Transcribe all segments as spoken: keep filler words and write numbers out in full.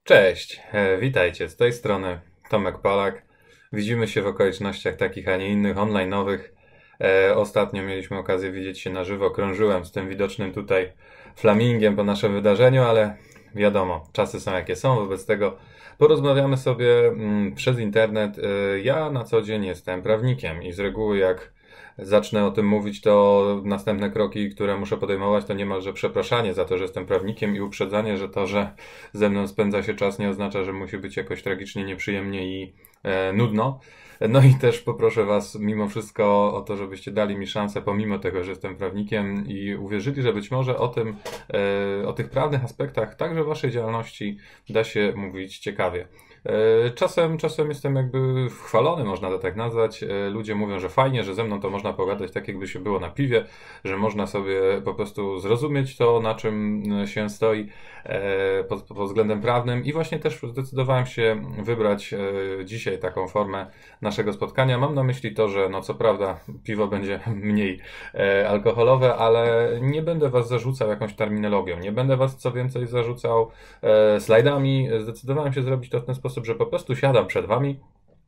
Cześć, e, witajcie, z tej strony Tomek Palak. Widzimy się w okolicznościach takich, a nie innych, online'owych. E, ostatnio mieliśmy okazję widzieć się na żywo, krążyłem z tym widocznym tutaj flamingiem po naszym wydarzeniu, ale wiadomo, czasy są jakie są, wobec tego porozmawiamy sobie mm, przez internet. E, ja na co dzień jestem prawnikiem i z reguły jak zacznę o tym mówić, to następne kroki, które muszę podejmować, to niemalże przepraszanie za to, że jestem prawnikiem i uprzedzanie, że to, że ze mną spędza się czas, nie oznacza, że musi być jakoś tragicznie, nieprzyjemnie i e, nudno. No i też poproszę Was mimo wszystko o to, żebyście dali mi szansę, pomimo tego, że jestem prawnikiem i uwierzyli, że być może o tym, e, o tych prawnych aspektach także Waszej działalności da się mówić ciekawie. E, Czasem, czasem jestem jakby chwalony, można to tak nazwać. E, Ludzie mówią, że fajnie, że ze mną to można pogadać tak, jakby się było na piwie, że można sobie po prostu zrozumieć to, na czym się stoi e, pod, pod względem prawnym i właśnie też zdecydowałem się wybrać e, dzisiaj taką formę naszego spotkania. Mam na myśli to, że no co prawda piwo będzie mniej e, alkoholowe, ale nie będę Was zarzucał jakąś terminologią, nie będę Was co więcej zarzucał e, slajdami. Zdecydowałem się zrobić to w ten sposób, że po prostu siadam przed Wami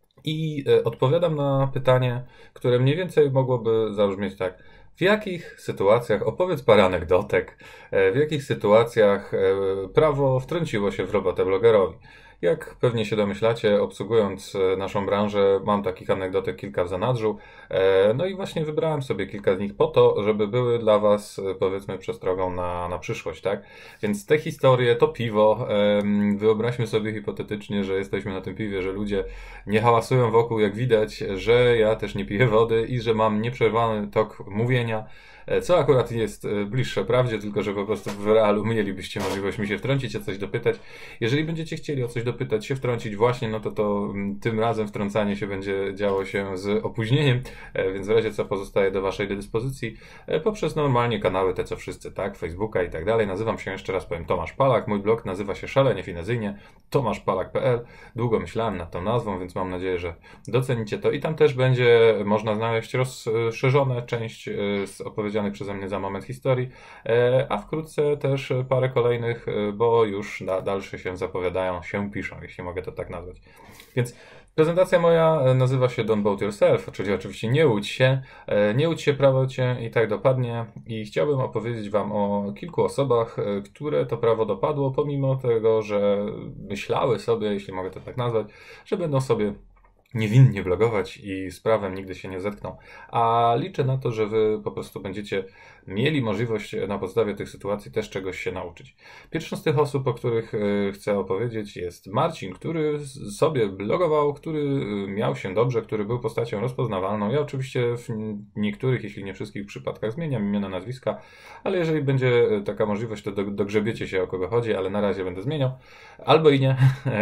i e, odpowiadam na pytanie, które mniej więcej mogłoby zabrzmieć tak. W jakich sytuacjach, opowiedz parę anegdotek, e, w jakich sytuacjach e, prawo wtrąciło się w robotę blogerowi? Jak pewnie się domyślacie, obsługując e, naszą branżę, mam takich anegdotek kilka w zanadrzu. E, No i właśnie wybrałem sobie kilka z nich po to, żeby były dla Was, e, powiedzmy, przestrogą na, na przyszłość, tak? Więc te historie, to piwo, em, wyobraźmy sobie hipotetycznie, że jesteśmy na tym piwie, że ludzie nie hałasują wokół, jak widać, że ja też nie piję wody i że mam nieprzerwany tok mówienia, e, co akurat jest e, bliższe prawdzie, tylko że po prostu w realu mielibyście możliwość mi się wtrącić, o coś dopytać. Jeżeli będziecie chcieli o coś dopytać, się wtrącić właśnie, no to to mm, tym razem wtrącanie się będzie działo się z opóźnieniem, e, więc w razie co pozostaje do Waszej dyspozycji e, poprzez normalnie kanały te co wszyscy, tak, Facebooka i tak dalej. Nazywam się, jeszcze raz powiem, Tomasz Palak. Mój blog nazywa się szalenie finezyjnie tomaszpalak kropka p l. Długo myślałem nad tą nazwą, więc mam nadzieję, że docenicie to i tam też będzie można znaleźć rozszerzone część e, z opowiedzianych przeze mnie za moment historii, e, a wkrótce też parę kolejnych, e, bo już da, dalsze się zapowiadają, się piszą, jeśli mogę to tak nazwać. Więc prezentacja moja e, nazywa się Don't Boat Yourself, czyli oczywiście nie łudź się, e, nie łudź się, prawo cię i tak dopadnie i chciałbym opowiedzieć Wam o kilku osobach, e, które to prawo dopadło, pomimo tego, że myślały sobie, jeśli mogę to tak nazwać, że będą sobie niewinnie blogować i z prawem nigdy się nie zetkną. A liczę na to, że Wy po prostu będziecie mieli możliwość na podstawie tych sytuacji też czegoś się nauczyć. Pierwszą z tych osób, o których e, chcę opowiedzieć, jest Marcin, który sobie blogował, który miał się dobrze, który był postacią rozpoznawalną. Ja oczywiście w niektórych, jeśli nie wszystkich przypadkach zmieniam imiona, nazwiska, ale jeżeli będzie taka możliwość, to dogrzebiecie się, o kogo chodzi, ale na razie będę zmieniał. Albo i nie.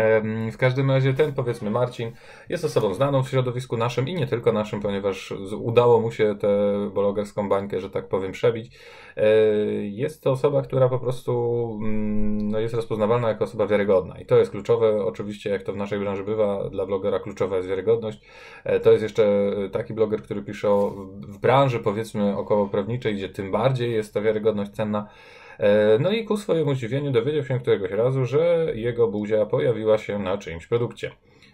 W każdym razie ten, powiedzmy, Marcin jest osobą znaną w środowisku naszym i nie tylko naszym, ponieważ udało mu się tę blogerską bańkę, że tak powiem, przebić. Jest to osoba, która po prostu no, jest rozpoznawalna jako osoba wiarygodna i to jest kluczowe. Oczywiście, jak to w naszej branży bywa, dla blogera kluczowa jest wiarygodność. To jest jeszcze taki bloger, który pisze o, w branży, powiedzmy, około prawniczej, gdzie tym bardziej jest ta wiarygodność cenna. No i ku swojemu zdziwieniu dowiedział się któregoś razu, że jego buzia pojawiła się na czyimś produkcie.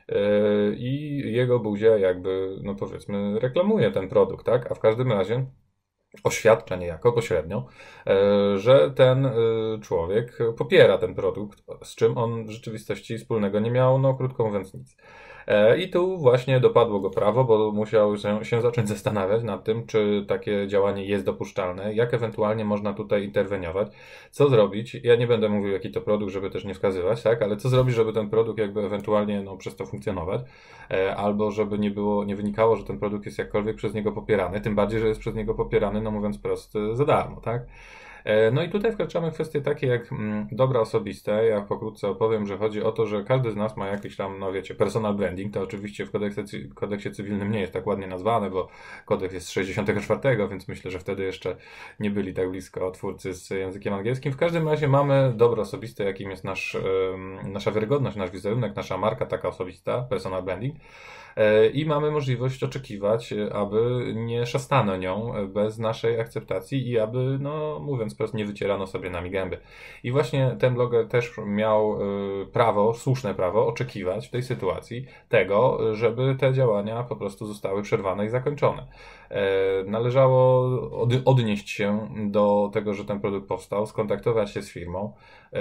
I jego buzia jakby, no powiedzmy, reklamuje ten produkt, tak? A w każdym razie oświadcza niejako pośrednio, że ten człowiek popiera ten produkt, z czym on w rzeczywistości wspólnego nie miał, no krótko mówiąc nic. I tu właśnie dopadło go prawo, bo musiał się, się zacząć zastanawiać nad tym, czy takie działanie jest dopuszczalne, jak ewentualnie można tutaj interweniować, co zrobić. Ja nie będę mówił, jaki to produkt, żeby też nie wskazywać, tak, ale co zrobić, żeby ten produkt jakby ewentualnie no, przez to funkcjonować, albo żeby nie było, nie wynikało, że ten produkt jest jakkolwiek przez niego popierany, tym bardziej, że jest przez niego popierany, no mówiąc prosto, za darmo, tak. No i tutaj wkraczamy w kwestie takie jak mm, dobra osobiste. Ja pokrótce opowiem, że chodzi o to, że każdy z nas ma jakiś tam, no wiecie, personal branding. To oczywiście w kodeksie, kodeksie cywilnym nie jest tak ładnie nazwane, bo kodeks jest z sześćdziesiątego czwartego, więc myślę, że wtedy jeszcze nie byli tak blisko twórcy z językiem angielskim. W każdym razie mamy dobro osobiste, jakim jest nasz, nasza wiarygodność, nasz wizerunek, nasza marka taka osobista, personal branding. I mamy możliwość oczekiwać, aby nie szastano nią bez naszej akceptacji i aby, no mówiąc mówiąc wprost, nie wycierano sobie nami gęby. I właśnie ten bloger też miał y, prawo, słuszne prawo oczekiwać w tej sytuacji tego, żeby te działania po prostu zostały przerwane i zakończone. E, należało od, odnieść się do tego, że ten produkt powstał, skontaktować się z firmą e,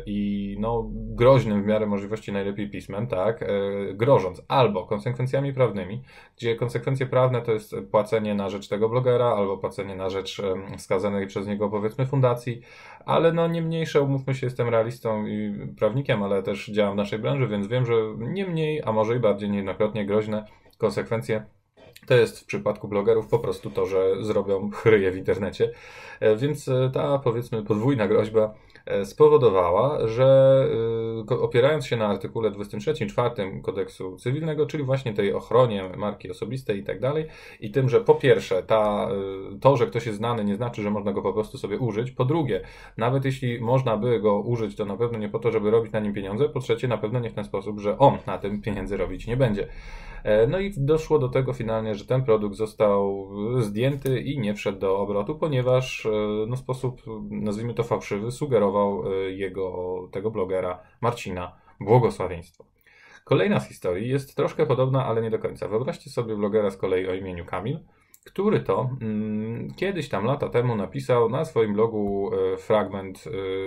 i no, groźnym w miarę możliwości najlepiej pismem, tak, e, grożąc albo konsekwencjami prawnymi, gdzie konsekwencje prawne to jest płacenie na rzecz tego blogera albo płacenie na rzecz e, wskazanej przez niego, powiedzmy, fundacji, ale no nie mniejsze, umówmy się, jestem realistą i prawnikiem, ale też działam w naszej branży, więc wiem, że nie mniej, a może i bardziej niejednokrotnie groźne konsekwencje to jest w przypadku blogerów po prostu to, że zrobią chryje w internecie. Więc ta, powiedzmy, podwójna groźba spowodowała, że opierając się na artykule dwudziestym trzecim, czwartym Kodeksu Cywilnego, czyli właśnie tej ochronie marki osobistej i tak dalej, i tym, że po pierwsze ta, to, że ktoś jest znany, nie znaczy, że można go po prostu sobie użyć. Po drugie, nawet jeśli można by go użyć, to na pewno nie po to, żeby robić na nim pieniądze. Po trzecie, na pewno nie w ten sposób, że on na tym pieniędzy robić nie będzie. No i doszło do tego finalnie, że ten produkt został zdjęty i nie wszedł do obrotu, ponieważ no, sposób, nazwijmy to fałszywy, sugerował jego, tego blogera Marcina błogosławieństwo. Kolejna z historii jest troszkę podobna, ale nie do końca. Wyobraźcie sobie blogera z kolei o imieniu Kamil, który to mm, kiedyś tam lata temu napisał na swoim blogu e, fragment e,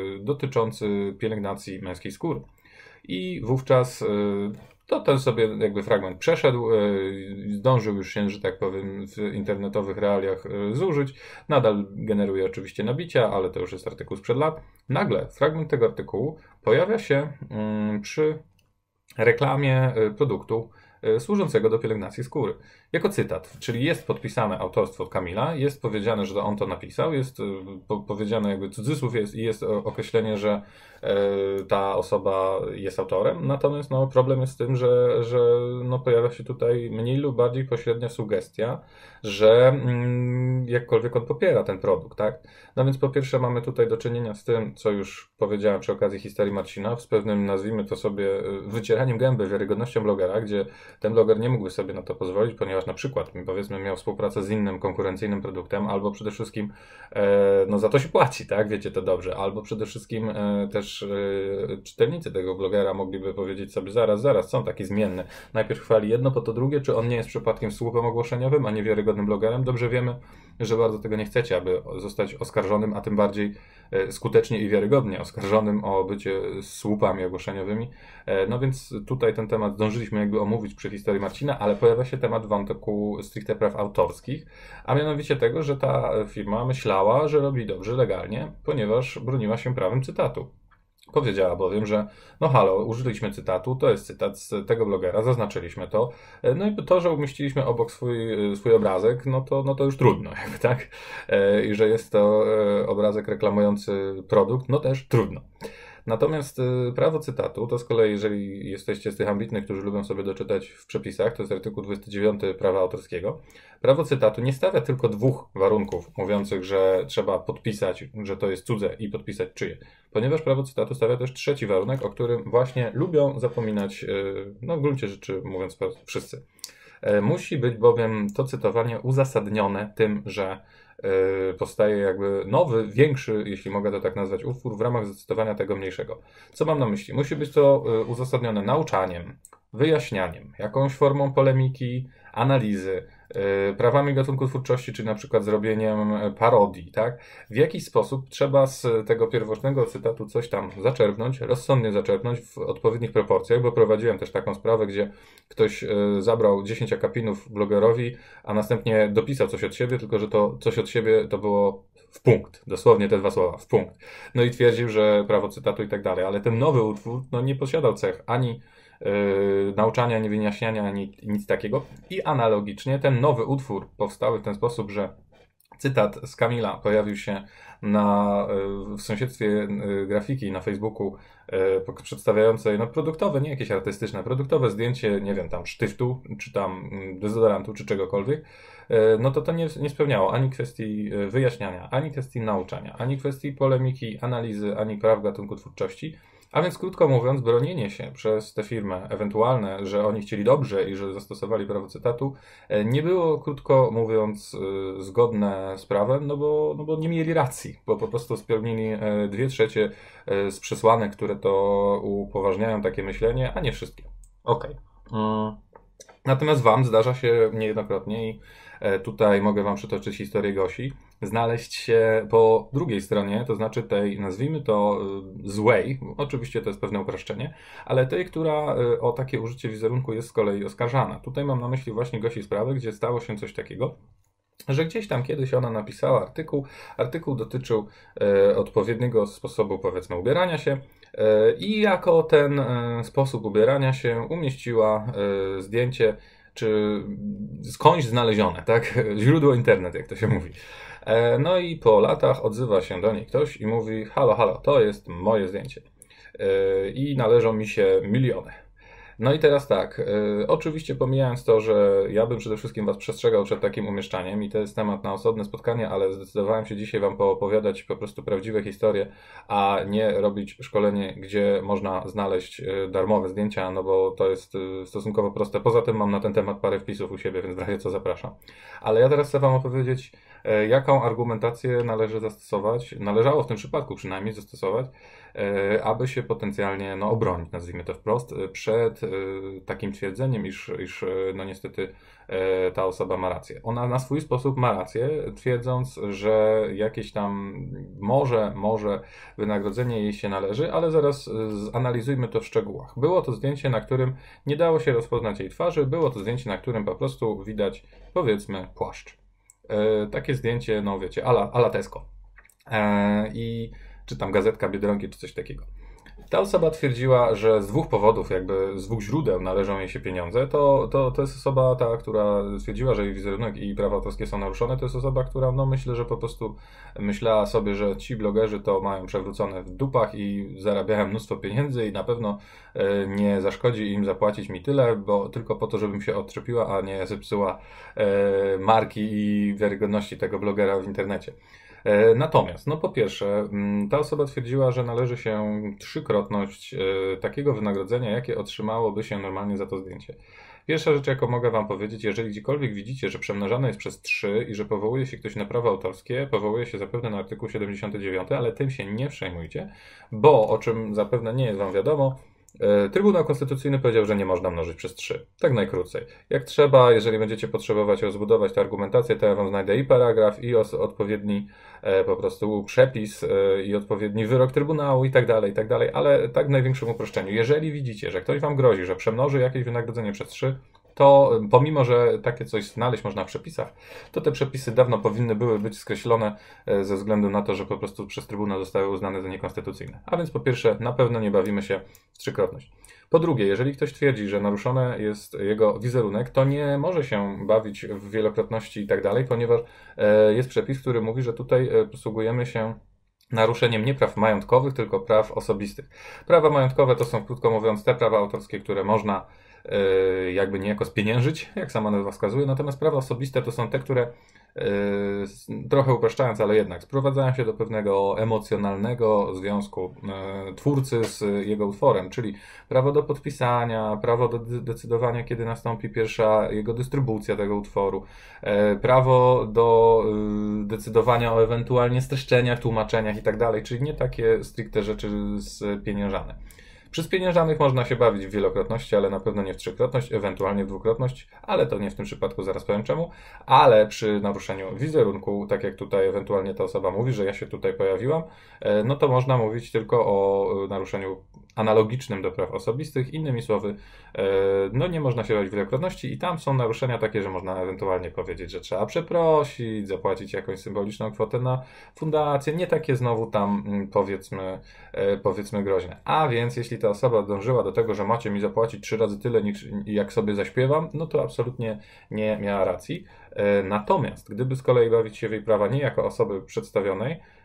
dotyczący pielęgnacji męskiej skóry. I wówczas e, to ten sobie jakby fragment przeszedł, e, zdążył już się, że tak powiem, w internetowych realiach e, zużyć. Nadal generuje oczywiście nabicia, ale to już jest artykuł sprzed lat. Nagle fragment tego artykułu pojawia się mm, przy reklamie e, produktu służącego do pielęgnacji skóry. Jako cytat, czyli jest podpisane autorstwo Kamila, jest powiedziane, że to on to napisał, jest po, powiedziane jakby cudzysłów jest, i jest określenie, że e, ta osoba jest autorem, natomiast no, problem jest z tym, że, że no, pojawia się tutaj mniej lub bardziej pośrednia sugestia, że mm, jakkolwiek on popiera ten produkt, tak? No więc po pierwsze mamy tutaj do czynienia z tym, co już powiedziałem przy okazji historii Marcina, z pewnym, nazwijmy to sobie, wycieraniem gęby wiarygodnością blogera, gdzie ten bloger nie mógłby sobie na to pozwolić, ponieważ na przykład, powiedzmy, miał współpracę z innym konkurencyjnym produktem, albo przede wszystkim e, no za to się płaci, tak? Wiecie to dobrze. Albo przede wszystkim e, też e, czytelnicy tego blogera mogliby powiedzieć sobie zaraz, zaraz, są takie zmienne. Najpierw chwali jedno, po to drugie, czy on nie jest przypadkiem słupem ogłoszeniowym, a nie wiarygodnym blogerem? Dobrze wiemy, że bardzo tego nie chcecie, aby zostać oskarżonym, a tym bardziej e, skutecznie i wiarygodnie oskarżonym o bycie słupami ogłoszeniowymi. E, no więc tutaj ten temat zdążyliśmy jakby omówić przy historii Marcina, ale pojawia się temat wątku stricte praw autorskich, a mianowicie tego, że ta firma myślała, że robi dobrze legalnie, ponieważ broniła się prawem cytatu. Powiedziała bowiem, że no halo, użyliśmy cytatu, to jest cytat z tego blogera, zaznaczyliśmy to, no i to, że umieściliśmy obok swój, swój obrazek, no to, no to już trudno, jakby, tak? I że jest to obrazek reklamujący produkt, no też trudno. Natomiast prawo cytatu, to z kolei, jeżeli jesteście z tych ambitnych, którzy lubią sobie doczytać w przepisach, to jest artykuł dwudziesty dziewiąty prawa autorskiego. Prawo cytatu nie stawia tylko dwóch warunków mówiących, że trzeba podpisać, że to jest cudze i podpisać czyje. Ponieważ prawo cytatu stawia też trzeci warunek, o którym właśnie lubią zapominać, no w gruncie rzeczy mówiąc wszyscy. Musi być bowiem to cytowanie uzasadnione tym, że powstaje jakby nowy, większy, jeśli mogę to tak nazwać, utwór w ramach zacytowania tego mniejszego. Co mam na myśli? Musi być to uzasadnione nauczaniem, wyjaśnianiem, jakąś formą polemiki, analizy, prawami gatunku twórczości, czyli na przykład zrobieniem parodii, tak? W jakiś sposób trzeba z tego pierwotnego cytatu coś tam zaczerpnąć, rozsądnie zaczerpnąć w odpowiednich proporcjach, bo prowadziłem też taką sprawę, gdzie ktoś zabrał dziesięć akapinów blogerowi, a następnie dopisał coś od siebie, tylko że to coś od siebie to było w punkt, dosłownie te dwa słowa, w punkt. No i twierdził, że prawo cytatu i tak dalej, ale ten nowy utwór no, nie posiadał cech ani Yy, nauczania, nie wyjaśniania, ani nic takiego. I analogicznie ten nowy utwór powstały w ten sposób, że cytat z Kamila pojawił się na, w sąsiedztwie grafiki na Facebooku przedstawiającej no, produktowe, nie jakieś artystyczne, produktowe zdjęcie, nie wiem, tam sztyftu, czy tam dezodorantu, czy czegokolwiek, no to to nie, nie spełniało ani kwestii wyjaśniania, ani kwestii nauczania, ani kwestii polemiki, analizy, ani praw gatunku twórczości. A więc krótko mówiąc, bronienie się przez tę firmę ewentualne, że oni chcieli dobrze i że zastosowali prawo cytatu, nie było, krótko mówiąc, zgodne z prawem, no bo, no bo nie mieli racji, bo po prostu spełnili dwie trzecie z przesłanek, które to upoważniają takie myślenie, a nie wszystkie. Okej. Okay. Natomiast Wam zdarza się niejednokrotnie i tutaj mogę Wam przytoczyć historię Gosi, znaleźć się po drugiej stronie, to znaczy tej, nazwijmy to złej, oczywiście to jest pewne uproszczenie, ale tej, która o takie użycie wizerunku jest z kolei oskarżana. Tutaj mam na myśli właśnie Gosi sprawę, gdzie stało się coś takiego, że gdzieś tam kiedyś ona napisała artykuł, artykuł dotyczył e, odpowiedniego sposobu, powiedzmy, ubierania się e, i jako ten e, sposób ubierania się umieściła e, zdjęcie, czy skądś znalezione, tak? Źródło internet, jak to się mówi. E, no i po latach odzywa się do niej ktoś i mówi: halo, halo, to jest moje zdjęcie e, i należą mi się miliony. No i teraz tak, y, oczywiście pomijając to, że ja bym przede wszystkim Was przestrzegał przed takim umieszczaniem i to jest temat na osobne spotkanie, ale zdecydowałem się dzisiaj Wam poopowiadać po prostu prawdziwe historie, a nie robić szkolenie, gdzie można znaleźć y, darmowe zdjęcia, no bo to jest y, stosunkowo proste. Poza tym mam na ten temat parę wpisów u siebie, więc w razie co zapraszam. Ale ja teraz chcę Wam opowiedzieć, y, jaką argumentację należy zastosować, należało w tym przypadku przynajmniej zastosować, y, aby się potencjalnie no, obronić, nazwijmy to wprost, y, przed takim twierdzeniem, iż, iż no niestety ta osoba ma rację. Ona na swój sposób ma rację, twierdząc, że jakieś tam może, może wynagrodzenie jej się należy, ale zaraz zanalizujmy to w szczegółach. Było to zdjęcie, na którym nie dało się rozpoznać jej twarzy, było to zdjęcie, na którym po prostu widać, powiedzmy, płaszcz. Takie zdjęcie, no wiecie, ala, ala Tesco. I czy tam gazetka Biedronki, czy coś takiego. Ta osoba twierdziła, że z dwóch powodów, jakby z dwóch źródeł należą jej się pieniądze. To, to, to jest osoba ta, która stwierdziła, że jej wizerunek i prawa autorskie są naruszone. To jest osoba, która no myślę, że po prostu myślała sobie, że ci blogerzy to mają przewrócone w dupach i zarabiają mnóstwo pieniędzy i na pewno e, nie zaszkodzi im zapłacić mi tyle, bo tylko po to, żebym się odczepiła, a nie zepsuła e, marki i wiarygodności tego blogera w internecie. Natomiast, no po pierwsze, ta osoba twierdziła, że należy się trzykrotność takiego wynagrodzenia, jakie otrzymałoby się normalnie za to zdjęcie. Pierwsza rzecz, jaką mogę Wam powiedzieć, jeżeli gdziekolwiek widzicie, że przemnażane jest przez trzy i że powołuje się ktoś na prawo autorskie, powołuje się zapewne na artykuł siedemdziesiąty dziewiąty, ale tym się nie przejmujcie, bo, o czym zapewne nie jest Wam wiadomo, Trybunał Konstytucyjny powiedział, że nie można mnożyć przez trzy. Tak najkrócej. Jak trzeba, jeżeli będziecie potrzebować rozbudować tę argumentację, to ja Wam znajdę i paragraf, i odpowiedni e, po prostu przepis, e, i odpowiedni wyrok Trybunału i tak dalej, i tak dalej, ale tak w największym uproszczeniu. Jeżeli widzicie, że ktoś Wam grozi, że przemnoży jakieś wynagrodzenie przez trzy, to pomimo, że takie coś znaleźć można w przepisach, to te przepisy dawno powinny były być skreślone ze względu na to, że po prostu przez Trybunał zostały uznane za niekonstytucyjne. A więc po pierwsze, na pewno nie bawimy się w trzykrotność. Po drugie, jeżeli ktoś twierdzi, że naruszony jest jego wizerunek, to nie może się bawić w wielokrotności i tak dalej, ponieważ jest przepis, który mówi, że tutaj posługujemy się naruszeniem nie praw majątkowych, tylko praw osobistych. Prawa majątkowe to są, krótko mówiąc, te prawa autorskie, które można jakby niejako spieniężyć, jak sama nazwa wskazuje, natomiast prawa osobiste to są te, które trochę upraszczając, ale jednak sprowadzają się do pewnego emocjonalnego związku twórcy z jego utworem, czyli prawo do podpisania, prawo do decydowania, kiedy nastąpi pierwsza jego dystrybucja tego utworu, prawo do decydowania o ewentualnie streszczeniach, tłumaczeniach i tak dalej, czyli nie takie stricte rzeczy spieniężane. Przy spieniężanych można się bawić w wielokrotności, ale na pewno nie w trzykrotność, ewentualnie w dwukrotność, ale to nie w tym przypadku, zaraz powiem czemu. Ale przy naruszeniu wizerunku, tak jak tutaj ewentualnie ta osoba mówi, że ja się tutaj pojawiłam, no to można mówić tylko o naruszeniu analogicznym do praw osobistych. Innymi słowy, no nie można się bawić w wielokrotności i tam są naruszenia takie, że można ewentualnie powiedzieć, że trzeba przeprosić, zapłacić jakąś symboliczną kwotę na fundację, nie takie znowu tam powiedzmy, powiedzmy groźne. A więc jeśli ta osoba dążyła do tego, że macie mi zapłacić trzy razy tyle, niż jak sobie zaśpiewam, no to absolutnie nie miała racji. Natomiast gdyby z kolei bawić się w jej prawa nie jako osoby przedstawionej,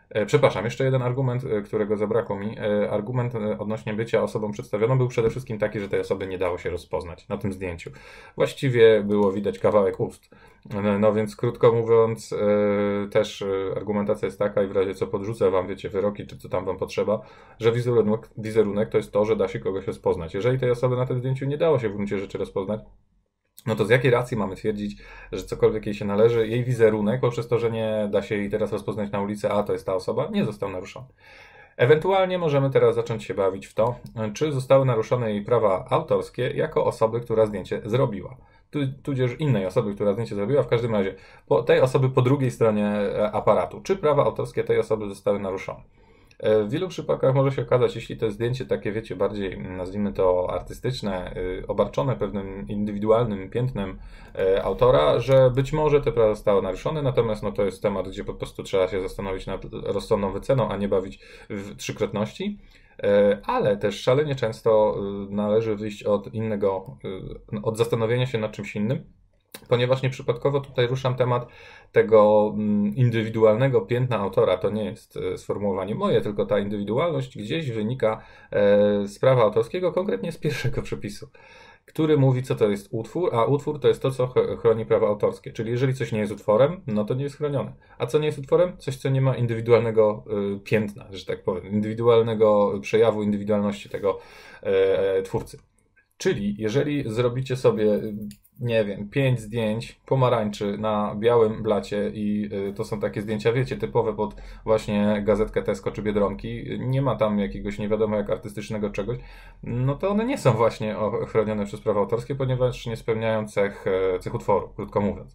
E, Przepraszam, jeszcze jeden argument, e, którego zabrakło mi. E, Argument e, odnośnie bycia osobą przedstawioną był przede wszystkim taki, że tej osoby nie dało się rozpoznać na tym zdjęciu. Właściwie było widać kawałek ust. E, No więc krótko mówiąc, e, też e, argumentacja jest taka i w razie co podrzucę wam, wiecie, wyroki, czy co tam wam potrzeba, że wizerunek, wizerunek to jest to, że da się kogoś rozpoznać. Jeżeli tej osoby na tym zdjęciu nie dało się w gruncie rzeczy rozpoznać, no to z jakiej racji mamy twierdzić, że cokolwiek jej się należy, jej wizerunek, poprzez to, że nie da się jej teraz rozpoznać na ulicy, a to jest ta osoba, nie został naruszony. Ewentualnie możemy teraz zacząć się bawić w to, czy zostały naruszone jej prawa autorskie jako osoby, która zdjęcie zrobiła. Tu, tudzież innej osoby, która zdjęcie zrobiła, w każdym razie po tej osoby po drugiej stronie aparatu. Czy prawa autorskie tej osoby zostały naruszone? W wielu przypadkach może się okazać, jeśli to zdjęcie takie, wiecie, bardziej, nazwijmy to artystyczne, obarczone pewnym indywidualnym piętnem autora, że być może te prawa zostały naruszone, natomiast no, to jest temat, gdzie po prostu trzeba się zastanowić nad rozsądną wyceną, a nie bawić w trzykrotności. Ale też szalenie często należy wyjść od innego, od zastanowienia się nad czymś innym, ponieważ nieprzypadkowo tutaj ruszam temat tego indywidualnego piętna autora. To nie jest sformułowanie moje, tylko ta indywidualność gdzieś wynika z prawa autorskiego, konkretnie z pierwszego przepisu, który mówi, co to jest utwór, a utwór to jest to, co chroni prawa autorskie. Czyli jeżeli coś nie jest utworem, no to nie jest chronione. A co nie jest utworem? Coś, co nie ma indywidualnego piętna, że tak powiem, indywidualnego przejawu, indywidualności tego twórcy. Czyli jeżeli zrobicie sobie, nie wiem, pięć zdjęć pomarańczy na białym blacie i to są takie zdjęcia, wiecie, typowe pod właśnie gazetkę Tesco czy Biedronki, nie ma tam jakiegoś nie wiadomo jak artystycznego czegoś, no to one nie są właśnie chronione przez prawa autorskie, ponieważ nie spełniają cech, cech utworu, krótko mówiąc.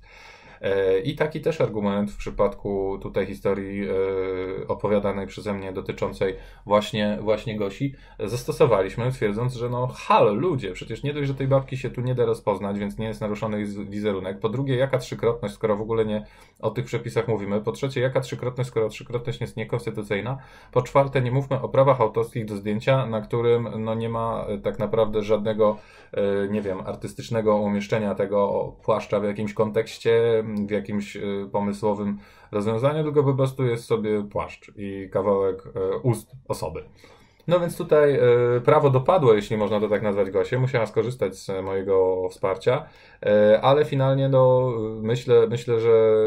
I taki też argument w przypadku tutaj historii opowiadanej przeze mnie dotyczącej właśnie, właśnie Gosi zastosowaliśmy, twierdząc, że no halo ludzie, przecież nie dość, że tej babki się tu nie da rozpoznać, więc nie jest naruszony jej wizerunek. Po drugie, jaka trzykrotność, skoro w ogóle nie o tych przepisach mówimy. Po trzecie, jaka trzykrotność, skoro trzykrotność jest niekonstytucyjna. Po czwarte, nie mówmy o prawach autorskich do zdjęcia, na którym no nie ma tak naprawdę żadnego, nie wiem, artystycznego umieszczenia tego płaszcza w jakimś kontekście, w jakimś pomysłowym rozwiązaniu, tylko po prostu jest sobie płaszcz i kawałek ust osoby. No więc tutaj prawo dopadło, jeśli można to tak nazwać, Gosię, musiała skorzystać z mojego wsparcia, ale finalnie no myślę, myślę, że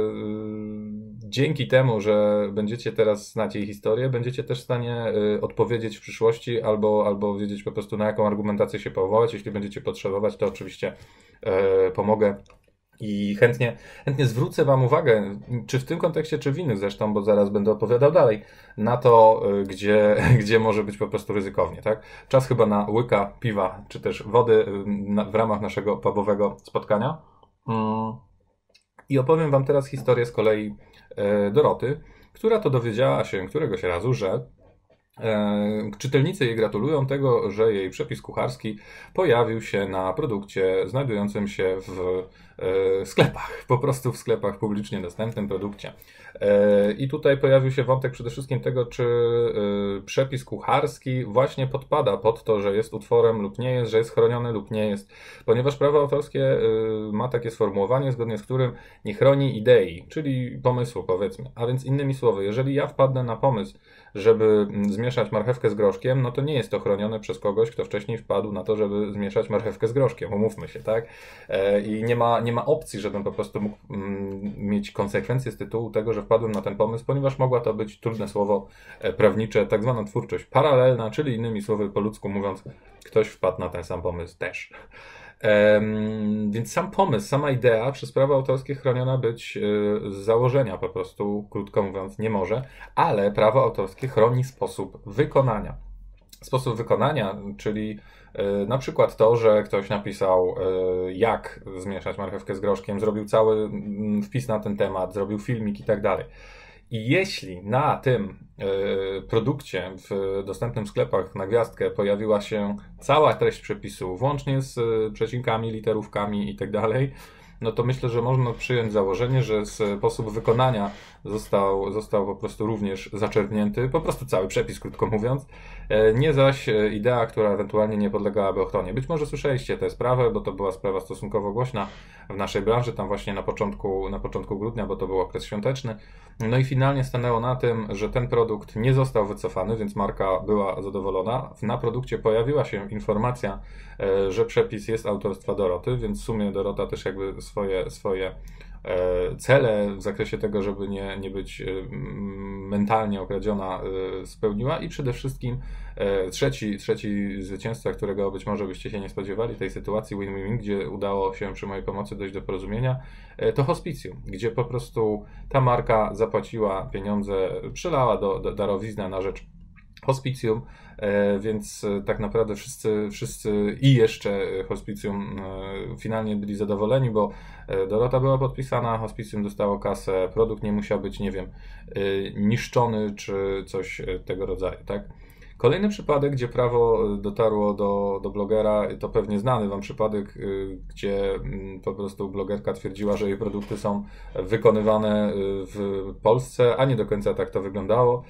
dzięki temu, że będziecie teraz znać jej historię, będziecie też w stanie odpowiedzieć w przyszłości albo, albo wiedzieć po prostu na jaką argumentację się powołać. Jeśli będziecie potrzebować, to oczywiście pomogę. I chętnie, chętnie zwrócę wam uwagę, czy w tym kontekście, czy w innych zresztą, bo zaraz będę opowiadał dalej, na to, gdzie, gdzie może być po prostu ryzykownie, tak? Czas chyba na łyka piwa, czy też wody w ramach naszego pubowego spotkania. I opowiem wam teraz historię z kolei Doroty, która to dowiedziała się któregoś razu, że czytelnicy jej gratulują tego, że jej przepis kucharski pojawił się na produkcie znajdującym się w sklepach, po prostu w sklepach publicznie dostępnym produkcie. I tutaj pojawił się wątek przede wszystkim tego, czy przepis kucharski właśnie podpada pod to, że jest utworem lub nie jest, że jest chroniony lub nie jest, ponieważ prawo autorskie ma takie sformułowanie, zgodnie z którym nie chroni idei, czyli pomysłu, powiedzmy. A więc innymi słowy, jeżeli ja wpadnę na pomysł, żeby zmieszać marchewkę z groszkiem, no to nie jest to chronione przez kogoś, kto wcześniej wpadł na to, żeby zmieszać marchewkę z groszkiem, umówmy się, tak? I nie ma, nie ma opcji, żebym po prostu mógł mieć konsekwencje z tytułu tego, że wpadłem na ten pomysł, ponieważ mogła to być, trudne słowo prawnicze, tak zwana twórczość paralelna, czyli innymi słowy po ludzku mówiąc, ktoś wpadł na ten sam pomysł też. Um, więc sam pomysł, sama idea przez prawo autorskie chroniona być y, z założenia po prostu, krótko mówiąc, nie może, ale prawo autorskie chroni sposób wykonania. Sposób wykonania, czyli y, na przykład to, że ktoś napisał y, jak zmieszać marchewkę z groszkiem, zrobił cały y, wpis na ten temat, zrobił filmik i tak dalej. I jeśli na tym y, produkcie w dostępnym sklepach na gwiazdkę pojawiła się cała treść przepisu, włącznie z y, przecinkami, literówkami i tak dalej, no to myślę, że można przyjąć założenie, że sposób wykonania został, został po prostu również zaczerpnięty, po prostu cały przepis, krótko mówiąc. Nie zaś idea, która ewentualnie nie podlegałaby ochronie. Być może słyszeliście tę sprawę, bo to była sprawa stosunkowo głośna w naszej branży, tam właśnie na początku, na początku grudnia, bo to był okres świąteczny. No i finalnie stanęło na tym, że ten produkt nie został wycofany, więc marka była zadowolona. Na produkcie pojawiła się informacja, że przepis jest autorstwa Doroty, więc w sumie Dorota też jakby swoje, swoje cele w zakresie tego, żeby nie, nie być mentalnie okradziona, spełniła. I przede wszystkim trzeci, trzeci zwycięzca, którego być może byście się nie spodziewali, tej sytuacji win-win, gdzie udało się przy mojej pomocy dojść do porozumienia, to hospicjum, gdzie po prostu ta marka zapłaciła pieniądze, przylała do, do darowiznę na rzecz hospicjum, więc tak naprawdę wszyscy, wszyscy i jeszcze hospicjum finalnie byli zadowoleni, bo Dorota była podpisana, hospicjum dostało kasę, produkt nie musiał być, nie wiem, niszczony czy coś tego rodzaju, tak? Kolejny przypadek, gdzie prawo dotarło do, do blogera, to pewnie znany Wam przypadek, gdzie po prostu blogerka twierdziła, że jej produkty są wykonywane w Polsce, a nie do końca tak to wyglądało.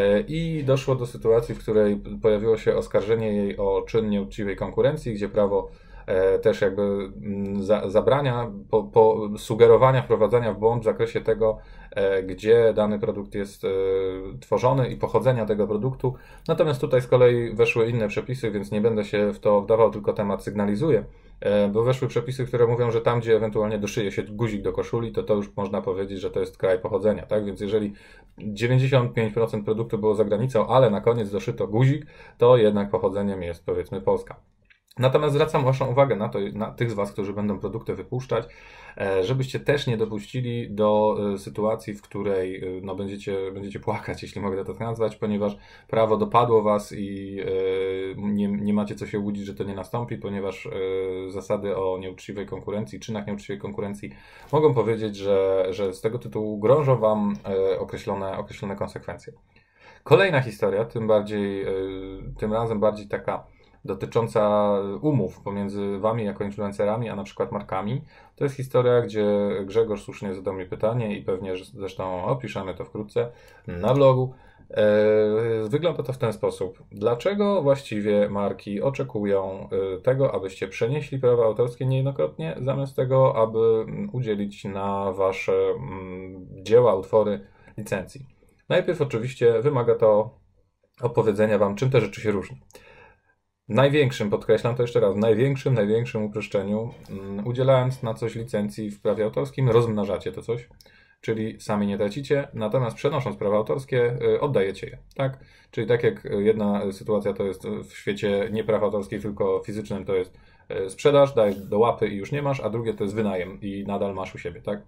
I doszło do sytuacji, w której pojawiło się oskarżenie jej o czyn nieuczciwej konkurencji, gdzie prawo też jakby za, zabrania, po, po sugerowania, wprowadzania w błąd w zakresie tego, gdzie dany produkt jest tworzony i pochodzenia tego produktu. Natomiast tutaj z kolei weszły inne przepisy, więc nie będę się w to wdawał, tylko temat sygnalizuję, bo weszły przepisy, które mówią, że tam, gdzie ewentualnie doszyje się guzik do koszuli, to to już można powiedzieć, że to jest kraj pochodzenia, tak? Więc jeżeli dziewięćdziesiąt pięć procent produktu było za granicą, ale na koniec doszyto guzik, to jednak pochodzeniem jest, powiedzmy, Polska. Natomiast zwracam Waszą uwagę na to, na tych z Was, którzy będą produkty wypuszczać, żebyście też nie dopuścili do sytuacji, w której no, będziecie, będziecie płakać, jeśli mogę to tak nazwać, ponieważ prawo dopadło Was i nie, nie macie co się łudzić, że to nie nastąpi, ponieważ zasady o nieuczciwej konkurencji, czynach nieuczciwej konkurencji mogą powiedzieć, że, że z tego tytułu grożą Wam określone, określone konsekwencje. Kolejna historia, tym bardziej, tym razem bardziej taka dotycząca umów pomiędzy Wami jako influencerami, a na przykład markami. To jest historia, gdzie Grzegorz słusznie zadał mi pytanie i pewnie zresztą opiszemy to wkrótce na blogu. Wygląda to w ten sposób. Dlaczego właściwie marki oczekują tego, abyście przenieśli prawa autorskie niejednokrotnie, zamiast tego, aby udzielić na Wasze dzieła, utwory licencji? Najpierw oczywiście wymaga to opowiedzenia Wam, czym te rzeczy się różnią. Największym, podkreślam to jeszcze raz, największym, największym uproszczeniu, udzielając na coś licencji w prawie autorskim, rozmnażacie to coś, czyli sami nie tracicie, natomiast przenosząc prawa autorskie, oddajecie je, tak? Czyli tak jak jedna sytuacja to jest w świecie nie praw autorskich, tylko fizycznym, to jest sprzedaż, dajesz do łapy i już nie masz, a drugie to jest wynajem i nadal masz u siebie, tak?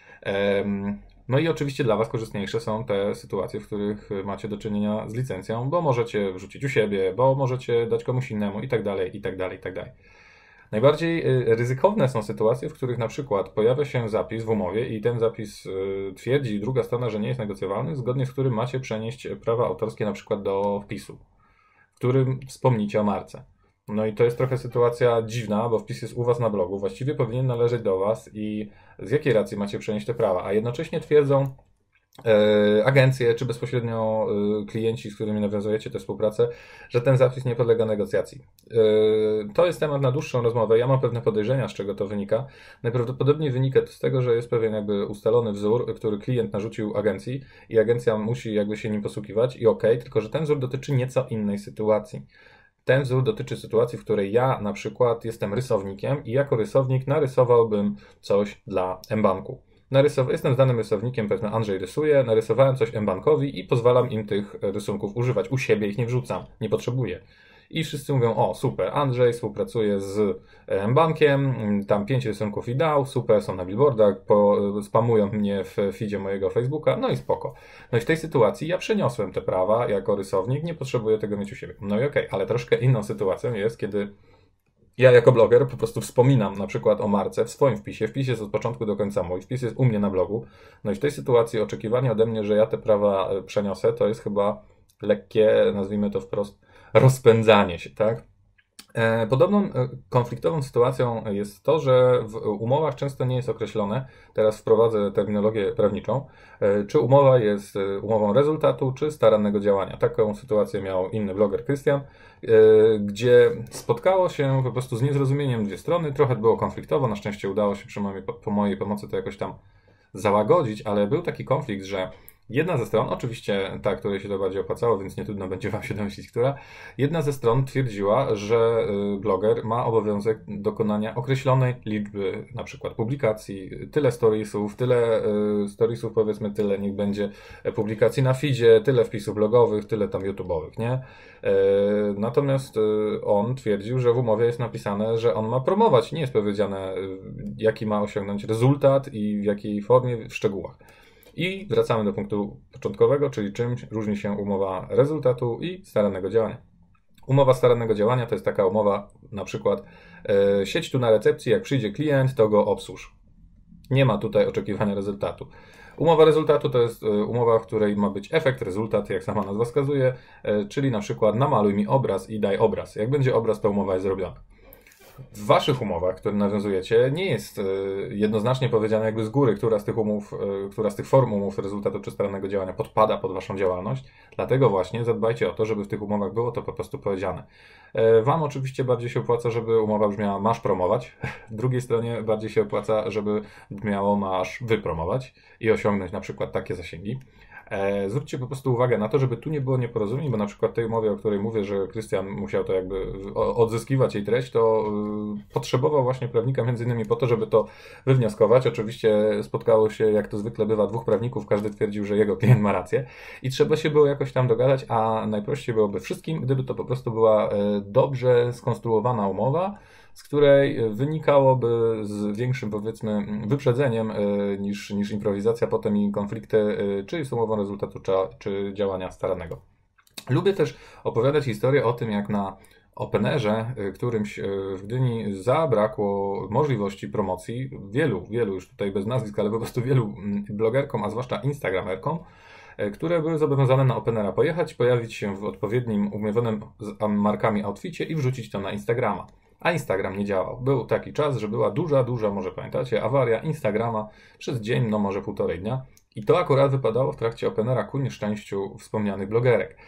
No i oczywiście dla Was korzystniejsze są te sytuacje, w których macie do czynienia z licencją, bo możecie wrzucić u siebie, bo możecie dać komuś innemu i tak dalej, i tak dalej, i tak dalej. Najbardziej ryzykowne są sytuacje, w których na przykład pojawia się zapis w umowie i ten zapis twierdzi druga strona, że nie jest negocjowalny, zgodnie z którym macie przenieść prawa autorskie na przykład do wpisu, w którym wspomnicie o marce. No i to jest trochę sytuacja dziwna, bo wpis jest u Was na blogu, właściwie powinien należeć do Was i z jakiej racji macie przenieść te prawa, a jednocześnie twierdzą e, agencje czy bezpośrednio e, klienci, z którymi nawiązujecie tę współpracę, że ten zapis nie podlega negocjacji. E, to jest temat na dłuższą rozmowę, ja mam pewne podejrzenia, z czego to wynika. Najprawdopodobniej wynika to z tego, że jest pewien jakby ustalony wzór, który klient narzucił agencji i agencja musi jakby się nim posługiwać i okej, okay, tylko że ten wzór dotyczy nieco innej sytuacji. Ten wzór dotyczy sytuacji, w której ja na przykład jestem rysownikiem i jako rysownik narysowałbym coś dla mBanku. Narysow... Jestem znanym rysownikiem, powiedzmy Andrzej rysuje, narysowałem coś mBankowi i pozwalam im tych rysunków używać. U siebie ich nie wrzucam, nie potrzebuję. I wszyscy mówią, o super, Andrzej współpracuje z mBankiem, tam pięć rysunków i dał, super, są na billboardach, po, spamują mnie w feedzie mojego Facebooka, no i spoko. No i w tej sytuacji ja przeniosłem te prawa jako rysownik, nie potrzebuję tego mieć u siebie. No i okej, okay, ale troszkę inną sytuacją jest, kiedy ja jako bloger po prostu wspominam na przykład o marce w swoim wpisie. Wpis jest od początku do końca mój, wpis jest u mnie na blogu. No i w tej sytuacji oczekiwanie ode mnie, że ja te prawa przeniosę, to jest chyba lekkie, nazwijmy to wprost, rozpędzanie się, tak? Podobną konfliktową sytuacją jest to, że w umowach często nie jest określone, teraz wprowadzę terminologię prawniczą, czy umowa jest umową rezultatu, czy starannego działania. Taką sytuację miał inny bloger Krystian, gdzie spotkało się po prostu z niezrozumieniem dwie strony, trochę było konfliktowo, na szczęście udało się przy mojej, po mojej pomocy to jakoś tam załagodzić, ale był taki konflikt, że jedna ze stron, oczywiście ta, której się to bardziej opłacało, więc nie trudno będzie wam się domyślić, która, jedna ze stron twierdziła, że bloger ma obowiązek dokonania określonej liczby na przykład publikacji, tyle storiesów, tyle storiesów powiedzmy, tyle niech będzie publikacji na feedzie, tyle wpisów blogowych, tyle tam YouTube'owych, nie? Natomiast on twierdził, że w umowie jest napisane, że on ma promować, nie jest powiedziane jaki ma osiągnąć rezultat i w jakiej formie, w szczegółach. I wracamy do punktu początkowego, czyli czym różni się umowa rezultatu i starannego działania. Umowa starannego działania to jest taka umowa, na przykład e, siedź tu na recepcji, jak przyjdzie klient, to go obsłuż. Nie ma tutaj oczekiwania rezultatu. Umowa rezultatu to jest umowa, w której ma być efekt, rezultat, jak sama nazwa wskazuje, e, czyli na przykład namaluj mi obraz i daj obraz. Jak będzie obraz, to umowa jest zrobiona. W waszych umowach, które nawiązujecie, nie jest jednoznacznie powiedziane jakby z góry, która z tych umów, która z tych form umów rezultatu czy starannego działania podpada pod waszą działalność. Dlatego właśnie zadbajcie o to, żeby w tych umowach było to po prostu powiedziane. Wam oczywiście bardziej się opłaca, żeby umowa brzmiała masz promować. W drugiej stronie bardziej się opłaca, żeby brzmiało masz wypromować i osiągnąć na przykład takie zasięgi. Zwróćcie po prostu uwagę na to, żeby tu nie było nieporozumień, bo na przykład tej umowie, o której mówię, że Krystian musiał to jakby odzyskiwać jej treść, to potrzebował właśnie prawnika między innymi po to, żeby to wywnioskować. Oczywiście spotkało się, jak to zwykle bywa, dwóch prawników, każdy twierdził, że jego klient ma rację i trzeba się było jakoś tam dogadać, a najprościej byłoby wszystkim, gdyby to po prostu była dobrze skonstruowana umowa, z której wynikałoby z większym, powiedzmy, wyprzedzeniem niż, niż improwizacja potem i konflikty, czy z umową rezultatu, czy, czy działania staranego. Lubię też opowiadać historię o tym, jak na Openerze którymś w Gdyni zabrakło możliwości promocji wielu, wielu już tutaj bez nazwisk, ale po prostu wielu blogerkom, a zwłaszcza instagramerkom, które były zobowiązane na Openera pojechać, pojawić się w odpowiednim, umówionym z markami outficie i wrzucić to na Instagrama. A Instagram nie działał. Był taki czas, że była duża, duża, może pamiętacie, awaria Instagrama przez dzień, no może półtorej dnia. I to akurat wypadało w trakcie Openera ku nieszczęściu wspomnianych blogerek.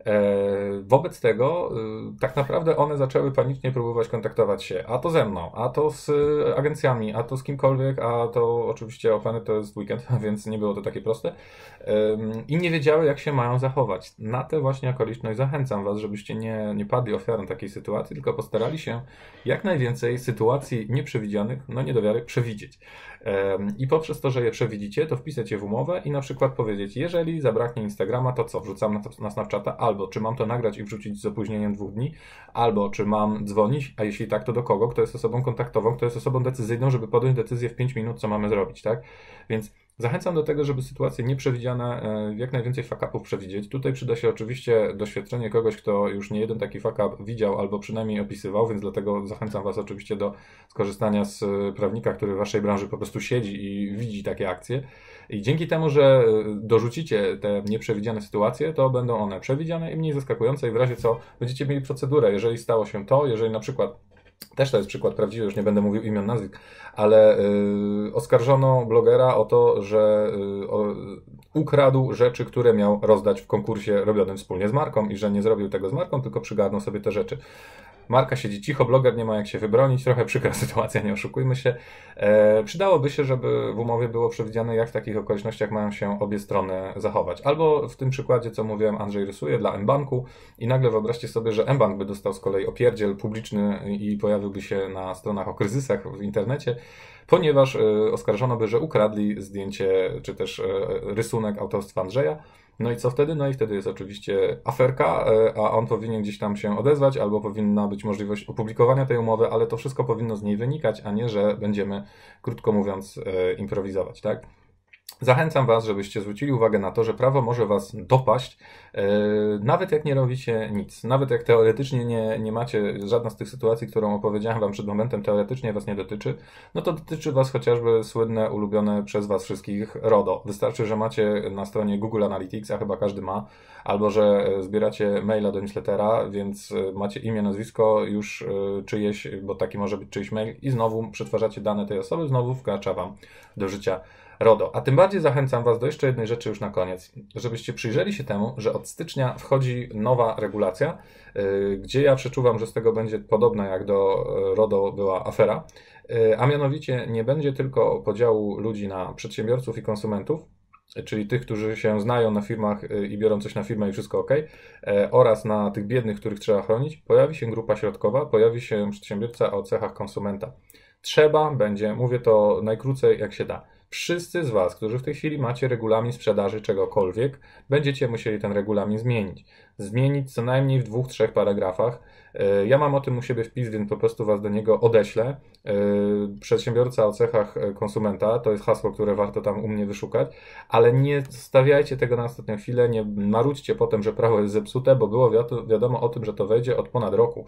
Wobec tego tak naprawdę one zaczęły panicznie próbować kontaktować się, a to ze mną, a to z agencjami, a to z kimkolwiek, a to oczywiście Openy to jest weekend, więc nie było to takie proste i nie wiedziały, jak się mają zachować. Na tę właśnie okoliczność zachęcam was, żebyście nie, nie padli ofiarą takiej sytuacji, tylko postarali się jak najwięcej sytuacji nieprzewidzianych, no nie do wiary, przewidzieć. I poprzez to, że je przewidzicie, to wpisać je w umowę i na przykład powiedzieć, jeżeli zabraknie Instagrama, to co, wrzucam na, na Snapchata, albo czy mam to nagrać i wrzucić z opóźnieniem dwóch dni, albo czy mam dzwonić, a jeśli tak, to do kogo, kto jest osobą kontaktową, kto jest osobą decyzyjną, żeby podjąć decyzję w pięć minut, co mamy zrobić, tak? Więc zachęcam do tego, żeby sytuacje nieprzewidziane, jak najwięcej fuck-upów przewidzieć. Tutaj przyda się oczywiście doświadczenie kogoś, kto już nie jeden taki fuck-up widział albo przynajmniej opisywał, więc dlatego zachęcam was oczywiście do skorzystania z prawnika, który w waszej branży po prostu siedzi i widzi takie akcje. I dzięki temu, że dorzucicie te nieprzewidziane sytuacje, to będą one przewidziane i mniej zaskakujące i w razie co będziecie mieli procedurę. Jeżeli stało się to, jeżeli na przykład też to jest przykład prawdziwy, już nie będę mówił imion, nazwisk, ale y, oskarżono blogera o to, że y, o, ukradł rzeczy, które miał rozdać w konkursie robionym wspólnie z marką i że nie zrobił tego z marką, tylko przygarnął sobie te rzeczy. Marka siedzi cicho, bloger nie ma jak się wybronić, trochę przykra sytuacja, nie oszukujmy się. E, przydałoby się, żeby w umowie było przewidziane, jak w takich okolicznościach mają się obie strony zachować. Albo w tym przykładzie, co mówiłem, Andrzej rysuje dla mBanku i nagle wyobraźcie sobie, że mBank by dostał z kolei opierdziel publiczny i pojawiłby się na stronach o kryzysach w internecie, ponieważ e, oskarżono by, że ukradli zdjęcie czy też e, rysunek autorstwa Andrzeja. No i co wtedy? No i wtedy jest oczywiście aferka, a on powinien gdzieś tam się odezwać, albo powinna być możliwość opublikowania tej umowy, ale to wszystko powinno z niej wynikać, a nie, że będziemy, krótko mówiąc, improwizować, tak? Zachęcam Was, żebyście zwrócili uwagę na to, że prawo może Was dopaść, yy, nawet jak nie robicie nic. Nawet jak teoretycznie nie, nie macie, żadna z tych sytuacji, którą opowiedziałem Wam przed momentem, teoretycznie Was nie dotyczy, no to dotyczy Was chociażby słynne, ulubione przez Was wszystkich RODO. Wystarczy, że macie na stronie Google Analytics, a chyba każdy ma, albo że zbieracie maila do newslettera, więc macie imię, nazwisko już czyjeś, bo taki może być czyjś mail i znowu przetwarzacie dane tej osoby, znowu wkracza Wam do życia RODO. A tym bardziej zachęcam Was do jeszcze jednej rzeczy już na koniec, żebyście przyjrzeli się temu, że od stycznia wchodzi nowa regulacja, yy, gdzie ja przeczuwam, że z tego będzie podobna jak do RODO była afera, yy, a mianowicie nie będzie tylko podziału ludzi na przedsiębiorców i konsumentów, czyli tych, którzy się znają na firmach i biorą coś na firmę i wszystko ok, oraz na tych biednych, których trzeba chronić. Pojawi się grupa środkowa, pojawi się przedsiębiorca o cechach konsumenta. Trzeba będzie, mówię to najkrócej jak się da, wszyscy z Was, którzy w tej chwili macie regulamin sprzedaży czegokolwiek, będziecie musieli ten regulamin zmienić. Zmienić co najmniej w dwóch, trzech paragrafach. Ja mam o tym u siebie wpis, więc po prostu Was do niego odeślę. Przedsiębiorca o cechach konsumenta, to jest hasło, które warto tam u mnie wyszukać, ale nie stawiajcie tego na ostatnią chwilę, nie marudźcie potem, że prawo jest zepsute, bo było wiadomo o tym, że to wejdzie od ponad roku.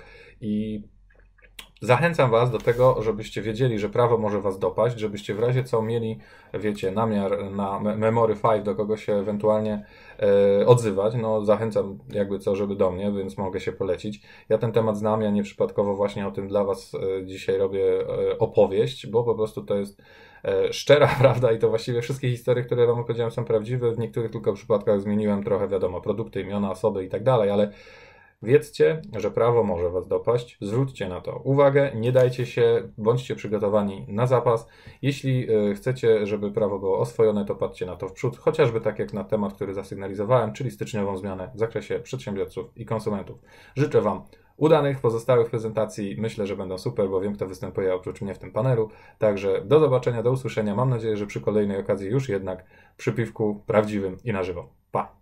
I zachęcam Was do tego, żebyście wiedzieli, że prawo może Was dopaść, żebyście w razie co mieli, wiecie, namiar na Memory pięć, do kogo się ewentualnie e, odzywać. No zachęcam jakby co, żeby do mnie, więc mogę się polecić. Ja ten temat znam, ja nieprzypadkowo właśnie o tym dla Was e, dzisiaj robię e, opowieść, bo po prostu to jest e, szczera prawda i to właściwie wszystkie historie, które Wam opowiedziałem, są prawdziwe. W niektórych tylko przypadkach zmieniłem trochę, wiadomo, produkty, imiona, osoby i tak dalej, ale wiedzcie, że prawo może Was dopaść, zwróćcie na to uwagę, nie dajcie się, bądźcie przygotowani na zapas. Jeśli chcecie, żeby prawo było oswojone, to patrzcie na to w przód, chociażby tak jak na temat, który zasygnalizowałem, czyli styczniową zmianę w zakresie przedsiębiorców i konsumentów. Życzę Wam udanych pozostałych prezentacji, myślę, że będą super, bo wiem, kto występuje oprócz mnie w tym panelu. Także do zobaczenia, do usłyszenia. Mam nadzieję, że przy kolejnej okazji już jednak przy piwku prawdziwym i na żywo. Pa!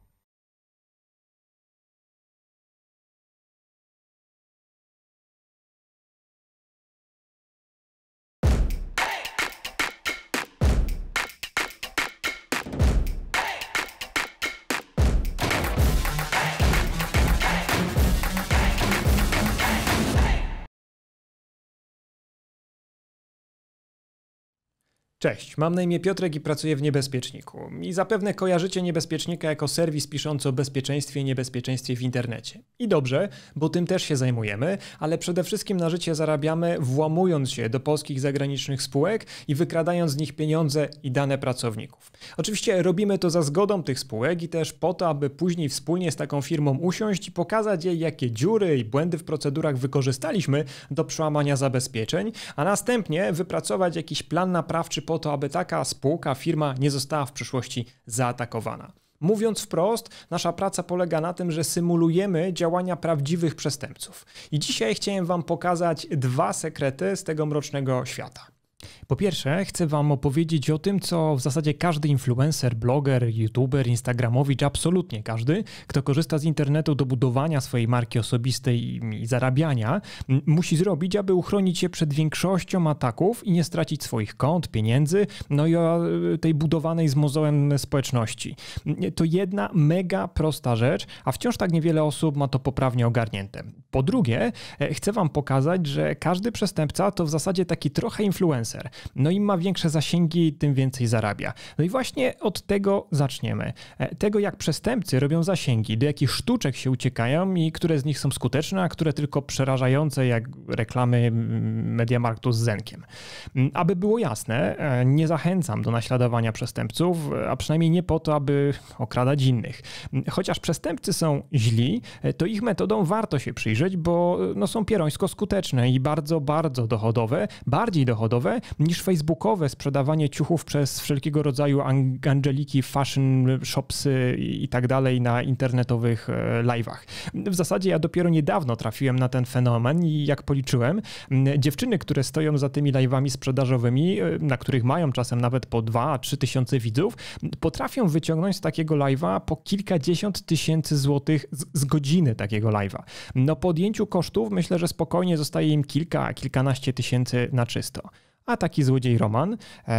Cześć, mam na imię Piotrek i pracuję w Niebezpieczniku. I zapewne kojarzycie Niebezpiecznika jako serwis piszący o bezpieczeństwie i niebezpieczeństwie w internecie. I dobrze, bo tym też się zajmujemy, ale przede wszystkim na życie zarabiamy, włamując się do polskich zagranicznych spółek i wykradając z nich pieniądze i dane pracowników. Oczywiście robimy to za zgodą tych spółek i też po to, aby później wspólnie z taką firmą usiąść i pokazać jej, jakie dziury i błędy w procedurach wykorzystaliśmy do przełamania zabezpieczeń, a następnie wypracować jakiś plan naprawczy po to, aby taka spółka, firma nie została w przyszłości zaatakowana. Mówiąc wprost, nasza praca polega na tym, że symulujemy działania prawdziwych przestępców. I dzisiaj chciałem Wam pokazać dwa sekrety z tego mrocznego świata. Po pierwsze, chcę Wam opowiedzieć o tym, co w zasadzie każdy influencer, bloger, youtuber, instagramowicz, absolutnie każdy, kto korzysta z internetu do budowania swojej marki osobistej i zarabiania, musi zrobić, aby uchronić się przed większością ataków i nie stracić swoich kont, pieniędzy, no i o tej budowanej z mozołem społeczności. To jedna mega prosta rzecz, a wciąż tak niewiele osób ma to poprawnie ogarnięte. Po drugie, chcę Wam pokazać, że każdy przestępca to w zasadzie taki trochę influencer. No im ma większe zasięgi, tym więcej zarabia. No i właśnie od tego zaczniemy. Tego, jak przestępcy robią zasięgi, do jakich sztuczek się uciekają i które z nich są skuteczne, a które tylko przerażające, jak reklamy Mediamarktu z Zenkiem. Aby było jasne, nie zachęcam do naśladowania przestępców, a przynajmniej nie po to, aby okradać innych. Chociaż przestępcy są źli, to ich metodą warto się przyjrzeć, bo no, są pierońsko skuteczne i bardzo, bardzo dochodowe, bardziej dochodowe niż facebookowe sprzedawanie ciuchów przez wszelkiego rodzaju angeliki, fashion shopsy i tak dalej na internetowych live'ach. W zasadzie ja dopiero niedawno trafiłem na ten fenomen i jak policzyłem, dziewczyny, które stoją za tymi live'ami sprzedażowymi, na których mają czasem nawet po dwa, trzy tysiące widzów, potrafią wyciągnąć z takiego live'a po kilkadziesiąt tysięcy złotych z, z godziny takiego live'a. No po odjęciu kosztów myślę, że spokojnie zostaje im kilka, kilkanaście tysięcy na czysto. A taki złodziej Roman,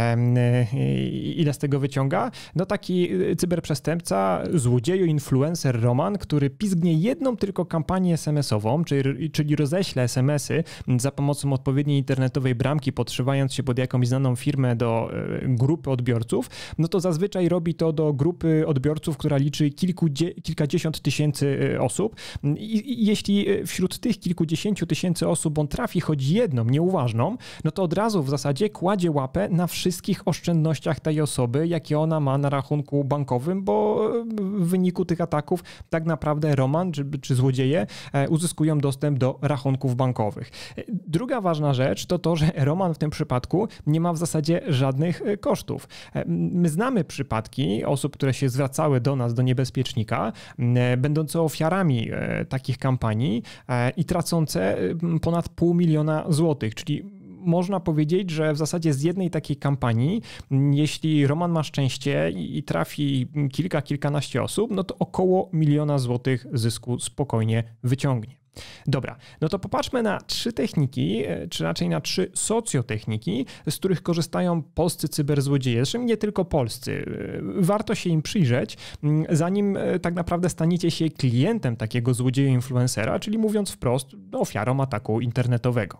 ile z tego wyciąga? No taki cyberprzestępca, złodzieju, influencer Roman, który pizgnie jedną tylko kampanię es em esową, czyli, czyli roześle es em esy za pomocą odpowiedniej internetowej bramki, podszywając się pod jakąś znaną firmę do grupy odbiorców, no to zazwyczaj robi to do grupy odbiorców, która liczy kilku, kilkadziesiąt tysięcy osób. I jeśli wśród tych kilkudziesięciu tysięcy osób on trafi choć jedną nieuważną, no to od razu w zasadzie kładzie łapę na wszystkich oszczędnościach tej osoby, jakie ona ma na rachunku bankowym, bo w wyniku tych ataków tak naprawdę Roman czy, czy złodzieje uzyskują dostęp do rachunków bankowych. Druga ważna rzecz to to, że Roman w tym przypadku nie ma w zasadzie żadnych kosztów. My znamy przypadki osób, które się zwracały do nas, do niebezpiecznika, będące ofiarami takich kampanii i tracące ponad pół miliona złotych, czyli można powiedzieć, że w zasadzie z jednej takiej kampanii, jeśli Roman ma szczęście i trafi kilka, kilkanaście osób, no to około miliona złotych zysku spokojnie wyciągnie. Dobra, no to popatrzmy na trzy techniki, czy raczej na trzy socjotechniki, z których korzystają polscy cyberzłodzieje, zresztą nie tylko polscy. Warto się im przyjrzeć, zanim tak naprawdę staniecie się klientem takiego złodzieja influencera, czyli mówiąc wprost, ofiarą ataku internetowego.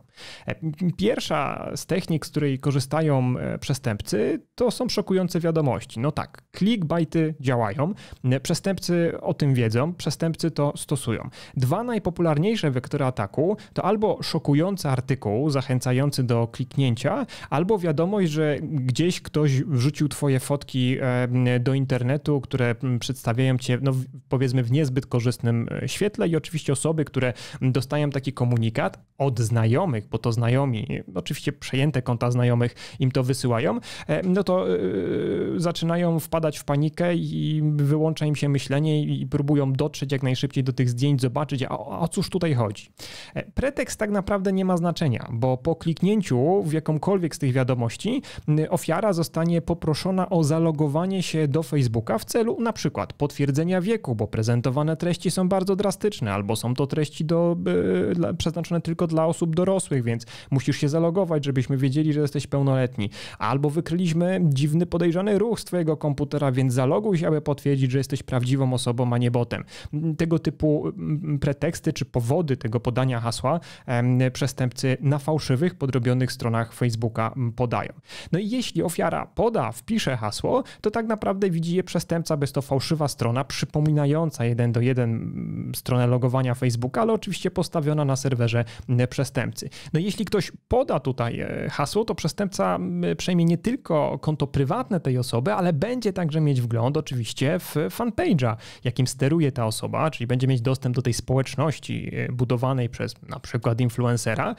Pierwsza z technik, z której korzystają przestępcy, to są szokujące wiadomości. No tak, clickbaity działają, przestępcy o tym wiedzą, przestępcy to stosują. Dwa najpopularniejsze wektory ataku to albo szokujący artykuł zachęcający do kliknięcia, albo wiadomość, że gdzieś ktoś wrzucił twoje fotki do internetu, które przedstawiają cię, no powiedzmy, w niezbyt korzystnym świetle i oczywiście osoby, które dostają taki komunikat od znajomych, bo to znajomi, oczywiście przejęte konta znajomych im to wysyłają, no to yy, zaczynają wpadać w panikę i wyłącza im się myślenie i próbują dotrzeć jak najszybciej do tych zdjęć, zobaczyć, a o cóż tutaj chodzi. Pretekst tak naprawdę nie ma znaczenia, bo po kliknięciu w jakąkolwiek z tych wiadomości ofiara zostanie poproszona o zalogowanie się do Facebooka w celu na przykład potwierdzenia wieku, bo prezentowane treści są bardzo drastyczne, albo są to treści do, yy, przeznaczone tylko dla osób dorosłych, więc musisz się zalogować, żebyśmy wiedzieli, że jesteś pełnoletni. Albo wykryliśmy dziwny, podejrzany ruch z twojego komputera, więc zaloguj się, aby potwierdzić, że jesteś prawdziwą osobą, a nie botem. Tego typu preteksty czy powody tego podania hasła przestępcy na fałszywych, podrobionych stronach Facebooka podają. No i jeśli ofiara poda, wpisze hasło, to tak naprawdę widzi je przestępca, bo jest to fałszywa strona przypominająca jeden do jeden stronę logowania Facebooka, ale oczywiście postawiona na serwerze przestępcy. No i jeśli ktoś poda tutaj hasło, to przestępca przejmie nie tylko konto prywatne tej osoby, ale będzie także mieć wgląd oczywiście w fanpage'a, jakim steruje ta osoba, czyli będzie mieć dostęp do tej społeczności budowanej przez na przykład influencera,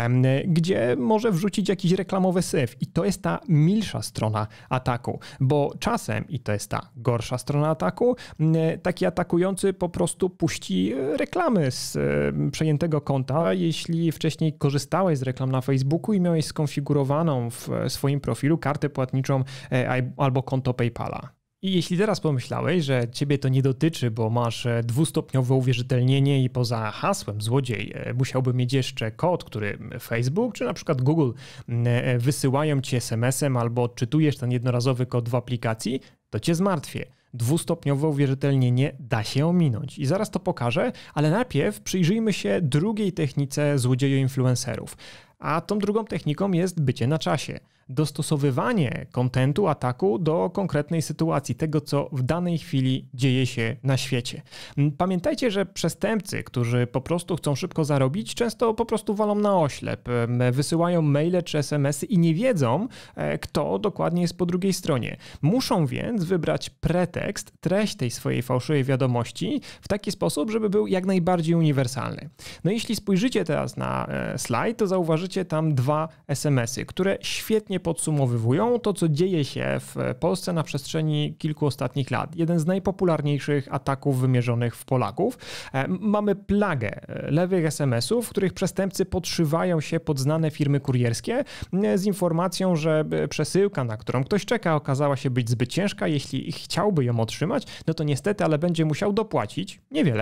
gdzie może wrzucić jakiś reklamowy syf. I to jest ta milsza strona ataku, bo czasem, i to jest ta gorsza strona ataku, taki atakujący po prostu puści reklamy z przejętego konta. Jeśli wcześniej korzystałeś z reklam na Facebooku i miałeś skonfigurowaną w swoim profilu kartę płatniczą albo konto PayPala. I jeśli teraz pomyślałeś, że ciebie to nie dotyczy, bo masz dwustopniowe uwierzytelnienie i poza hasłem złodziej musiałby mieć jeszcze kod, który Facebook czy na przykład Google wysyłają ci es em esem albo odczytujesz ten jednorazowy kod w aplikacji, to cię zmartwię. Dwustopniowe uwierzytelnienie da się ominąć. I zaraz to pokażę, ale najpierw przyjrzyjmy się drugiej technice złodzieju influencerów. A tą drugą techniką jest bycie na czasie. Dostosowywanie kontentu ataku do konkretnej sytuacji, tego co w danej chwili dzieje się na świecie. Pamiętajcie, że przestępcy, którzy po prostu chcą szybko zarobić, często po prostu walą na oślep, wysyłają maile czy es em esy i nie wiedzą, kto dokładnie jest po drugiej stronie. Muszą więc wybrać pretekst, treść tej swojej fałszywej wiadomości w taki sposób, żeby był jak najbardziej uniwersalny. No jeśli spojrzycie teraz na slajd, to zauważycie tam dwa es em esy, które świetnie podsumowywują to, co dzieje się w Polsce na przestrzeni kilku ostatnich lat. Jeden z najpopularniejszych ataków wymierzonych w Polaków. Mamy plagę lewych es em esów, w których przestępcy podszywają się pod znane firmy kurierskie z informacją, że przesyłka, na którą ktoś czeka, okazała się być zbyt ciężka. Jeśli chciałby ją otrzymać, no to niestety, ale będzie musiał dopłacić niewiele,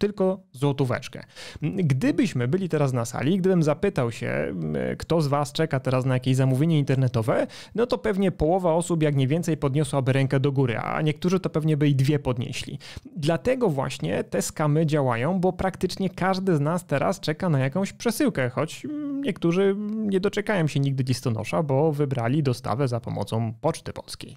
tylko złotóweczkę. Gdybyśmy byli teraz na sali, gdybym zapytał się, kto z was czeka teraz na jakieś zamówienie internetowe, no to pewnie połowa osób jak nie więcej podniosłaby rękę do góry, a niektórzy to pewnie by i dwie podnieśli. Dlatego właśnie te skamy działają, bo praktycznie każdy z nas teraz czeka na jakąś przesyłkę, choć niektórzy nie doczekają się nigdy listonosza, bo wybrali dostawę za pomocą Poczty Polskiej.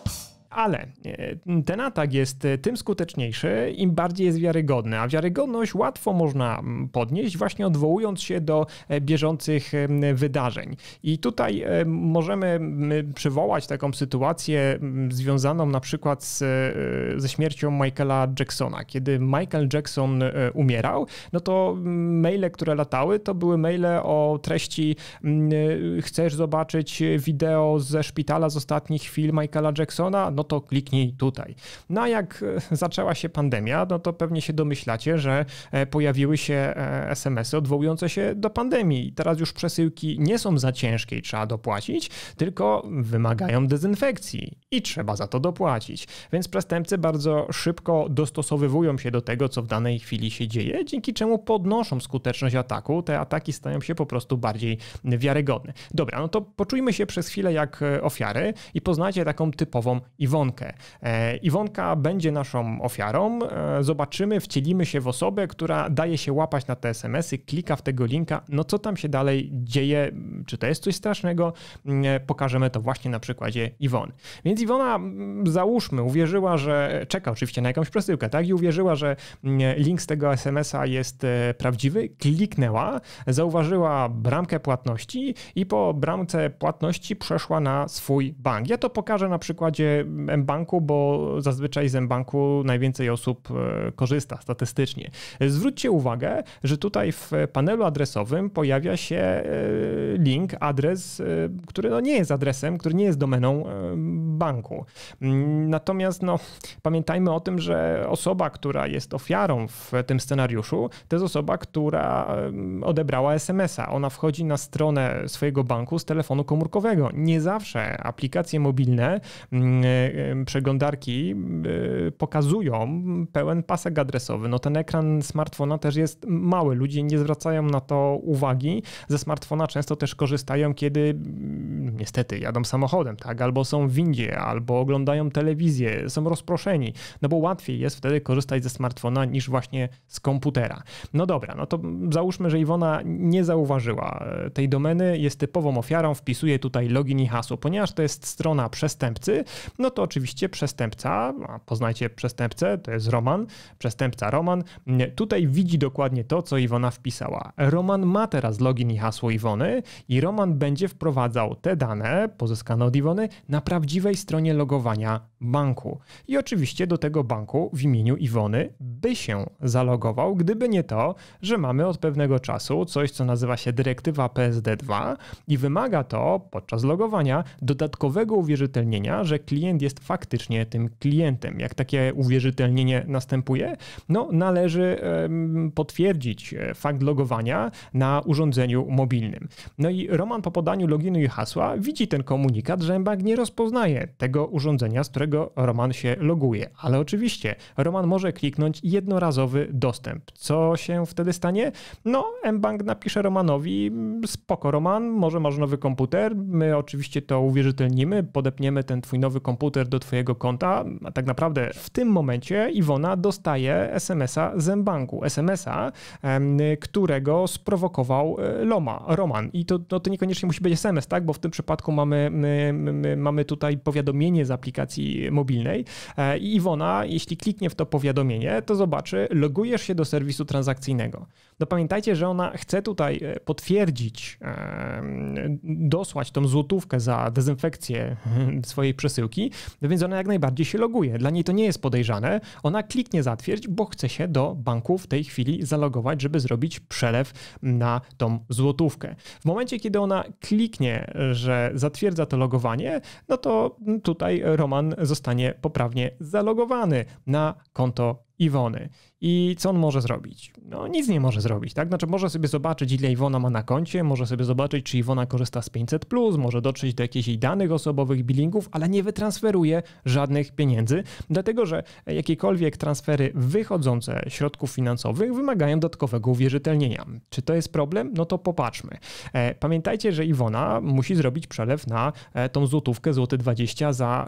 Ale ten atak jest tym skuteczniejszy, im bardziej jest wiarygodny, a wiarygodność łatwo można podnieść właśnie odwołując się do bieżących wydarzeń. I tutaj możemy przywołać taką sytuację związaną na przykład z, ze śmiercią Michaela Jacksona. Kiedy Michael Jackson umierał, no to maile, które latały, to były maile o treści: chcesz zobaczyć wideo ze szpitala z ostatnich chwil Michaela Jacksona? No to kliknij tutaj. No a jak zaczęła się pandemia, no to pewnie się domyślacie, że pojawiły się es em esy odwołujące się do pandemii. I teraz już przesyłki nie są za ciężkie i trzeba dopłacić, tylko wymagają dezynfekcji i trzeba za to dopłacić. Więc przestępcy bardzo szybko dostosowywują się do tego, co w danej chwili się dzieje, dzięki czemu podnoszą skuteczność ataku. Te ataki stają się po prostu bardziej wiarygodne. Dobra, no to poczujmy się przez chwilę jak ofiary i poznajcie taką typową Iwonkę. Iwonka będzie naszą ofiarą. Zobaczymy, wcielimy się w osobę, która daje się łapać na te es em esy, klika w tego linka. No co tam się dalej dzieje? Czy to jest coś strasznego? Pokażemy to właśnie na przykładzie Iwony. Więc Iwona, załóżmy, uwierzyła, że czeka oczywiście na jakąś przesyłkę, tak? I uwierzyła, że link z tego es em esa jest prawdziwy. Kliknęła, zauważyła bramkę płatności i po bramce płatności przeszła na swój bank. Ja to pokażę na przykładzie mBanku, bo zazwyczaj z mBanku najwięcej osób korzysta statystycznie. Zwróćcie uwagę, że tutaj w panelu adresowym pojawia się link, adres, który no nie jest adresem, który nie jest domeną banku. Natomiast no, pamiętajmy o tym, że osoba, która jest ofiarą w tym scenariuszu, to jest osoba, która odebrała es em esa. Ona wchodzi na stronę swojego banku z telefonu komórkowego. Nie zawsze aplikacje mobilne, przeglądarki pokazują pełen pasek adresowy. No ten ekran smartfona też jest mały. Ludzie nie zwracają na to uwagi. Ze smartfona często też korzystają, kiedy niestety jadą samochodem, tak? Albo są w windzie, albo oglądają telewizję, są rozproszeni. No bo łatwiej jest wtedy korzystać ze smartfona niż właśnie z komputera. No dobra, no to załóżmy, że Iwona nie zauważyła tej domeny, jest typową ofiarą, wpisuje tutaj login i hasło. Ponieważ to jest strona przestępcy, no to oczywiście przestępca, poznajcie przestępcę, to jest Roman, przestępca Roman, tutaj widzi dokładnie to, co Iwona wpisała. Roman ma teraz login i hasło Iwony i Roman będzie wprowadzał te dane pozyskane od Iwony na prawdziwej stronie logowania banku. I oczywiście do tego banku w imieniu Iwony by się zalogował, gdyby nie to, że mamy od pewnego czasu coś, co nazywa się dyrektywa P S D dwa i wymaga to podczas logowania dodatkowego uwierzytelnienia, że klient jest faktycznie tym klientem. Jak takie uwierzytelnienie następuje? No, należy potwierdzić fakt logowania na urządzeniu mobilnym. No i Roman po podaniu loginu i hasła widzi ten komunikat, że mBank nie rozpoznaje tego urządzenia, z którego Roman się loguje. Ale oczywiście Roman może kliknąć jednorazowy dostęp. Co się wtedy stanie? No, mBank napisze Romanowi: spoko Roman, może masz nowy komputer, my oczywiście to uwierzytelnimy, podepniemy ten twój nowy komputer do twojego konta, a tak naprawdę w tym momencie Iwona dostaje es em esa z mBanku. es em esa, którego sprowokował Loma, Roman. I to, to, to niekoniecznie musi być es em es, tak? Bo w tym przypadku mamy, my, my, mamy tutaj powiadomienie z aplikacji mobilnej i Iwona, jeśli kliknie w to powiadomienie, to zobaczy, logujesz się do serwisu transakcyjnego. No pamiętajcie, że ona chce tutaj potwierdzić, dosłać tą złotówkę za dezynfekcję swojej przesyłki, no więc ona jak najbardziej się loguje. Dla niej to nie jest podejrzane. Ona kliknie zatwierdź, bo chce się do banku w tej chwili zalogować, żeby zrobić przelew na tą złotówkę. W momencie, kiedy ona kliknie, że zatwierdza to logowanie, no to tutaj Roman zostanie poprawnie zalogowany na konto Iwony. I co on może zrobić? No nic nie może zrobić, tak? Znaczy może sobie zobaczyć, ile Iwona ma na koncie, może sobie zobaczyć, czy Iwona korzysta z pięćset plus, może dotrzeć do jakichś jej danych osobowych, billingów, ale nie wytransferuje żadnych pieniędzy, dlatego że jakiekolwiek transfery wychodzące środków finansowych wymagają dodatkowego uwierzytelnienia. Czy to jest problem? No to popatrzmy. Pamiętajcie, że Iwona musi zrobić przelew na tą złotówkę, złoty dwadzieścia za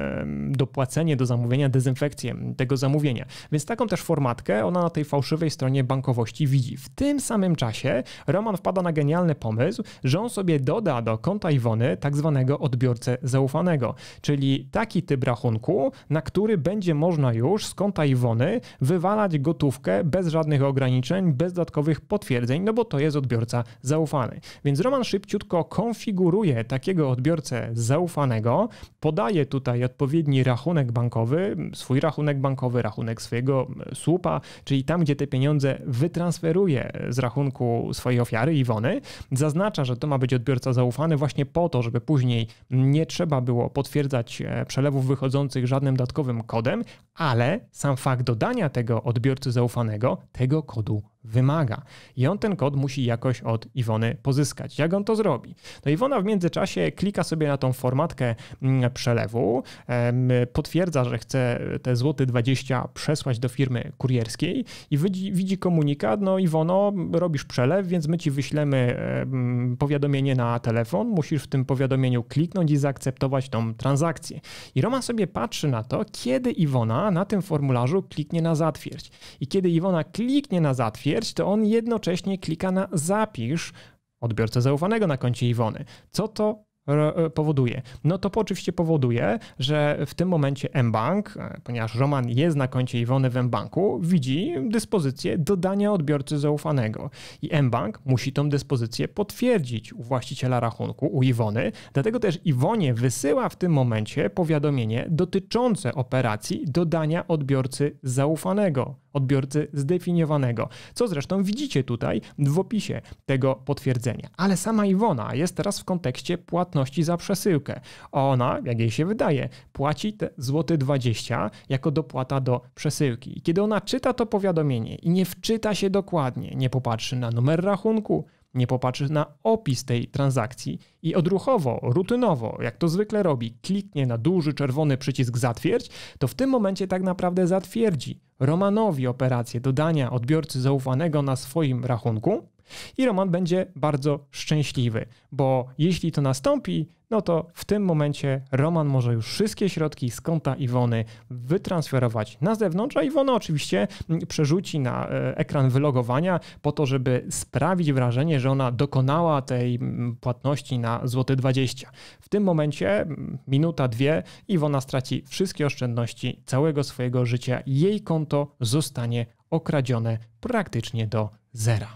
dopłacenie do zamówienia, dezynfekcję tego zamówienia. Więc taką też formatkę ona na tej fałszywej stronie bankowości widzi. W tym samym czasie Roman wpada na genialny pomysł, że on sobie doda do konta Iwony tak zwanego odbiorcę zaufanego, czyli taki typ rachunku, na który będzie można już z konta Iwony wywalać gotówkę bez żadnych ograniczeń, bez dodatkowych potwierdzeń, no bo to jest odbiorca zaufany. Więc Roman szybciutko konfiguruje takiego odbiorcę zaufanego, podaje tutaj odpowiedni rachunek bankowy, swój rachunek bankowy, rachunek swojego słupa, czyli tam, gdzie te pieniądze wytransferuje z rachunku swojej ofiary, Iwony, zaznacza, że to ma być odbiorca zaufany właśnie po to, żeby później nie trzeba było potwierdzać przelewów wychodzących żadnym dodatkowym kodem, ale sam fakt dodania tego odbiorcy zaufanego tego kodu wymaga. I on ten kod musi jakoś od Iwony pozyskać. Jak on to zrobi? No Iwona w międzyczasie klika sobie na tą formatkę przelewu, potwierdza, że chce te złoty dwadzieścia przesłać do firmy kurierskiej i widzi, widzi komunikat, no Iwono, robisz przelew, więc my ci wyślemy powiadomienie na telefon, musisz w tym powiadomieniu kliknąć i zaakceptować tą transakcję. I Roman sobie patrzy na to, kiedy Iwona na tym formularzu kliknie na zatwierdź. I kiedy Iwona kliknie na zatwierdź, to on jednocześnie klika na zapisz odbiorcę zaufanego na koncie Iwony. Co to powoduje? No to oczywiście powoduje, że w tym momencie mBank, ponieważ Roman jest na koncie Iwony w mBanku, widzi dyspozycję dodania odbiorcy zaufanego. I mBank musi tą dyspozycję potwierdzić u właściciela rachunku, u Iwony, dlatego też Iwonie wysyła w tym momencie powiadomienie dotyczące operacji dodania odbiorcy zaufanego, odbiorcy zdefiniowanego, co zresztą widzicie tutaj w opisie tego potwierdzenia. Ale sama Iwona jest teraz w kontekście płatności za przesyłkę. Ona, jak jej się wydaje, płaci te złoty dwadzieścia jako dopłata do przesyłki. I kiedy ona czyta to powiadomienie i nie wczyta się dokładnie, nie popatrzy na numer rachunku, nie popatrzy na opis tej transakcji i odruchowo, rutynowo, jak to zwykle robi, kliknie na duży czerwony przycisk zatwierdź, to w tym momencie tak naprawdę zatwierdzi Romanowi operację dodania odbiorcy zaufanego na swoim rachunku i Roman będzie bardzo szczęśliwy, bo jeśli to nastąpi, no to w tym momencie Roman może już wszystkie środki z konta Iwony wytransferować na zewnątrz, a Iwona oczywiście przerzuci na ekran wylogowania po to, żeby sprawić wrażenie, że ona dokonała tej płatności na złoty dwadzieścia. W tym momencie, minuta, dwie, Iwona straci wszystkie oszczędności całego swojego życia. Jej konto zostanie okradzione praktycznie do zera.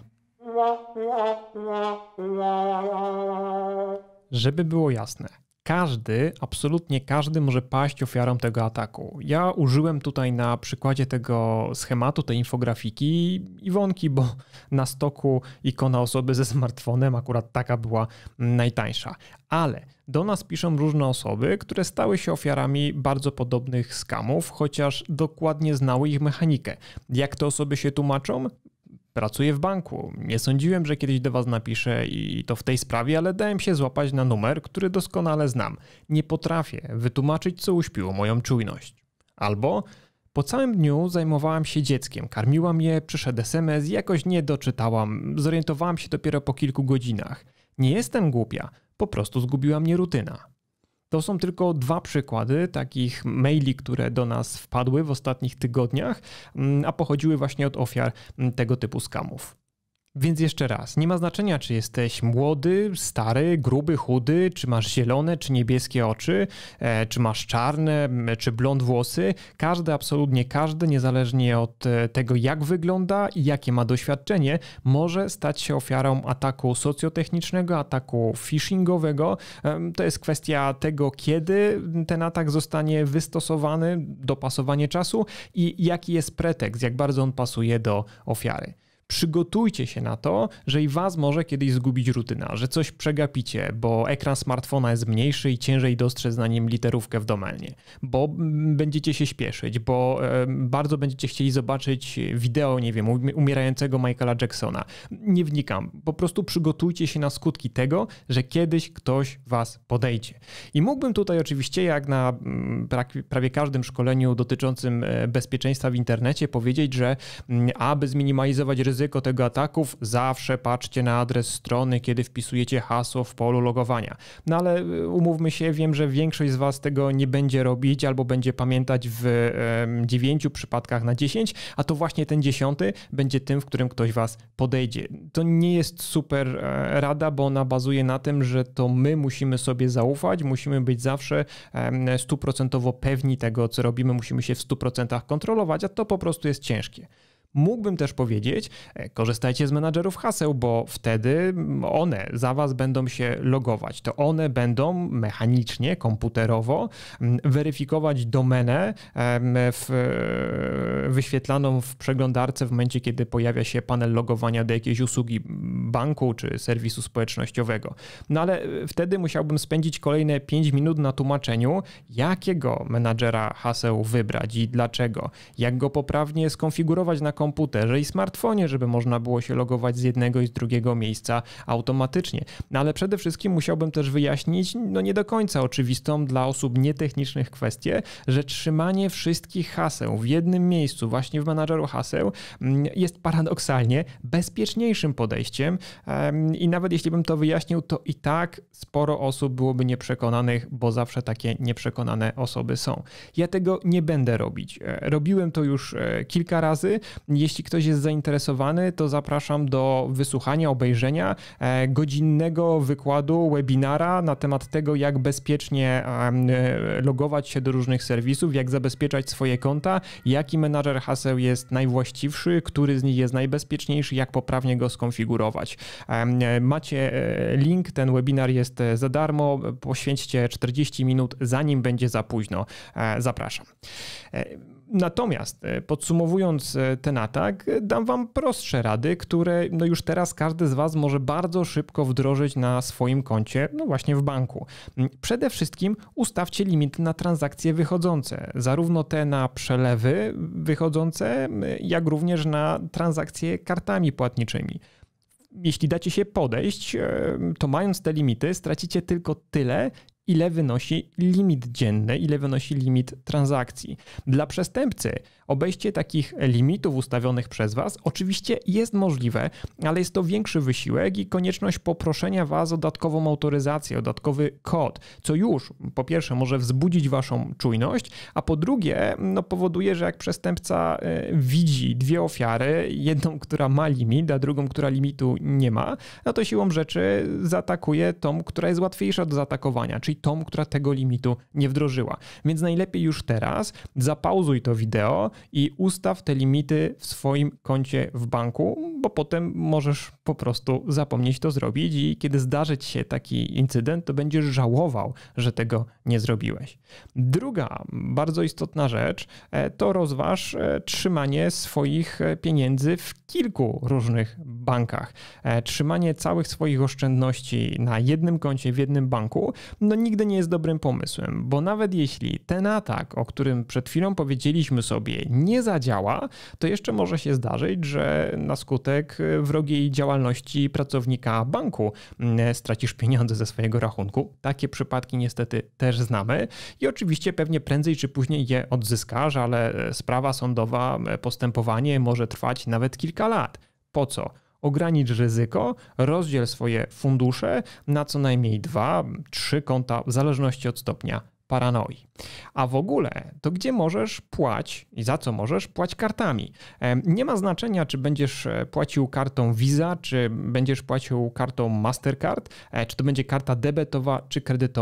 Żeby było jasne, każdy, absolutnie każdy może paść ofiarą tego ataku. Ja użyłem tutaj na przykładzie tego schematu, tej infografiki Iwonki, bo na stoku ikona osoby ze smartfonem akurat taka była najtańsza. Ale do nas piszą różne osoby, które stały się ofiarami bardzo podobnych skamów, chociaż dokładnie znały ich mechanikę. Jak te osoby się tłumaczą? Pracuję w banku. Nie sądziłem, że kiedyś do was napiszę i to w tej sprawie, ale dałem się złapać na numer, który doskonale znam. Nie potrafię wytłumaczyć, co uśpiło moją czujność. Albo po całym dniu zajmowałam się dzieckiem, karmiłam je, przyszedł es em es i jakoś nie doczytałam. Zorientowałam się dopiero po kilku godzinach. Nie jestem głupia, po prostu zgubiła mnie rutyna. To są tylko dwa przykłady takich maili, które do nas wpadły w ostatnich tygodniach, a pochodziły właśnie od ofiar tego typu skamów. Więc jeszcze raz, nie ma znaczenia, czy jesteś młody, stary, gruby, chudy, czy masz zielone, czy niebieskie oczy, czy masz czarne, czy blond włosy. Każdy, absolutnie każdy, niezależnie od tego, jak wygląda i jakie ma doświadczenie, może stać się ofiarą ataku socjotechnicznego, ataku phishingowego. To jest kwestia tego, kiedy ten atak zostanie wystosowany, dopasowanie czasu i jaki jest pretekst, jak bardzo on pasuje do ofiary. przygotujcie się na to, że i was może kiedyś zgubić rutyna, że coś przegapicie, bo ekran smartfona jest mniejszy i ciężej dostrzec na nim literówkę w domenie, bo będziecie się śpieszyć, bo bardzo będziecie chcieli zobaczyć wideo, nie wiem, umierającego Michaela Jacksona. Nie wnikam. Po prostu przygotujcie się na skutki tego, że kiedyś ktoś was podejdzie. I mógłbym tutaj oczywiście, jak na prawie każdym szkoleniu dotyczącym bezpieczeństwa w internecie, powiedzieć, że aby zminimalizować ryzyko tego ataków, zawsze patrzcie na adres strony, kiedy wpisujecie hasło w polu logowania. No ale umówmy się, wiem, że większość z was tego nie będzie robić albo będzie pamiętać w dziewięciu przypadkach na dziesięć, a to właśnie ten dziesiąty będzie tym, w którym ktoś was podejdzie. To nie jest super rada, bo ona bazuje na tym, że to my musimy sobie zaufać, musimy być zawsze stuprocentowo pewni tego, co robimy, musimy się w stu procentach kontrolować, a to po prostu jest ciężkie. Mógłbym też powiedzieć, korzystajcie z menadżerów haseł, bo wtedy one za was będą się logować. To one będą mechanicznie, komputerowo weryfikować domenę w, wyświetlaną w przeglądarce w momencie, kiedy pojawia się panel logowania do jakiejś usługi banku czy serwisu społecznościowego. No ale wtedy musiałbym spędzić kolejne pięć minut na tłumaczeniu, jakiego menadżera haseł wybrać i dlaczego, jak go poprawnie skonfigurować na komputerze i smartfonie, żeby można było się logować z jednego i z drugiego miejsca automatycznie. No ale przede wszystkim musiałbym też wyjaśnić, no nie do końca oczywistą dla osób nietechnicznych kwestię, że trzymanie wszystkich haseł w jednym miejscu, właśnie w menadżeru haseł, jest paradoksalnie bezpieczniejszym podejściem i nawet jeśli bym to wyjaśnił, to i tak sporo osób byłoby nieprzekonanych, bo zawsze takie nieprzekonane osoby są. Ja tego nie będę robić. Robiłem to już kilka razy. Jeśli ktoś jest zainteresowany, to zapraszam do wysłuchania, obejrzenia godzinnego wykładu, webinara na temat tego, jak bezpiecznie logować się do różnych serwisów, jak zabezpieczać swoje konta, jaki menadżer haseł jest najwłaściwszy, który z nich jest najbezpieczniejszy, jak poprawnie go skonfigurować. Macie link, ten webinar jest za darmo, poświęćcie czterdzieści minut, zanim będzie za późno. Zapraszam. Natomiast podsumowując ten atak, dam wam prostsze rady, które no już teraz każdy z was może bardzo szybko wdrożyć na swoim koncie, no właśnie w banku. Przede wszystkim ustawcie limity na transakcje wychodzące, zarówno te na przelewy wychodzące, jak również na transakcje kartami płatniczymi. Jeśli dacie się podejść, to mając te limity, stracicie tylko tyle, ile wynosi limit dzienny, ile wynosi limit transakcji. Dla przestępcy obejście takich limitów ustawionych przez was oczywiście jest możliwe, ale jest to większy wysiłek i konieczność poproszenia was o dodatkową autoryzację, o dodatkowy kod, co już po pierwsze może wzbudzić waszą czujność, a po drugie no, powoduje, że jak przestępca widzi dwie ofiary, jedną, która ma limit, a drugą, która limitu nie ma, no to siłą rzeczy zaatakuje tą, która jest łatwiejsza do zaatakowania, czyli tą, która tego limitu nie wdrożyła. Więc najlepiej już teraz zapauzuj to wideo i ustaw te limity w swoim koncie w banku, bo potem możesz po prostu zapomnieć to zrobić i kiedy zdarzy ci się taki incydent, to będziesz żałował, że tego nie zrobiłeś. Druga bardzo istotna rzecz to rozważ trzymanie swoich pieniędzy w kilku różnych bankach. Trzymanie całych swoich oszczędności na jednym koncie w jednym banku no nigdy nie jest dobrym pomysłem, bo nawet jeśli ten atak, o którym przed chwilą powiedzieliśmy sobie, nie zadziała, to jeszcze może się zdarzyć, że na skutek wrogiej działalności pracownika banku stracisz pieniądze ze swojego rachunku. Takie przypadki niestety też znamy i oczywiście pewnie prędzej czy później je odzyskasz, ale sprawa sądowa, postępowanie może trwać nawet kilka lat. Po co? Ogranicz ryzyko, rozdziel swoje fundusze na co najmniej dwa, trzy konta w zależności od stopnia paranoi. A w ogóle, to gdzie możesz płać i za co możesz płać kartami? Nie ma znaczenia, czy będziesz płacił kartą Visa, czy będziesz płacił kartą Mastercard, czy to będzie karta debetowa, czy kredytowa.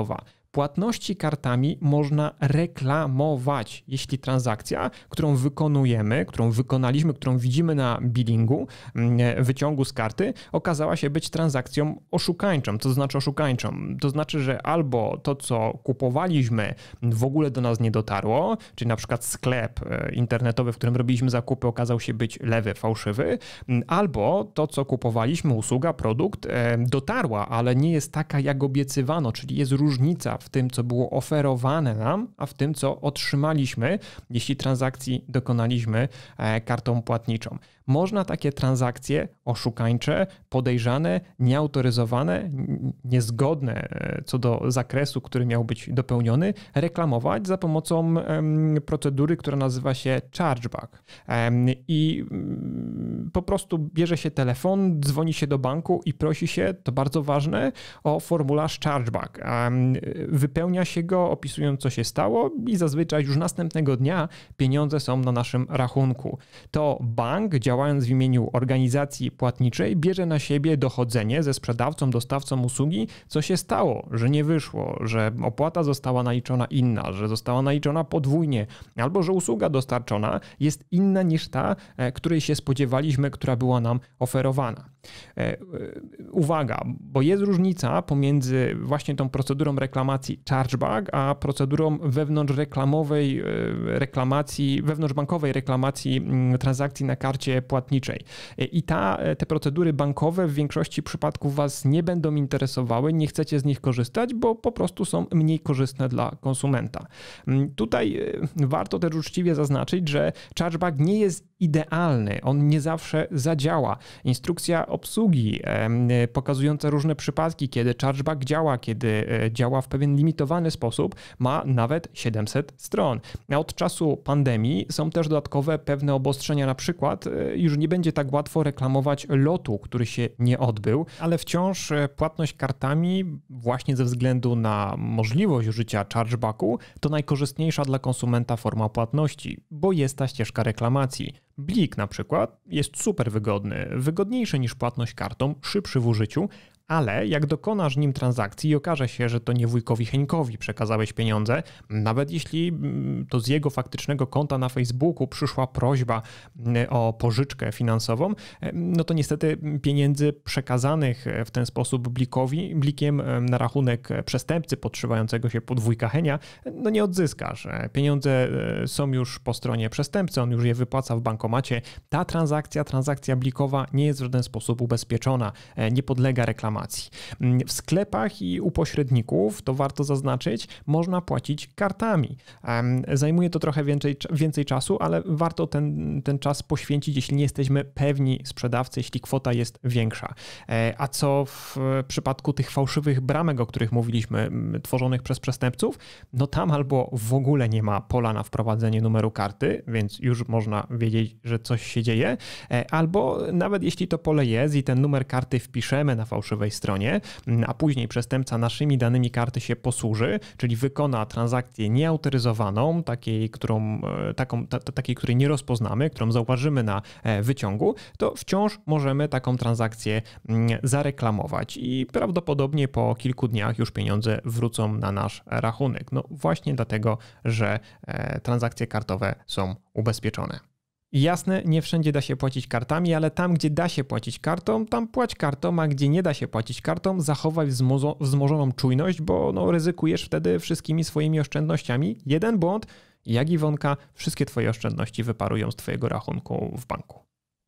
Płatności kartami można reklamować, jeśli transakcja, którą wykonujemy, którą wykonaliśmy, którą widzimy na billingu, wyciągu z karty, okazała się być transakcją oszukańczą. Co to znaczy oszukańczą? To znaczy, że albo to, co kupowaliśmy, w ogóle do nas nie dotarło, czyli na przykład sklep internetowy, w którym robiliśmy zakupy, okazał się być lewy, fałszywy, albo to, co kupowaliśmy, usługa, produkt, dotarła, ale nie jest taka, jak obiecywano, czyli jest różnica w tym, co było oferowane nam, a w tym, co otrzymaliśmy, jeśli transakcji dokonaliśmy kartą płatniczą. Można takie transakcje oszukańcze, podejrzane, nieautoryzowane, niezgodne co do zakresu, który miał być dopełniony, reklamować za pomocą procedury, która nazywa się chargeback. I po prostu bierze się telefon, dzwoni się do banku i prosi się, to bardzo ważne, o formularz chargeback. Wypełnia się go, opisując, co się stało i zazwyczaj już następnego dnia pieniądze są na naszym rachunku. To bank, działając w imieniu organizacji płatniczej, bierze na siebie dochodzenie ze sprzedawcą, dostawcą usługi, co się stało, że nie wyszło, że opłata została naliczona inna, że została naliczona podwójnie, albo że usługa dostarczona jest inna niż ta, której się spodziewaliśmy, która była nam oferowana. Uwaga, bo jest różnica pomiędzy właśnie tą procedurą reklamacji chargeback, a procedurą wewnątrzreklamowej reklamacji, wewnątrzbankowej reklamacji transakcji na karcie płatniczej. I ta, te procedury bankowe w większości przypadków Was nie będą interesowały, nie chcecie z nich korzystać, bo po prostu są mniej korzystne dla konsumenta. Tutaj warto też uczciwie zaznaczyć, że chargeback nie jest idealny, on nie zawsze zadziała. Instrukcja obsługi pokazująca różne przypadki, kiedy chargeback działa, kiedy działa w pewien limitowany sposób, ma nawet siedemset stron. A od czasu pandemii są też dodatkowe pewne obostrzenia, na przykład już nie będzie tak łatwo reklamować lotu, który się nie odbył, ale wciąż płatność kartami właśnie ze względu na możliwość użycia chargebacku to najkorzystniejsza dla konsumenta forma płatności, bo jest ta ścieżka reklamacji. Blik na przykład jest super wygodny, wygodniejszy niż płatność kartą, szybszy w użyciu, ale jak dokonasz nim transakcji i okaże się, że to nie wujkowi Henkowi przekazałeś pieniądze, nawet jeśli to z jego faktycznego konta na Facebooku przyszła prośba o pożyczkę finansową, no to niestety pieniędzy przekazanych w ten sposób blikowi, blikiem na rachunek przestępcy podszywającego się pod wujka Henia, no nie odzyskasz. Pieniądze są już po stronie przestępcy, on już je wypłaca w bankomacie. Ta transakcja, transakcja blikowa nie jest w żaden sposób ubezpieczona, nie podlega reklamacji. W sklepach i u pośredników, to warto zaznaczyć, można płacić kartami. Zajmuje to trochę więcej, więcej czasu, ale warto ten, ten czas poświęcić, jeśli nie jesteśmy pewni sprzedawcy, jeśli kwota jest większa. A co w przypadku tych fałszywych bramek, o których mówiliśmy, tworzonych przez przestępców, no tam albo w ogóle nie ma pola na wprowadzenie numeru karty, więc już można wiedzieć, że coś się dzieje, albo nawet jeśli to pole jest i ten numer karty wpiszemy na fałszywej stronie, a później przestępca naszymi danymi karty się posłuży, czyli wykona transakcję nieautoryzowaną, takiej, którą, taką, ta, takiej, której nie rozpoznamy, którą zauważymy na wyciągu, to wciąż możemy taką transakcję zareklamować i prawdopodobnie po kilku dniach już pieniądze wrócą na nasz rachunek. No właśnie dlatego, że transakcje kartowe są ubezpieczone. Jasne, nie wszędzie da się płacić kartami, ale tam, gdzie da się płacić kartą, tam płać kartą, a gdzie nie da się płacić kartą, zachowaj wzmo- wzmożoną czujność, bo no, ryzykujesz wtedy wszystkimi swoimi oszczędnościami. Jeden błąd, jak Iwonka, wszystkie twoje oszczędności wyparują z twojego rachunku w banku.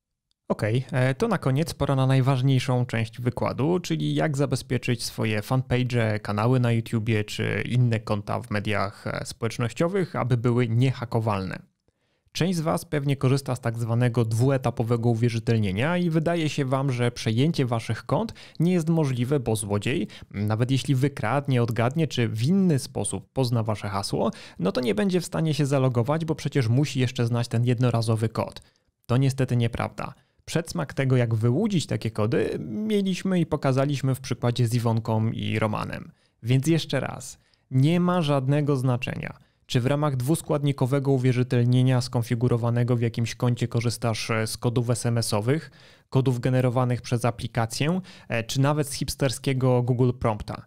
Okej, okay, to na koniec pora na najważniejszą część wykładu, czyli jak zabezpieczyć swoje fanpage, kanały na YouTubie czy inne konta w mediach społecznościowych, aby były niehakowalne. Część z Was pewnie korzysta z tak zwanego dwuetapowego uwierzytelnienia i wydaje się Wam, że przejęcie Waszych kont nie jest możliwe, bo złodziej, nawet jeśli wykradnie, odgadnie czy w inny sposób pozna Wasze hasło, no to nie będzie w stanie się zalogować, bo przecież musi jeszcze znać ten jednorazowy kod. To niestety nieprawda. Przedsmak tego, jak wyłudzić takie kody, mieliśmy i pokazaliśmy w przykładzie z Iwonką i Romanem. Więc jeszcze raz, nie ma żadnego znaczenia, czy w ramach dwuskładnikowego uwierzytelnienia skonfigurowanego w jakimś koncie korzystasz z kodów es em esowych, kodów generowanych przez aplikację, czy nawet z hipsterskiego Google Prompta.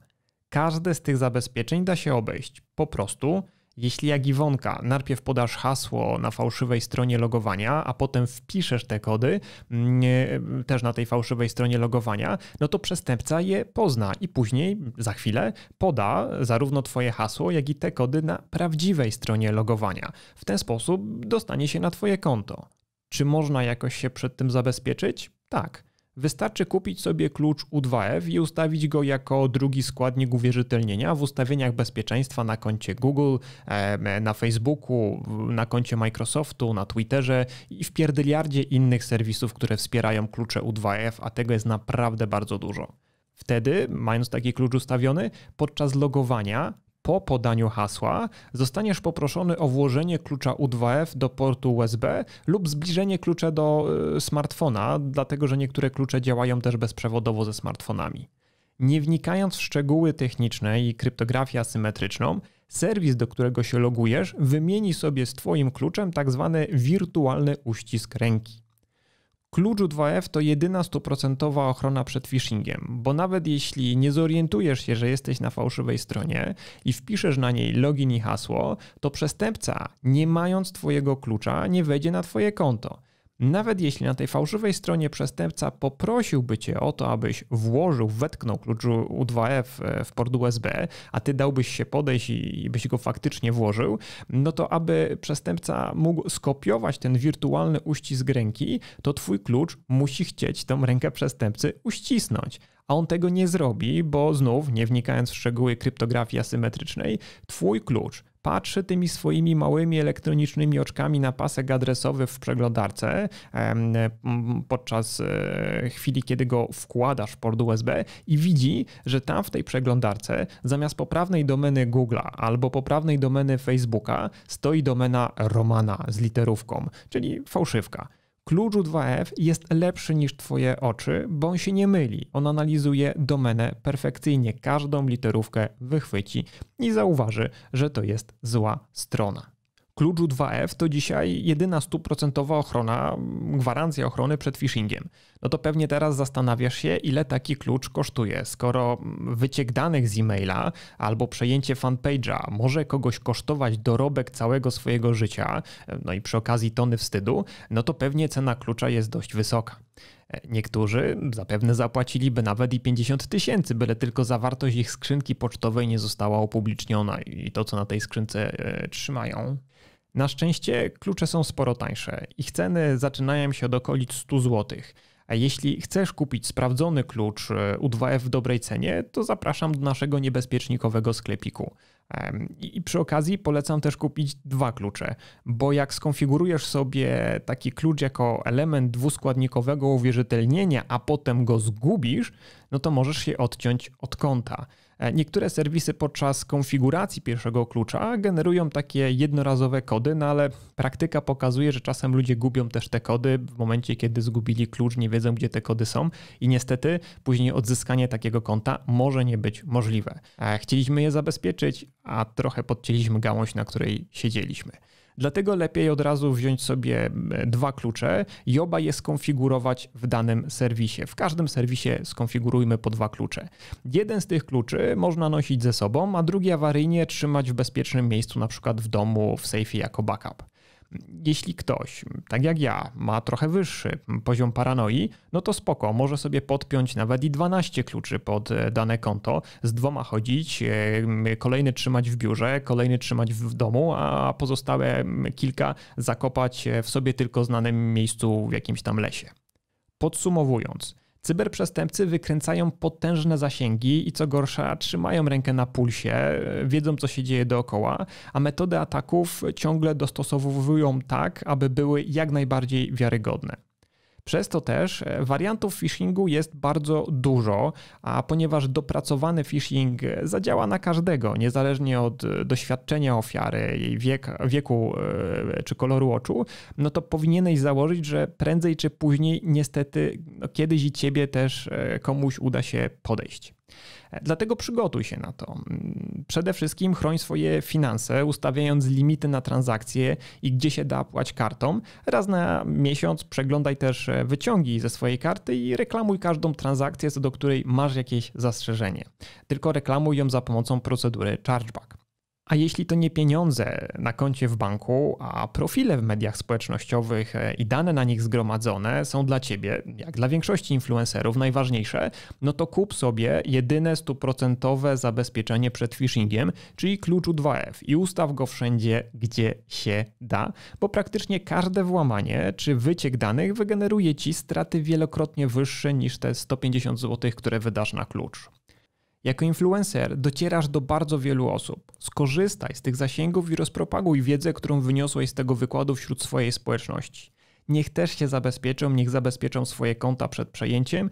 Każde z tych zabezpieczeń da się obejść. Po prostu, jeśli jak Iwonka najpierw podasz hasło na fałszywej stronie logowania, a potem wpiszesz te kody nie, też na tej fałszywej stronie logowania, no to przestępca je pozna i później, za chwilę, poda zarówno twoje hasło, jak i te kody na prawdziwej stronie logowania. W ten sposób dostanie się na twoje konto. Czy można jakoś się przed tym zabezpieczyć? Tak. Wystarczy kupić sobie klucz U dwa F i ustawić go jako drugi składnik uwierzytelnienia w ustawieniach bezpieczeństwa na koncie Google, na Facebooku, na koncie Microsoftu, na Twitterze i w pierdyliardzie innych serwisów, które wspierają klucze U dwa F, a tego jest naprawdę bardzo dużo. Wtedy, mając taki klucz ustawiony, podczas logowania po podaniu hasła zostaniesz poproszony o włożenie klucza U dwa F do portu U S B lub zbliżenie klucza do smartfona, dlatego że niektóre klucze działają też bezprzewodowo ze smartfonami. Nie wnikając w szczegóły techniczne i kryptografię asymetryczną, serwis, do którego się logujesz, wymieni sobie z twoim kluczem tak zwany wirtualny uścisk ręki. Klucz U dwa F to jedyna stuprocentowa ochrona przed phishingiem, bo nawet jeśli nie zorientujesz się, że jesteś na fałszywej stronie i wpiszesz na niej login i hasło, to przestępca, nie mając twojego klucza, nie wejdzie na twoje konto. Nawet jeśli na tej fałszywej stronie przestępca poprosiłby cię o to, abyś włożył, wetknął klucz U dwa F w port U S B, a ty dałbyś się podejść i byś go faktycznie włożył, no to aby przestępca mógł skopiować ten wirtualny uścisk ręki, to twój klucz musi chcieć tą rękę przestępcy uścisnąć. A on tego nie zrobi, bo znów, nie wnikając w szczegóły kryptografii asymetrycznej, twój klucz patrzy tymi swoimi małymi elektronicznymi oczkami na pasek adresowy w przeglądarce podczas chwili, kiedy go wkładasz w port U S B i widzi, że tam w tej przeglądarce zamiast poprawnej domeny Google'a albo poprawnej domeny Facebooka stoi domena Romana z literówką, czyli fałszywka. Klucz U dwa F jest lepszy niż twoje oczy, bo on się nie myli. On analizuje domenę perfekcyjnie, każdą literówkę wychwyci i zauważy, że to jest zła strona. Klucz U dwa F to dzisiaj jedyna stuprocentowa ochrona, gwarancja ochrony przed phishingiem. No to pewnie teraz zastanawiasz się, ile taki klucz kosztuje, skoro wyciek danych z e-maila albo przejęcie fanpage'a może kogoś kosztować dorobek całego swojego życia, no i przy okazji tony wstydu, no to pewnie cena klucza jest dość wysoka. Niektórzy zapewne zapłaciliby nawet i pięćdziesiąt tysięcy, byle tylko zawartość ich skrzynki pocztowej nie została upubliczniona i to, co na tej skrzynce e, trzymają. Na szczęście klucze są sporo tańsze. Ich ceny zaczynają się od okolic stu złotych. A jeśli chcesz kupić sprawdzony klucz U dwa F w dobrej cenie, to zapraszam do naszego niebezpiecznikowego sklepiku. I przy okazji polecam też kupić dwa klucze, bo jak skonfigurujesz sobie taki klucz jako element dwuskładnikowego uwierzytelnienia, a potem go zgubisz, no to możesz się odciąć od konta. Niektóre serwisy podczas konfiguracji pierwszego klucza generują takie jednorazowe kody, no ale praktyka pokazuje, że czasem ludzie gubią też te kody w momencie, kiedy zgubili klucz, nie wiedzą, gdzie te kody są i niestety później odzyskanie takiego konta może nie być możliwe. Chcieliśmy je zabezpieczyć, a trochę podcięliśmy gałąź, na której siedzieliśmy. Dlatego lepiej od razu wziąć sobie dwa klucze i oba je skonfigurować w danym serwisie. W każdym serwisie skonfigurujmy po dwa klucze. Jeden z tych kluczy można nosić ze sobą, a drugi awaryjnie trzymać w bezpiecznym miejscu, na przykład w domu, w sejfie jako backup. Jeśli ktoś, tak jak ja, ma trochę wyższy poziom paranoi, no to spoko, może sobie podpiąć nawet i dwanaście kluczy pod dane konto, z dwoma chodzić, kolejny trzymać w biurze, kolejny trzymać w domu, a pozostałe kilka zakopać w sobie tylko znanym miejscu w jakimś tam lesie. Podsumowując, cyberprzestępcy wykręcają potężne zasięgi i co gorsza trzymają rękę na pulsie, wiedzą co się dzieje dookoła, a metody ataków ciągle dostosowują tak, aby były jak najbardziej wiarygodne. Przez to też wariantów phishingu jest bardzo dużo, a ponieważ dopracowany phishing zadziała na każdego, niezależnie od doświadczenia ofiary, jej wiek, wieku czy koloru oczu, no to powinieneś założyć, że prędzej czy później niestety no kiedyś i ciebie też komuś uda się podejść. Dlatego przygotuj się na to. Przede wszystkim chroń swoje finanse, ustawiając limity na transakcje i gdzie się da płać kartą. Raz na miesiąc przeglądaj też wyciągi ze swojej karty i reklamuj każdą transakcję, co do której masz jakieś zastrzeżenie. Tylko reklamuj ją za pomocą procedury chargeback. A jeśli to nie pieniądze na koncie w banku, a profile w mediach społecznościowych i dane na nich zgromadzone są dla ciebie, jak dla większości influencerów, najważniejsze, no to kup sobie jedyne stuprocentowe zabezpieczenie przed phishingiem, czyli klucz U dwa F i ustaw go wszędzie, gdzie się da, bo praktycznie każde włamanie czy wyciek danych wygeneruje ci straty wielokrotnie wyższe niż te sto pięćdziesiąt złotych, które wydasz na klucz. Jako influencer docierasz do bardzo wielu osób. Skorzystaj z tych zasięgów i rozpropaguj wiedzę, którą wyniosłeś z tego wykładu wśród swojej społeczności. Niech też się zabezpieczą, niech zabezpieczą swoje konta przed przejęciem,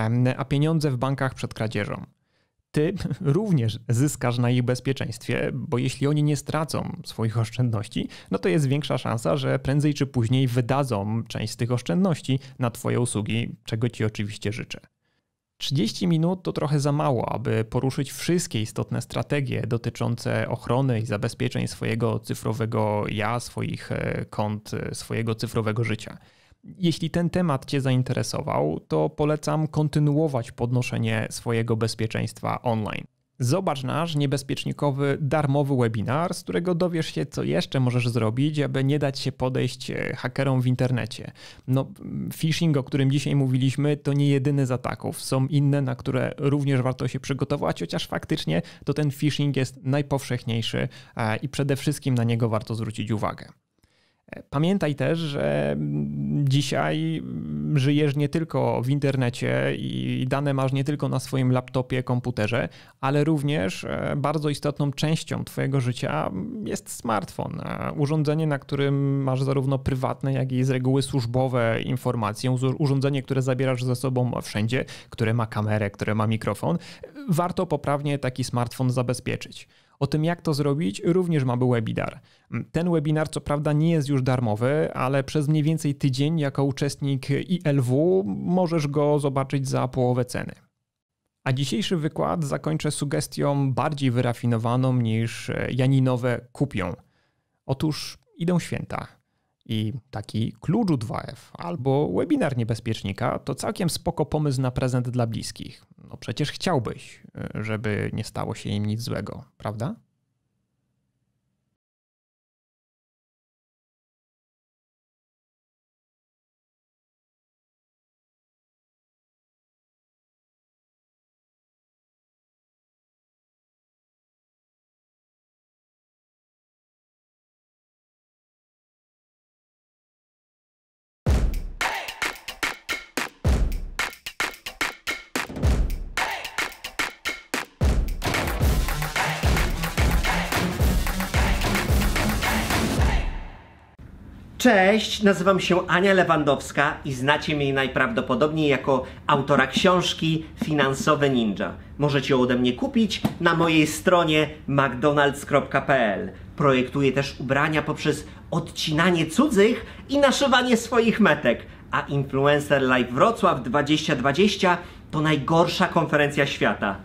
a pieniądze w bankach przed kradzieżą. Ty również zyskasz na ich bezpieczeństwie, bo jeśli oni nie stracą swoich oszczędności, no to jest większa szansa, że prędzej czy później wydadzą część z tych oszczędności na twoje usługi, czego ci oczywiście życzę. trzydzieści minut to trochę za mało, aby poruszyć wszystkie istotne strategie dotyczące ochrony i zabezpieczeń swojego cyfrowego ja, swoich kont, swojego cyfrowego życia. Jeśli ten temat cię zainteresował, to polecam kontynuować podnoszenie swojego bezpieczeństwa online. Zobacz nasz niebezpiecznikowy, darmowy webinar, z którego dowiesz się, co jeszcze możesz zrobić, aby nie dać się podejść hakerom w internecie. No, phishing, o którym dzisiaj mówiliśmy, to nie jedyny z ataków. Są inne, na które również warto się przygotować, chociaż faktycznie to ten phishing jest najpowszechniejszy i przede wszystkim na niego warto zwrócić uwagę. Pamiętaj też, że dzisiaj żyjesz nie tylko w internecie i dane masz nie tylko na swoim laptopie, komputerze, ale również bardzo istotną częścią twojego życia jest smartfon. Urządzenie, na którym masz zarówno prywatne, jak i z reguły służbowe informacje. Urządzenie, które zabierasz ze sobą wszędzie, które ma kamerę, które ma mikrofon. Warto poprawnie taki smartfon zabezpieczyć. O tym, jak to zrobić, również mamy webinar. Ten webinar co prawda nie jest już darmowy, ale przez mniej więcej tydzień jako uczestnik I L W możesz go zobaczyć za połowę ceny. A dzisiejszy wykład zakończę sugestią bardziej wyrafinowaną niż Janinowe kupią. Otóż idą święta i taki klucz U dwa F albo webinar niebezpiecznika to całkiem spoko pomysł na prezent dla bliskich. No przecież chciałbyś, żeby nie stało się im nic złego, prawda? Cześć, nazywam się Ania Lewandowska i znacie mnie najprawdopodobniej jako autora książki Finansowe Ninja. Możecie ją ode mnie kupić na mojej stronie mcdonalds kropka p l. Projektuję też ubrania poprzez odcinanie cudzych i naszywanie swoich metek. A Influencer Live Wrocław dwadzieścia dwadzieścia to najgorsza konferencja świata.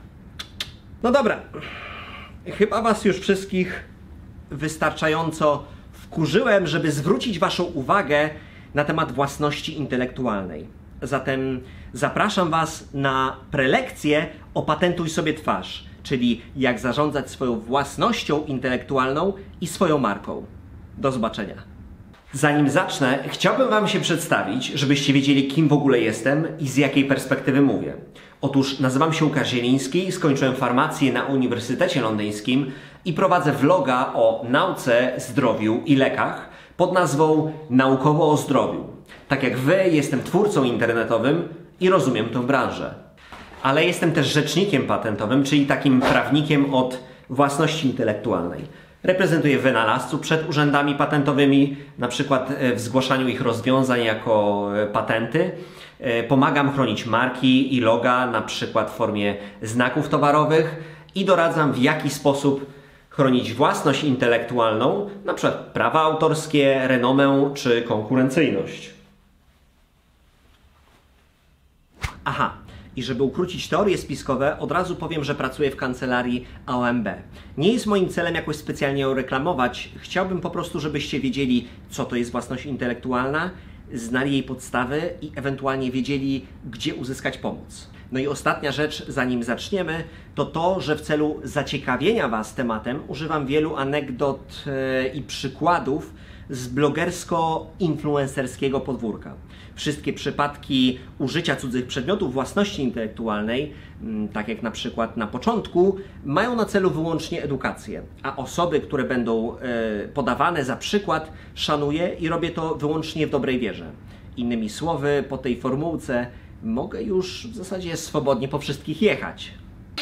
No dobra, chyba was już wszystkich wystarczająco wkurzyłem, żeby zwrócić waszą uwagę na temat własności intelektualnej. Zatem zapraszam was na prelekcję Opatentuj sobie twarz, czyli jak zarządzać swoją własnością intelektualną i swoją marką. Do zobaczenia. Zanim zacznę, chciałbym wam się przedstawić, żebyście wiedzieli, kim w ogóle jestem i z jakiej perspektywy mówię. Otóż nazywam się Łukasz Zieliński, skończyłem farmację na Uniwersytecie Londyńskim i prowadzę vloga o nauce, zdrowiu i lekach pod nazwą Naukowo o zdrowiu. Tak jak wy, jestem twórcą internetowym i rozumiem tę branżę. Ale jestem też rzecznikiem patentowym, czyli takim prawnikiem od własności intelektualnej. Reprezentuję wynalazców przed urzędami patentowymi, na przykład w zgłaszaniu ich rozwiązań jako patenty. Pomagam chronić marki i loga, na przykład w formie znaków towarowych i doradzam, w jaki sposób chronić własność intelektualną, na przykład prawa autorskie, renomę czy konkurencyjność. Aha, i żeby ukrócić teorie spiskowe, od razu powiem, że pracuję w kancelarii A O M B. Nie jest moim celem jakoś specjalnie ją reklamować. Chciałbym po prostu, żebyście wiedzieli, co to jest własność intelektualna, znali jej podstawy i ewentualnie wiedzieli, gdzie uzyskać pomoc. No i ostatnia rzecz, zanim zaczniemy, to to, że w celu zaciekawienia Was tematem używam wielu anegdot yy, i przykładów z blogersko-influencerskiego podwórka. Wszystkie przypadki użycia cudzych przedmiotów własności intelektualnej, tak jak na przykład na początku, mają na celu wyłącznie edukację, a osoby, które będą podawane za przykład, szanuję i robię to wyłącznie w dobrej wierze. Innymi słowy, po tej formułce mogę już w zasadzie swobodnie po wszystkich jechać.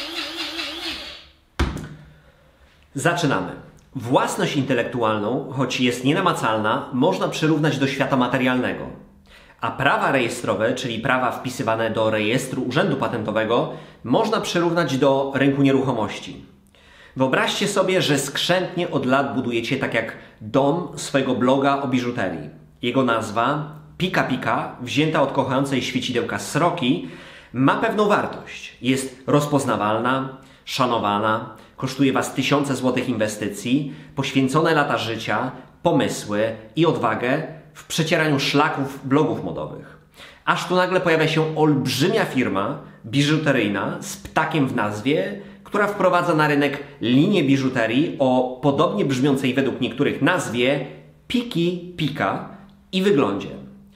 Zaczynamy. Własność intelektualną, choć jest nienamacalna, można przyrównać do świata materialnego. A prawa rejestrowe, czyli prawa wpisywane do rejestru Urzędu Patentowego, można przyrównać do rynku nieruchomości. Wyobraźcie sobie, że skrzętnie od lat budujecie tak jak dom swojego bloga o biżuterii. Jego nazwa, Pika Pika, wzięta od kochającej świecidełka sroki, ma pewną wartość. Jest rozpoznawalna, szanowana, kosztuje Was tysiące złotych inwestycji, poświęcone lata życia, pomysły i odwagę w przecieraniu szlaków blogów modowych. Aż tu nagle pojawia się olbrzymia firma biżuteryjna z ptakiem w nazwie, która wprowadza na rynek linię biżuterii o podobnie brzmiącej według niektórych nazwie Piki Pika i wyglądzie.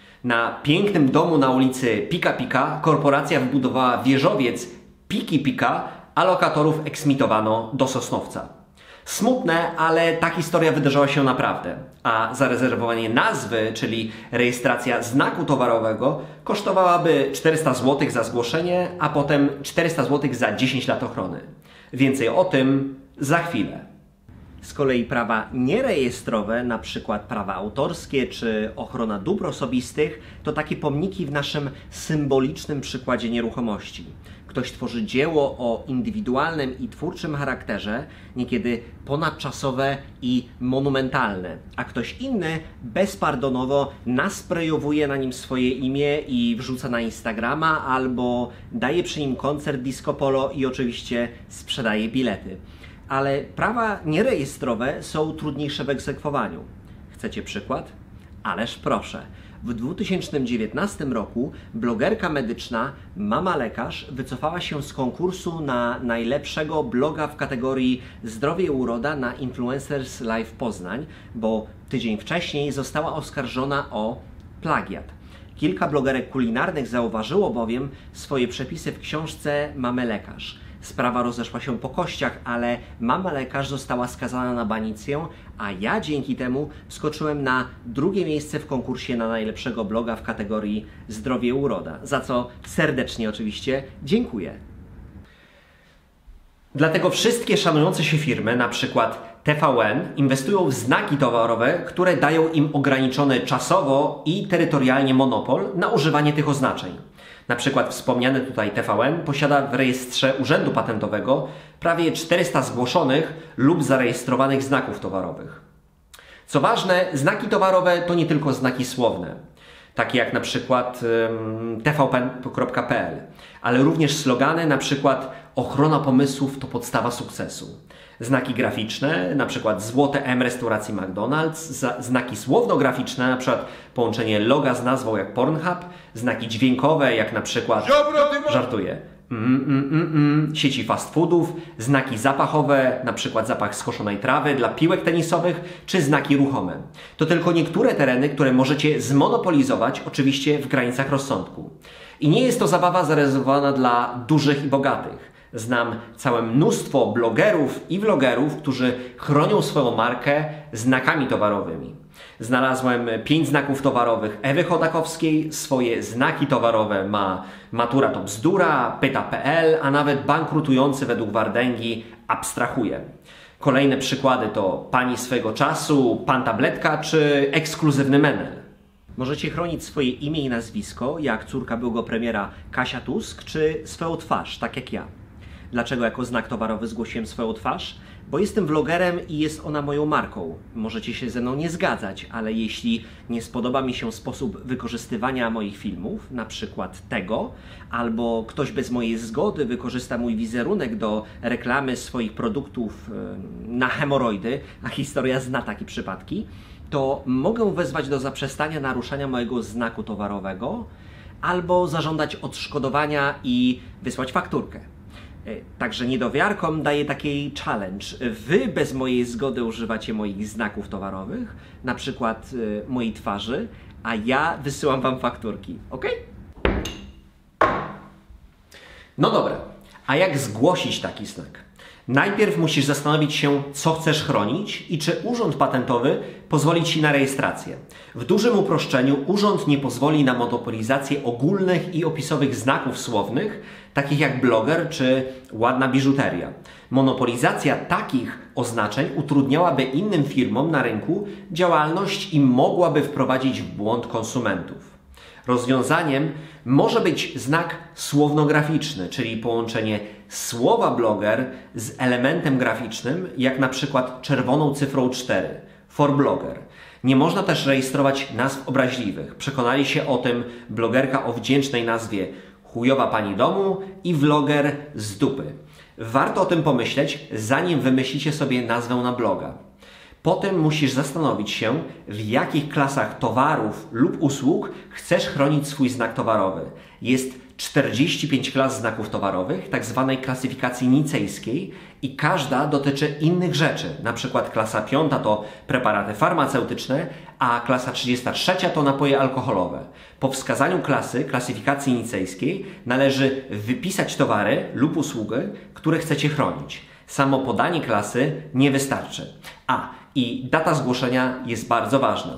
Na pięknym domu na ulicy Pika Pika korporacja wybudowała wieżowiec Piki Pika, a lokatorów eksmitowano do Sosnowca. Smutne, ale ta historia wydarzyła się naprawdę, a zarezerwowanie nazwy, czyli rejestracja znaku towarowego, kosztowałaby czterysta złotych za zgłoszenie, a potem czterysta złotych za dziesięć lat ochrony. Więcej o tym za chwilę. Z kolei prawa nierejestrowe, na przykład prawa autorskie czy ochrona dóbr osobistych, to takie pomniki w naszym symbolicznym przykładzie nieruchomości. Ktoś tworzy dzieło o indywidualnym i twórczym charakterze, niekiedy ponadczasowe i monumentalne, a ktoś inny bezpardonowo nasprejowuje na nim swoje imię i wrzuca na Instagrama albo daje przy nim koncert disco polo i oczywiście sprzedaje bilety. Ale prawa nierejestrowe są trudniejsze w egzekwowaniu. Chcecie przykład? Ależ proszę. W dwa tysiące dziewiętnastym roku blogerka medyczna Mama Lekarz wycofała się z konkursu na najlepszego bloga w kategorii Zdrowie i Uroda na Influencers Live Poznań, bo tydzień wcześniej została oskarżona o plagiat. Kilka blogerek kulinarnych zauważyło bowiem swoje przepisy w książce Mamy Lekarz. Sprawa rozeszła się po kościach, ale Mama Lekarz została skazana na banicję, a ja dzięki temu wskoczyłem na drugie miejsce w konkursie na najlepszego bloga w kategorii Zdrowie i Uroda, za co serdecznie oczywiście dziękuję. Dlatego wszystkie szanujące się firmy, na przykład T V N, inwestują w znaki towarowe, które dają im ograniczony czasowo i terytorialnie monopol na używanie tych oznaczeń. Na przykład wspomniany tutaj T V N posiada w rejestrze Urzędu Patentowego prawie czterysta zgłoszonych lub zarejestrowanych znaków towarowych. Co ważne, znaki towarowe to nie tylko znaki słowne, takie jak na przykład um, t v p n kropka p l, ale również slogany, na przykład ochrona pomysłów to podstawa sukcesu. Znaki graficzne, na przykład złote M restauracji McDonald's, znaki słowno-graficzne, na przykład połączenie loga z nazwą jak Pornhub, znaki dźwiękowe jak na przykład, żartuję, mm, mm, mm, mm, sieci fast foodów, znaki zapachowe, na przykład zapach skoszonej trawy dla piłek tenisowych, czy znaki ruchome. To tylko niektóre tereny, które możecie zmonopolizować, oczywiście w granicach rozsądku. I nie jest to zabawa zarezerwowana dla dużych i bogatych. Znam całe mnóstwo blogerów i vlogerów, którzy chronią swoją markę znakami towarowymi. Znalazłem pięć znaków towarowych Ewy Chodakowskiej, swoje znaki towarowe ma Matura to bzdura, pyta kropka p l, a nawet bankrutujący według Wardęgi Abstrahuje. Kolejne przykłady to Pani swego czasu, Pan Tabletka czy Ekskluzywny Menel. Możecie chronić swoje imię i nazwisko, jak córka byłego premiera Kasia Tusk, czy swoją twarz, tak jak ja. Dlaczego jako znak towarowy zgłosiłem swoją twarz? bo jestem vlogerem i jest ona moją marką. Możecie się ze mną nie zgadzać, ale jeśli nie spodoba mi się sposób wykorzystywania moich filmów, na przykład tego, albo ktoś bez mojej zgody wykorzysta mój wizerunek do reklamy swoich produktów na hemoroidy, a historia zna takie przypadki, to mogę wezwać do zaprzestania naruszania mojego znaku towarowego albo zażądać odszkodowania i wysłać fakturkę. Także niedowiarkom daję taki challenge. Wy bez mojej zgody używacie moich znaków towarowych, na przykład mojej twarzy, a ja wysyłam wam fakturki, ok? No dobra, a jak zgłosić taki znak? Najpierw musisz zastanowić się, co chcesz chronić i czy Urząd Patentowy pozwoli Ci na rejestrację. W dużym uproszczeniu urząd nie pozwoli na monopolizację ogólnych i opisowych znaków słownych, takich jak bloger czy ładna biżuteria. Monopolizacja takich oznaczeń utrudniałaby innym firmom na rynku działalność i mogłaby wprowadzić w błąd konsumentów. Rozwiązaniem może być znak słownograficzny, czyli połączenie słowa bloger z elementem graficznym, jak na przykład czerwoną cyfrą cztery, for blogger. Nie można też rejestrować nazw obraźliwych. Przekonali się o tym blogerka o wdzięcznej nazwie chujowa pani domu i vloger z dupy. Warto o tym pomyśleć, zanim wymyślicie sobie nazwę na bloga. Potem musisz zastanowić się, w jakich klasach towarów lub usług chcesz chronić swój znak towarowy. Jest czterdzieści pięć klas znaków towarowych, tak zwanej klasyfikacji nicejskiej i każda dotyczy innych rzeczy. Na przykład klasa piąta to preparaty farmaceutyczne, a klasa trzydziesta trzecia to napoje alkoholowe. Po wskazaniu klasy klasyfikacji nicejskiej należy wypisać towary lub usługi, które chcecie chronić. Samo podanie klasy nie wystarczy. A, i data zgłoszenia jest bardzo ważna.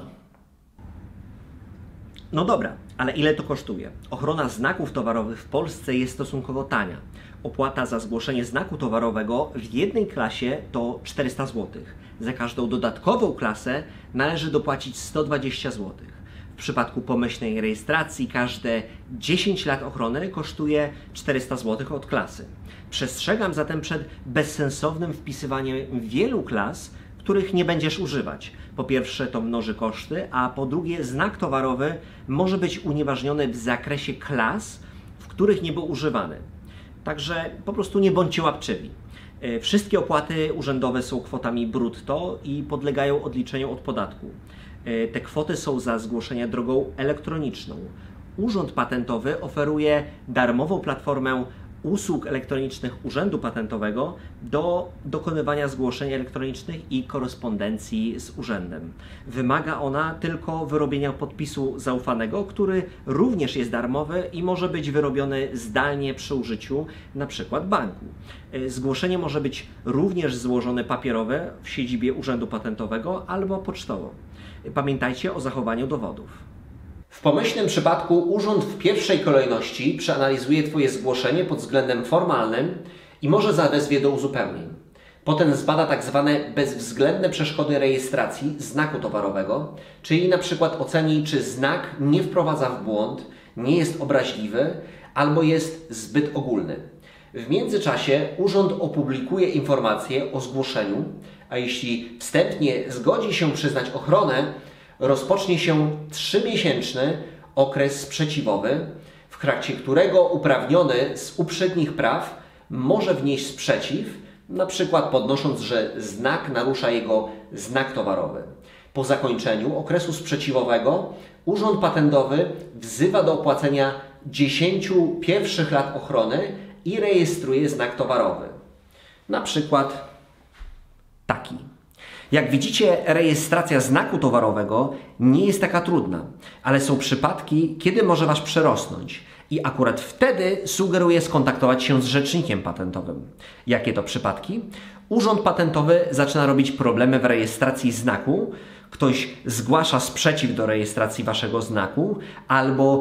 No dobra, ale ile to kosztuje? Ochrona znaków towarowych w Polsce jest stosunkowo tania. Opłata za zgłoszenie znaku towarowego w jednej klasie to czterysta złotych. Za każdą dodatkową klasę należy dopłacić sto dwadzieścia złotych. W przypadku pomyślnej rejestracji każde dziesięć lat ochrony kosztuje czterysta złotych od klasy. Przestrzegam zatem przed bezsensownym wpisywaniem wielu klas, których nie będziesz używać. Po pierwsze to mnoży koszty, a po drugie znak towarowy może być unieważniony w zakresie klas, w których nie był używany. Także po prostu nie bądźcie łapczywi. Wszystkie opłaty urzędowe są kwotami brutto i podlegają odliczeniu od podatku. Te kwoty są za zgłoszenie drogą elektroniczną. Urząd Patentowy oferuje darmową platformę usług elektronicznych Urzędu Patentowego do dokonywania zgłoszeń elektronicznych i korespondencji z urzędem. Wymaga ona tylko wyrobienia podpisu zaufanego, który również jest darmowy i może być wyrobiony zdalnie przy użyciu np. banku. Zgłoszenie może być również złożone papierowe w siedzibie Urzędu Patentowego albo pocztowo. Pamiętajcie o zachowaniu dowodów. W pomyślnym przypadku urząd w pierwszej kolejności przeanalizuje Twoje zgłoszenie pod względem formalnym i może zawezwie do uzupełnień. Potem zbada tak zwane bezwzględne przeszkody rejestracji znaku towarowego, czyli na przykład oceni, czy znak nie wprowadza w błąd, nie jest obraźliwy albo jest zbyt ogólny. W międzyczasie urząd opublikuje informacje o zgłoszeniu, a jeśli wstępnie zgodzi się przyznać ochronę, rozpocznie się trzymiesięczny okres sprzeciwowy, w trakcie którego uprawniony z uprzednich praw może wnieść sprzeciw, na przykład podnosząc, że znak narusza jego znak towarowy. Po zakończeniu okresu sprzeciwowego Urząd Patentowy wzywa do opłacenia dziesięciu pierwszych lat ochrony i rejestruje znak towarowy. Na przykład taki. Jak widzicie, rejestracja znaku towarowego nie jest taka trudna, ale są przypadki, kiedy może Was przerosnąć i akurat wtedy sugeruję skontaktować się z rzecznikiem patentowym. Jakie to przypadki? Urząd Patentowy zaczyna robić problemy w rejestracji znaku, ktoś zgłasza sprzeciw do rejestracji Waszego znaku, albo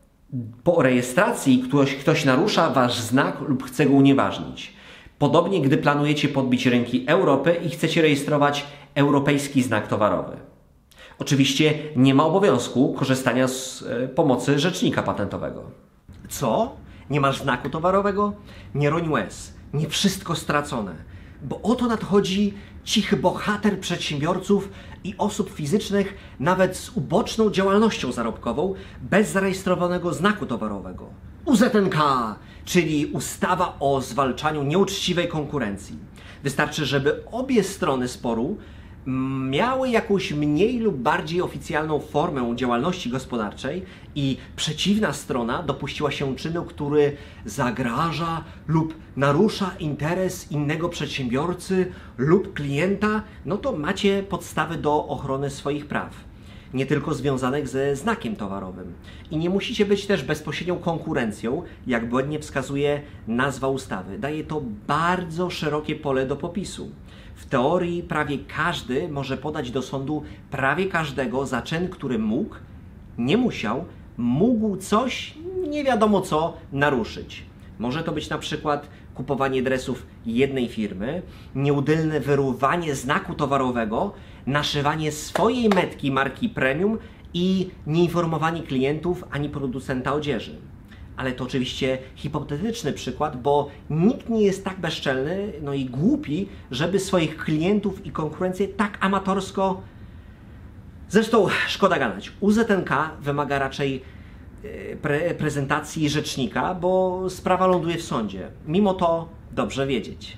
po rejestracji ktoś, ktoś narusza Wasz znak lub chce go unieważnić. Podobnie, gdy planujecie podbić rynki Europy i chcecie rejestrować europejski znak towarowy. Oczywiście nie ma obowiązku korzystania z e, pomocy rzecznika patentowego. Co? Nie masz znaku towarowego? Nie roń łez. Nie wszystko stracone. bo oto nadchodzi cichy bohater przedsiębiorców i osób fizycznych, nawet z uboczną działalnością zarobkową, bez zarejestrowanego znaku towarowego. U Z N K, czyli ustawa o zwalczaniu nieuczciwej konkurencji. Wystarczy, żeby obie strony sporu miały jakąś mniej lub bardziej oficjalną formę działalności gospodarczej i przeciwna strona dopuściła się czynu, który zagraża lub narusza interes innego przedsiębiorcy lub klienta, no to macie podstawy do ochrony swoich praw, nie tylko związanych ze znakiem towarowym. I nie musicie być też bezpośrednią konkurencją, jak błędnie wskazuje nazwa ustawy. Daje to bardzo szerokie pole do popisu. W teorii prawie każdy może podać do sądu prawie każdego za czyn, który mógł, nie musiał, mógł coś, nie wiadomo co, naruszyć. Może to być na przykład kupowanie dresów jednej firmy, nieudolne wyruwanie znaku towarowego, naszywanie swojej metki marki premium i nieinformowanie klientów ani producenta odzieży. Ale to oczywiście hipotetyczny przykład, bo nikt nie jest tak bezczelny, no i głupi, żeby swoich klientów i konkurencję tak amatorsko... Zresztą szkoda gadać. U Z N K wymaga raczej pre prezentacji rzecznika, bo sprawa ląduje w sądzie. Mimo to dobrze wiedzieć.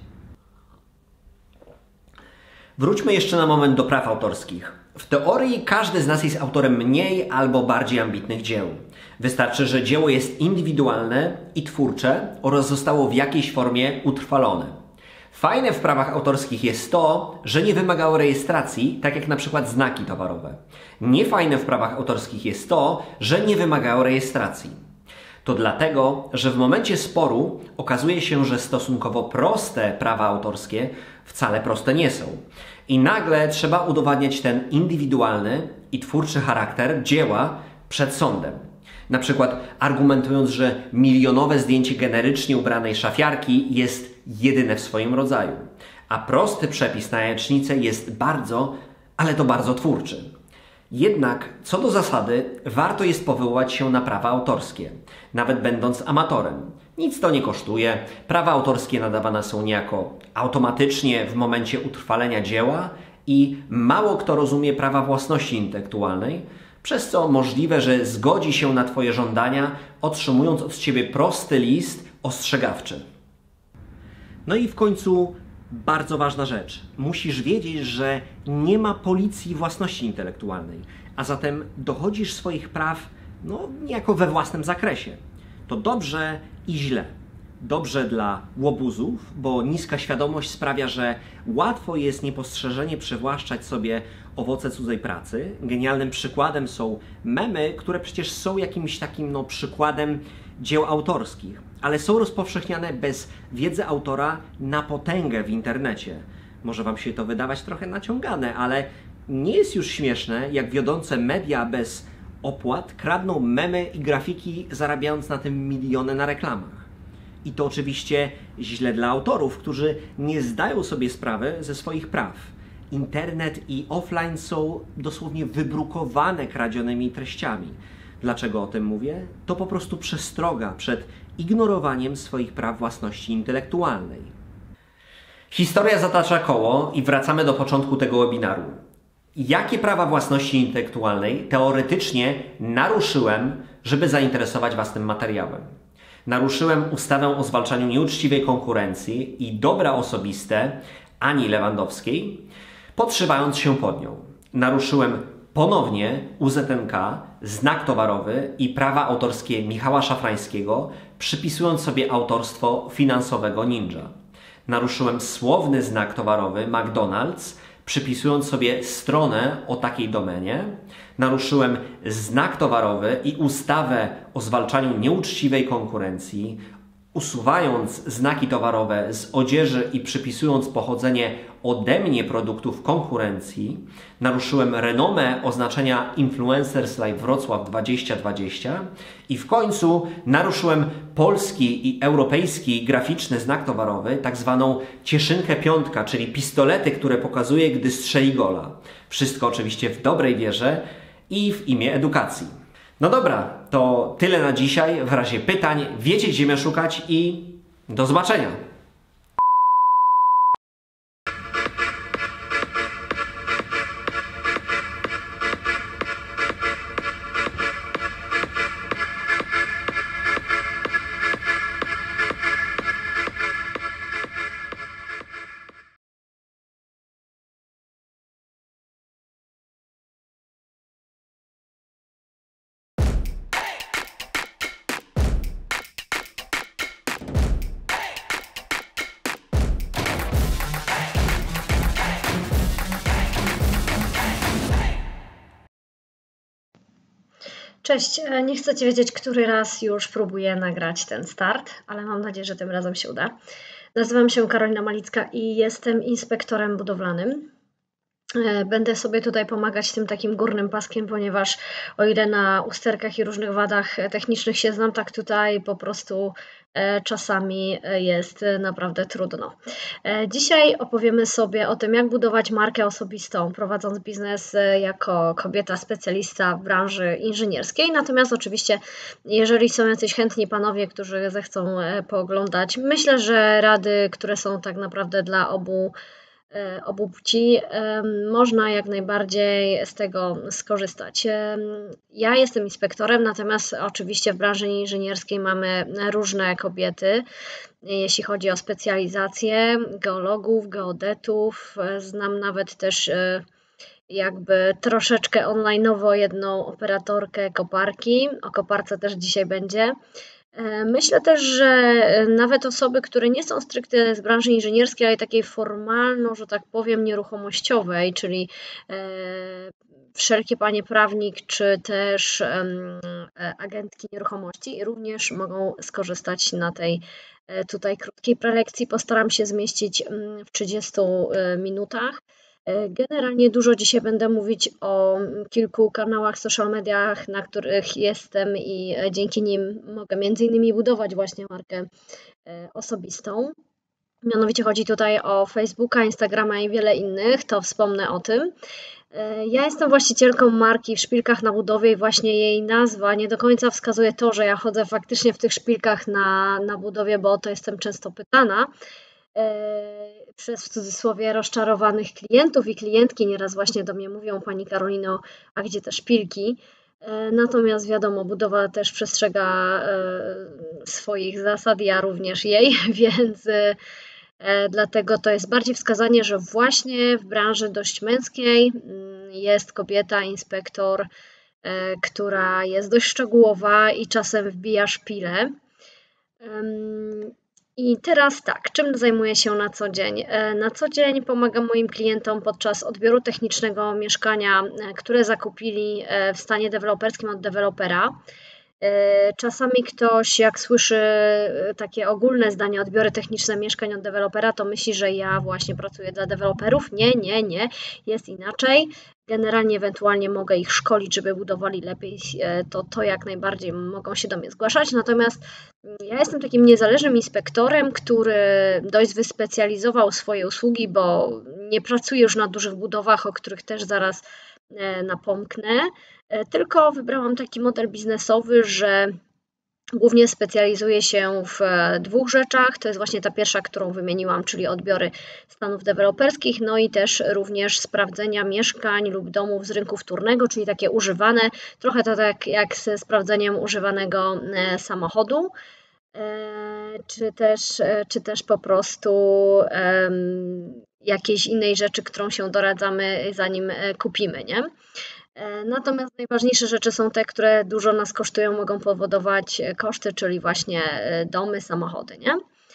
Wróćmy jeszcze na moment do praw autorskich. W teorii każdy z nas jest autorem mniej albo bardziej ambitnych dzieł. Wystarczy, że dzieło jest indywidualne i twórcze oraz zostało w jakiejś formie utrwalone. Fajne w prawach autorskich jest to, że nie wymagało rejestracji, tak jak na przykład znaki towarowe. Niefajne w prawach autorskich jest to, że nie wymagało rejestracji. To dlatego, że w momencie sporu okazuje się, że stosunkowo proste prawa autorskie wcale proste nie są. I nagle trzeba udowadniać ten indywidualny i twórczy charakter dzieła przed sądem. Na przykład argumentując, że milionowe zdjęcie generycznie ubranej szafiarki jest jedyne w swoim rodzaju, a prosty przepis na jajecznicę jest bardzo, ale to bardzo twórczy. Jednak co do zasady warto jest powoływać się na prawa autorskie, nawet będąc amatorem. Nic to nie kosztuje, prawa autorskie nadawane są niejako automatycznie w momencie utrwalenia dzieła i mało kto rozumie prawa własności intelektualnej, przez co możliwe, że zgodzi się na Twoje żądania, otrzymując od Ciebie prosty list ostrzegawczy. No i w końcu bardzo ważna rzecz. Musisz wiedzieć, że nie ma policji własności intelektualnej, a zatem dochodzisz swoich praw no, niejako we własnym zakresie. To dobrze i źle. Dobrze dla łobuzów, bo niska świadomość sprawia, że łatwo jest niepostrzeżenie przywłaszczać sobie owoce cudzej pracy. Genialnym przykładem są memy, które przecież są jakimś takim no, przykładem dzieł autorskich, ale są rozpowszechniane bez wiedzy autora na potęgę w internecie. Może Wam się to wydawać trochę naciągane, ale nie jest już śmieszne, jak wiodące media bez opłat kradną memy i grafiki, zarabiając na tym miliony na reklamach. I to oczywiście źle dla autorów, którzy nie zdają sobie sprawy ze swoich praw. Internet i offline są dosłownie wybrukowane kradzionymi treściami. Dlaczego o tym mówię? To po prostu przestroga przed ignorowaniem swoich praw własności intelektualnej. Historia zatacza koło i wracamy do początku tego webinaru. Jakie prawa własności intelektualnej teoretycznie naruszyłem, żeby zainteresować Was tym materiałem? Naruszyłem ustawę o zwalczaniu nieuczciwej konkurencji i dobra osobiste Ani Lewandowskiej, podszywając się pod nią. Naruszyłem ponownie U Z N K, znak towarowy i prawa autorskie Michała Szafrańskiego, przypisując sobie autorstwo finansowego Ninja. Naruszyłem słowny znak towarowy McDonald's, przypisując sobie stronę o takiej domenie. Naruszyłem znak towarowy i ustawę o zwalczaniu nieuczciwej konkurencji, usuwając znaki towarowe z odzieży i przypisując pochodzenie ode mnie produktów konkurencji. Naruszyłem renomę oznaczenia Influencers Live Wrocław dwadzieścia dwadzieścia i w końcu naruszyłem polski i europejski graficzny znak towarowy, tak zwaną cieszynkę piątka, czyli pistolety, które pokazuje, gdy strzeli gola. Wszystko oczywiście w dobrej wierze i w imię edukacji. No dobra, to tyle na dzisiaj. W razie pytań wiecie, gdzie mnie szukać i do zobaczenia. Cześć, nie chcecie wiedzieć, który raz już próbuję nagrać ten start, ale mam nadzieję, że tym razem się uda. Nazywam się Karolina Malicka i jestem inspektorem budowlanym. Będę sobie tutaj pomagać tym takim górnym paskiem, ponieważ o ile na usterkach i różnych wadach technicznych się znam, tak tutaj po prostu czasami jest naprawdę trudno. Dzisiaj opowiemy sobie o tym, jak budować markę osobistą, prowadząc biznes jako kobieta specjalista w branży inżynierskiej. Natomiast oczywiście, jeżeli są jacyś chętni panowie, którzy zechcą pooglądać, myślę, że rady, które są tak naprawdę dla obu obu płci, można jak najbardziej z tego skorzystać. Ja jestem inspektorem, natomiast oczywiście w branży inżynierskiej mamy różne kobiety, jeśli chodzi o specjalizację geologów, geodetów. Znam nawet też jakby troszeczkę online'owo jedną operatorkę koparki. O koparce też dzisiaj będzie. Myślę też, że nawet osoby, które nie są stricte z branży inżynierskiej, ale takiej formalno, że tak powiem, nieruchomościowej, czyli wszelkie panie prawnik, czy też agentki nieruchomości również mogą skorzystać na tej tutaj krótkiej prelekcji. Postaram się zmieścić w trzydziestu minutach. Generalnie dużo dzisiaj będę mówić o kilku kanałach, social mediach, na których jestem i dzięki nim mogę między innymi budować właśnie markę osobistą. Mianowicie chodzi tutaj o Facebooka, Instagrama i wiele innych, to wspomnę o tym. Ja jestem właścicielką marki w szpilkach na budowie i właśnie jej nazwa nie do końca wskazuje to, że ja chodzę faktycznie w tych szpilkach na, na budowie, bo o to jestem często pytana przez w cudzysłowie rozczarowanych klientów i klientki nieraz właśnie do mnie mówią: Pani Karolino, a gdzie te szpilki? Natomiast wiadomo, budowa też przestrzega swoich zasad, ja również jej, więc dlatego to jest bardziej wskazanie, że właśnie w branży dość męskiej jest kobieta, inspektor, która jest dość szczegółowa i czasem wbija szpilę. I teraz tak, czym zajmuję się na co dzień? Na co dzień pomagam moim klientom podczas odbioru technicznego mieszkania, które zakupili w stanie deweloperskim od dewelopera. Czasami ktoś, jak słyszy takie ogólne zdanie, odbiory techniczne mieszkań od dewelopera, to myśli, że ja właśnie pracuję dla deweloperów. Nie, nie, nie, jest inaczej. Generalnie ewentualnie mogę ich szkolić, żeby budowali lepiej, to, to jak najbardziej mogą się do mnie zgłaszać. Natomiast ja jestem takim niezależnym inspektorem, który dość wyspecjalizował swoje usługi, bo nie pracuję już na dużych budowach, o których też zaraz napomknę, tylko wybrałam taki model biznesowy, że głównie specjalizuję się w dwóch rzeczach. To jest właśnie ta pierwsza, którą wymieniłam, czyli odbiory stanów deweloperskich, no i też również sprawdzenia mieszkań lub domów z rynku wtórnego, czyli takie używane, trochę to tak jak ze sprawdzeniem używanego samochodu, czy też, czy też po prostu jakiejś innej rzeczy, którą się doradzamy, zanim kupimy, nie? Natomiast najważniejsze rzeczy są te, które dużo nas kosztują, mogą powodować koszty, czyli właśnie domy, samochody, nie?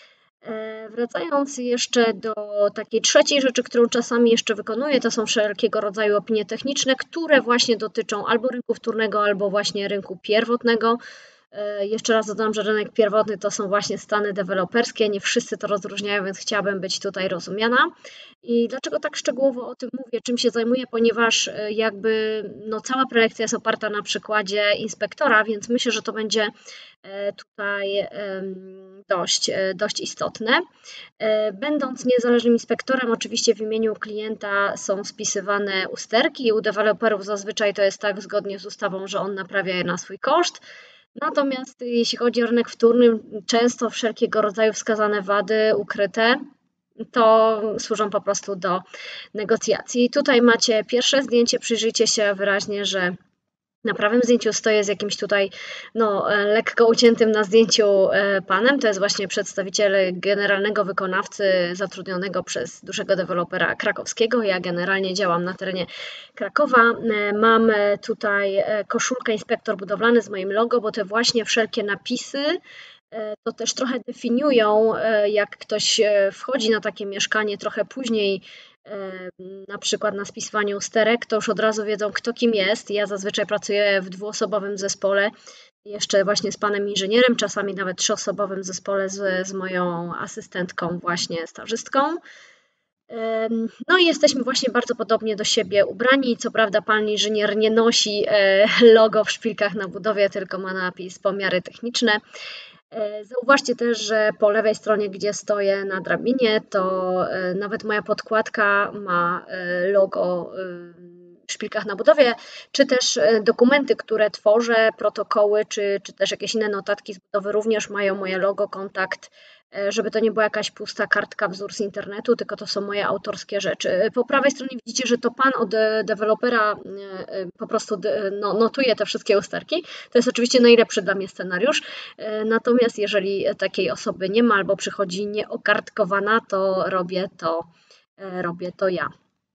Wracając jeszcze do takiej trzeciej rzeczy, którą czasami jeszcze wykonuję, to są wszelkiego rodzaju opinie techniczne, które właśnie dotyczą albo rynku wtórnego, albo właśnie rynku pierwotnego. Jeszcze raz dodam, że rynek pierwotny to są właśnie stany deweloperskie, nie wszyscy to rozróżniają, więc chciałabym być tutaj rozumiana. I dlaczego tak szczegółowo o tym mówię, czym się zajmuję, ponieważ jakby no, cała prelekcja jest oparta na przykładzie inspektora, więc myślę, że to będzie tutaj dość, dość istotne. Będąc niezależnym inspektorem, oczywiście w imieniu klienta są spisywane usterki. U deweloperów zazwyczaj to jest tak zgodnie z ustawą, że on naprawia je na swój koszt. Natomiast jeśli chodzi o rynek wtórny, często wszelkiego rodzaju wskazane wady ukryte to służą po prostu do negocjacji. Tutaj macie pierwsze zdjęcie, przyjrzyjcie się wyraźnie, że na prawym zdjęciu stoję z jakimś tutaj no, lekko uciętym na zdjęciu panem. To jest właśnie przedstawiciel generalnego wykonawcy zatrudnionego przez dużego dewelopera krakowskiego. Ja generalnie działam na terenie Krakowa. Mam tutaj koszulkę inspektor budowlany z moim logo, bo te właśnie wszelkie napisy to też trochę definiują, jak ktoś wchodzi na takie mieszkanie trochę później, na przykład na spisywaniu usterek, to już od razu wiedzą, kto kim jest. Ja zazwyczaj pracuję w dwuosobowym zespole, jeszcze właśnie z panem inżynierem, czasami nawet trzyosobowym zespole z, z moją asystentką, właśnie stażystką. No i jesteśmy właśnie bardzo podobnie do siebie ubrani. Co prawda pan inżynier nie nosi logo w szpilkach na budowie, tylko ma napis pomiary techniczne. Zauważcie też, że po lewej stronie, gdzie stoję na drabinie, to nawet moja podkładka ma logo w szpilkach na budowie, czy też dokumenty, które tworzę, protokoły, czy, czy też jakieś inne notatki z budowy również mają moje logo, kontakt, żeby to nie była jakaś pusta kartka, wzór z internetu, tylko to są moje autorskie rzeczy. Po prawej stronie widzicie, że to pan od dewelopera po prostu no, notuje te wszystkie usterki. To jest oczywiście najlepszy dla mnie scenariusz. Natomiast jeżeli takiej osoby nie ma albo przychodzi nieokartkowana, to robię to, robię to ja.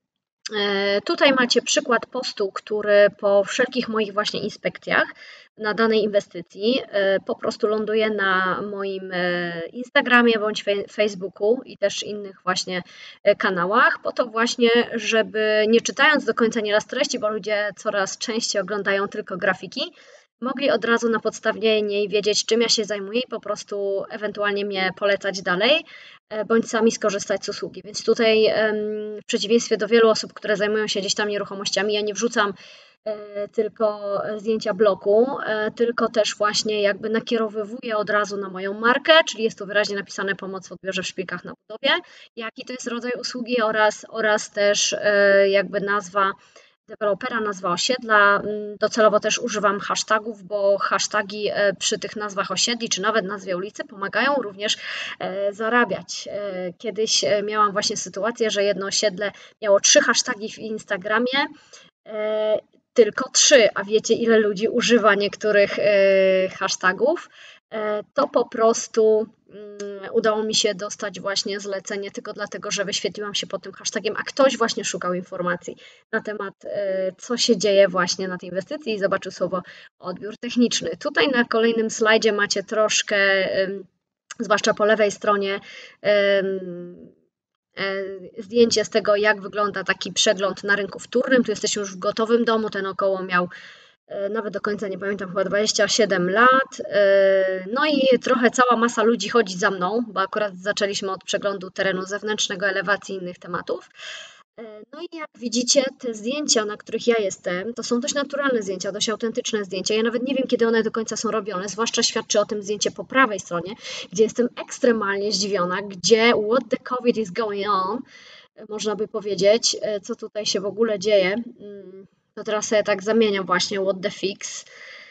Tutaj macie przykład postu, który po wszelkich moich właśnie inspekcjach na danej inwestycji po prostu ląduje na moim Instagramie bądź Facebooku i też innych właśnie kanałach, po to właśnie, żeby nie czytając do końca nieraz treści, bo ludzie coraz częściej oglądają tylko grafiki, mogli od razu na podstawie niej wiedzieć, czym ja się zajmuję i po prostu ewentualnie mnie polecać dalej, bądź sami skorzystać z usługi. Więc tutaj w przeciwieństwie do wielu osób, które zajmują się gdzieś tam nieruchomościami, ja nie wrzucam tylko zdjęcia bloku, tylko też właśnie jakby nakierowywuję od razu na moją markę, czyli jest tu wyraźnie napisane pomoc w odbiorze w szpilkach na budowie, jaki to jest rodzaj usługi oraz, oraz też jakby nazwa dewelopera, nazwa osiedla. Docelowo też używam hashtagów, bo hashtagi przy tych nazwach osiedli, czy nawet nazwie ulicy pomagają również zarabiać. Kiedyś miałam właśnie sytuację, że jedno osiedle miało trzy hashtagi w Instagramie, tylko trzy, a wiecie ile ludzi używa niektórych hashtagów, to po prostu udało mi się dostać właśnie zlecenie tylko dlatego, że wyświetliłam się pod tym hashtagiem, a ktoś właśnie szukał informacji na temat, co się dzieje właśnie na tej inwestycji i zobaczył słowo odbiór techniczny. Tutaj na kolejnym slajdzie macie troszkę, zwłaszcza po lewej stronie, zdjęcie z tego, jak wygląda taki przegląd na rynku wtórnym. Tu jesteśmy już w gotowym domu, ten około miał nawet do końca nie pamiętam, chyba dwadzieścia siedem lat. No i trochę cała masa ludzi chodzi za mną, bo akurat zaczęliśmy od przeglądu terenu zewnętrznego, elewacji i innych tematów. No i jak widzicie, te zdjęcia, na których ja jestem, to są dość naturalne zdjęcia, dość autentyczne zdjęcia. Ja nawet nie wiem, kiedy one do końca są robione, zwłaszcza świadczy o tym zdjęcie po prawej stronie, gdzie jestem ekstremalnie zdziwiona, gdzie what the COVID is going on, można by powiedzieć, co tutaj się w ogóle dzieje. To teraz sobie tak zamieniam właśnie what the fix.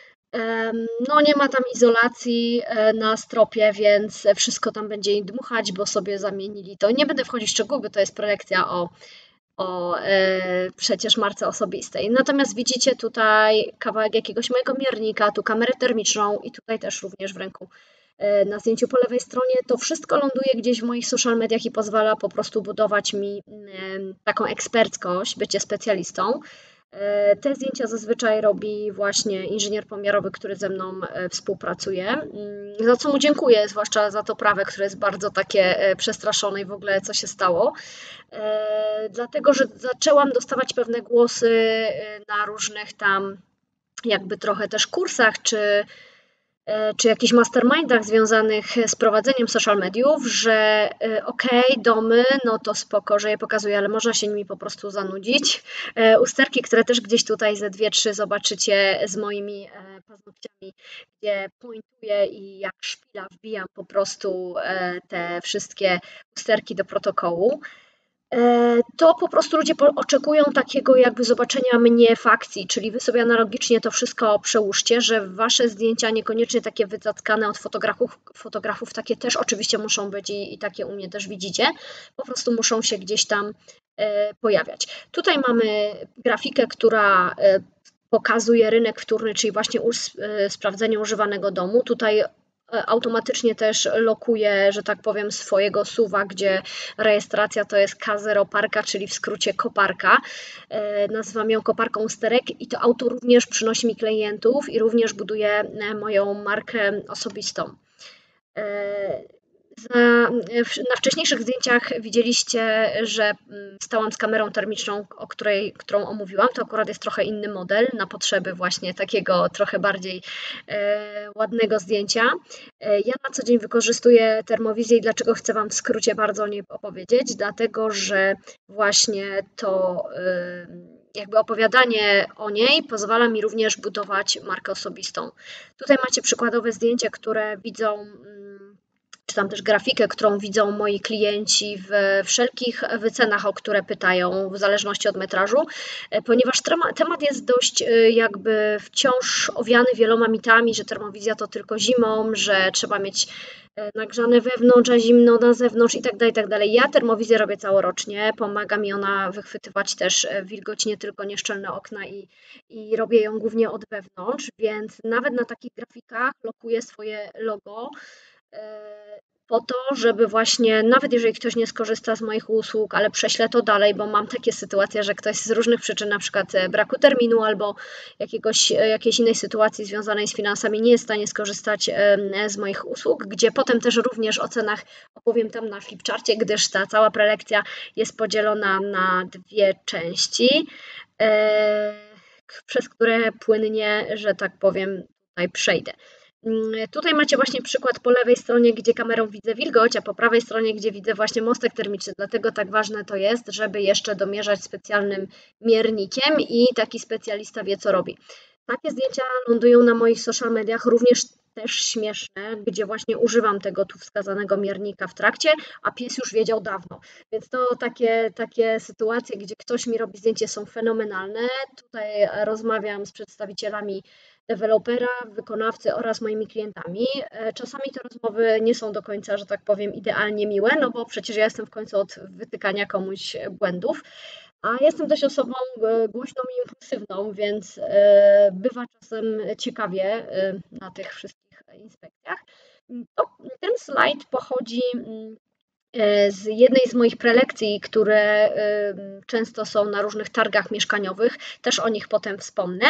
No nie ma tam izolacji na stropie, więc wszystko tam będzie im dmuchać, bo sobie zamienili to. Nie będę wchodzić w szczegóły, bo to jest prelekcja o, o e, przecież marce osobistej. Natomiast widzicie tutaj kawałek jakiegoś mojego miernika, tu kamerę termiczną i tutaj też również w ręku e, na zdjęciu po lewej stronie. To wszystko ląduje gdzieś w moich social mediach i pozwala po prostu budować mi e, taką eksperckość, bycie specjalistą. Te zdjęcia zazwyczaj robi właśnie inżynier pomiarowy, który ze mną współpracuje, za co mu dziękuję, zwłaszcza za to prawe, które jest bardzo takie przestraszone i w ogóle co się stało, dlatego że zaczęłam dostawać pewne głosy na różnych tam jakby trochę też kursach, czy czy jakichś mastermindach związanych z prowadzeniem social mediów, że okej, okay, domy, no to spoko, że je pokazuję, ale można się nimi po prostu zanudzić. Usterki, które też gdzieś tutaj ze dwie, trzy zobaczycie z moimi paznokciami, gdzie pointuję i jak szpila wbijam po prostu te wszystkie usterki do protokołu. To po prostu ludzie oczekują takiego jakby zobaczenia mnie w akcji, czyli wy sobie analogicznie to wszystko przełóżcie, że wasze zdjęcia niekoniecznie takie wycackane od fotografów, fotografów takie też oczywiście muszą być i, i takie u mnie też widzicie, po prostu muszą się gdzieś tam e, pojawiać. Tutaj mamy grafikę, która e, pokazuje rynek wtórny, czyli właśnie us, e, sprawdzenie używanego domu. Tutaj automatycznie też lokuje, że tak powiem, swojego suwa, gdzie rejestracja to jest K zero Parka, czyli w skrócie koparka. Nazywam ją koparką usterek i to auto również przynosi mi klientów i również buduje moją markę osobistą. Na wcześniejszych zdjęciach widzieliście, że stałam z kamerą termiczną, o której, którą omówiłam. To akurat jest trochę inny model na potrzeby właśnie takiego trochę bardziej e, ładnego zdjęcia. E, ja na co dzień wykorzystuję termowizję i dlaczego chcę Wam w skrócie bardzo o niej opowiedzieć? Dlatego, że właśnie to e, jakby opowiadanie o niej pozwala mi również budować markę osobistą. Tutaj macie przykładowe zdjęcie, które widzą czy tam też grafikę, którą widzą moi klienci w wszelkich wycenach, o które pytają, w zależności od metrażu, ponieważ temat jest dość jakby wciąż owiany wieloma mitami, że termowizja to tylko zimą, że trzeba mieć nagrzane wewnątrz, a zimno na zewnątrz i tak dalej, i tak dalej. Ja termowizję robię całorocznie, pomaga mi ona wychwytywać też wilgoć, nie tylko nieszczelne okna i, i robię ją głównie od wewnątrz, więc nawet na takich grafikach lokuję swoje logo, po to, żeby właśnie, nawet jeżeli ktoś nie skorzysta z moich usług, ale prześlę to dalej, bo mam takie sytuacje, że ktoś z różnych przyczyn, na przykład braku terminu albo jakiegoś, jakiejś innej sytuacji związanej z finansami, nie jest w stanie skorzystać z moich usług, gdzie potem też również o cenach opowiem tam na flipcharcie, gdyż ta cała prelekcja jest podzielona na dwie części, przez które płynnie, że tak powiem, tutaj przejdę. Tutaj macie właśnie przykład po lewej stronie, gdzie kamerą widzę wilgoć, a po prawej stronie, gdzie widzę właśnie mostek termiczny. Dlatego tak ważne to jest, żeby jeszcze domierzać specjalnym miernikiem i taki specjalista wie, co robi. Takie zdjęcia lądują na moich social mediach, również też śmieszne, gdzie właśnie używam tego tu wskazanego miernika w trakcie, a pies już wiedział dawno. Więc to takie, takie sytuacje, gdzie ktoś mi robi zdjęcie, są fenomenalne. Tutaj rozmawiam z przedstawicielami dewelopera, wykonawcy oraz moimi klientami. Czasami te rozmowy nie są do końca, że tak powiem, idealnie miłe, no bo przecież ja jestem w końcu od wytykania komuś błędów, a jestem też osobą głośną i impulsywną, więc bywa czasem ciekawie na tych wszystkich inspekcjach. To, ten slajd pochodzi z jednej z moich prelekcji, które często są na różnych targach mieszkaniowych, też o nich potem wspomnę.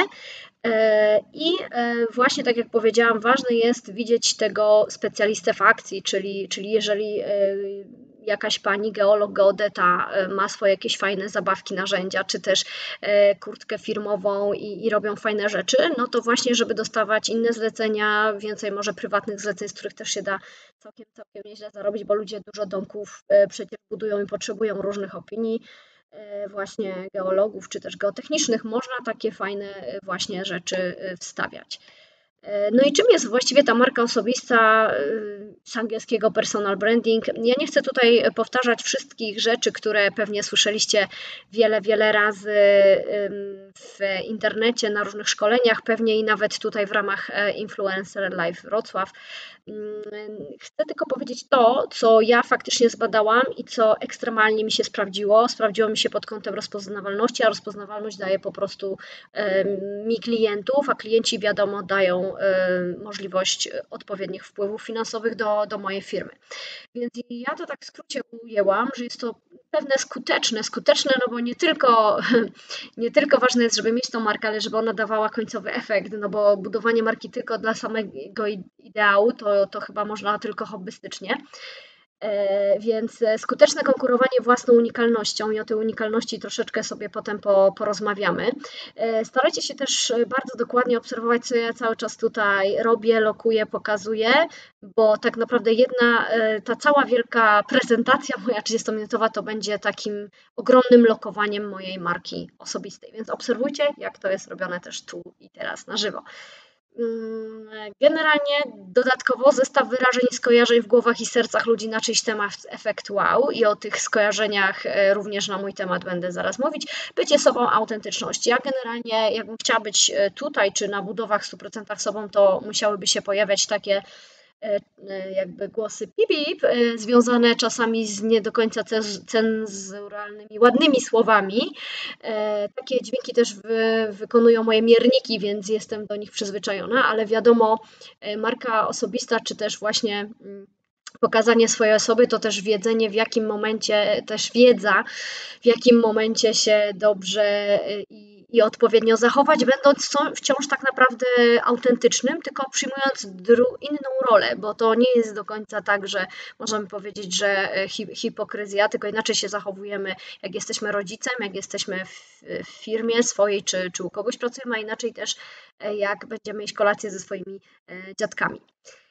I właśnie tak jak powiedziałam, ważne jest widzieć tego specjalistę w akcji, czyli, czyli jeżeli jakaś pani geolog, geodeta ma swoje jakieś fajne zabawki, narzędzia, czy też kurtkę firmową i, i robią fajne rzeczy, no to właśnie, żeby dostawać inne zlecenia, więcej może prywatnych zleceń, z których też się da całkiem, całkiem nieźle zarobić, bo ludzie dużo domków przecież budują i potrzebują różnych opinii właśnie geologów, czy też geotechnicznych, można takie fajne właśnie rzeczy wstawiać. No i czym jest właściwie ta marka osobista, z angielskiego personal branding? Ja nie chcę tutaj powtarzać wszystkich rzeczy, które pewnie słyszeliście wiele, wiele razy w internecie, na różnych szkoleniach, pewnie i nawet tutaj w ramach Influencer Live Wrocław. Chcę tylko powiedzieć to, co ja faktycznie zbadałam i co ekstremalnie mi się sprawdziło. Sprawdziło mi się pod kątem rozpoznawalności, a rozpoznawalność daje po prostu mi klientów, a klienci wiadomo dają możliwość odpowiednich wpływów finansowych do, do mojej firmy. Więc ja to tak w skrócie ujęłam, że jest to pewne skuteczne, skuteczne, no bo nie tylko, nie tylko ważne jest, żeby mieć tą markę, ale żeby ona dawała końcowy efekt, no bo budowanie marki tylko dla samego ideału to, to chyba można tylko hobbystycznie. Więc skuteczne konkurowanie własną unikalnością i o tej unikalności troszeczkę sobie potem po, porozmawiamy. Starajcie się też bardzo dokładnie obserwować, co ja cały czas tutaj robię, lokuję, pokazuję, bo tak naprawdę jedna, ta cała wielka prezentacja moja trzydziestominutowa to będzie takim ogromnym lokowaniem mojej marki osobistej, więc obserwujcie, jak to jest robione też tu i teraz na żywo. Generalnie dodatkowo zestaw wyrażeń i skojarzeń w głowach i sercach ludzi na czyjś temat efekt wow i o tych skojarzeniach również na mój temat będę zaraz mówić. Bycie sobą, autentyczność. Ja generalnie jakbym chciała być tutaj czy na budowach w stu procentach sobą, to musiałyby się pojawiać takie jakby głosy pip, pip związane czasami z nie do końca cenzuralnymi, ładnymi słowami. Takie dźwięki też wy, wykonują moje mierniki, więc jestem do nich przyzwyczajona, ale wiadomo, marka osobista, czy też właśnie pokazanie swojej osoby, to też wiedzenie, w jakim momencie, też wiedza, w jakim momencie się dobrze i i odpowiednio zachować, będąc wciąż tak naprawdę autentycznym, tylko przyjmując inną rolę, bo to nie jest do końca tak, że możemy powiedzieć, że hi hipokryzja, tylko inaczej się zachowujemy, jak jesteśmy rodzicem, jak jesteśmy w, w firmie swojej, czy, czy u kogoś pracujemy, a inaczej też jak będziemy jeść kolację ze swoimi dziadkami.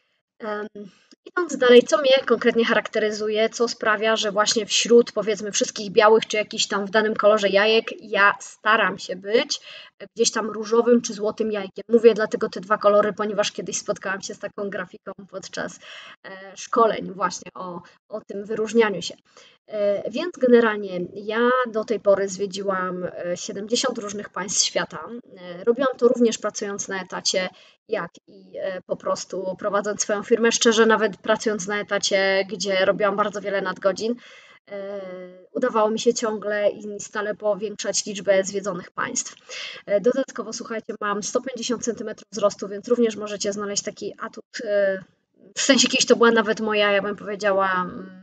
Idąc dalej, co mnie konkretnie charakteryzuje, co sprawia, że właśnie wśród powiedzmy wszystkich białych czy jakichś tam w danym kolorze jajek ja staram się być gdzieś tam różowym czy złotym jajkiem. Mówię dlatego te dwa kolory, ponieważ kiedyś spotkałam się z taką grafiką podczas szkoleń właśnie o, o tym wyróżnianiu się. Więc generalnie ja do tej pory zwiedziłam siedemdziesiąt różnych państw świata. Robiłam to również pracując na etacie, jak i po prostu prowadząc swoją firmę. Szczerze, nawet pracując na etacie, gdzie robiłam bardzo wiele nadgodzin, udawało mi się ciągle i stale powiększać liczbę zwiedzonych państw. Dodatkowo, słuchajcie, mam sto pięćdziesiąt centymetrów wzrostu, więc również możecie znaleźć taki atut. W sensie kiedyś to była nawet moja, ja bym powiedziała,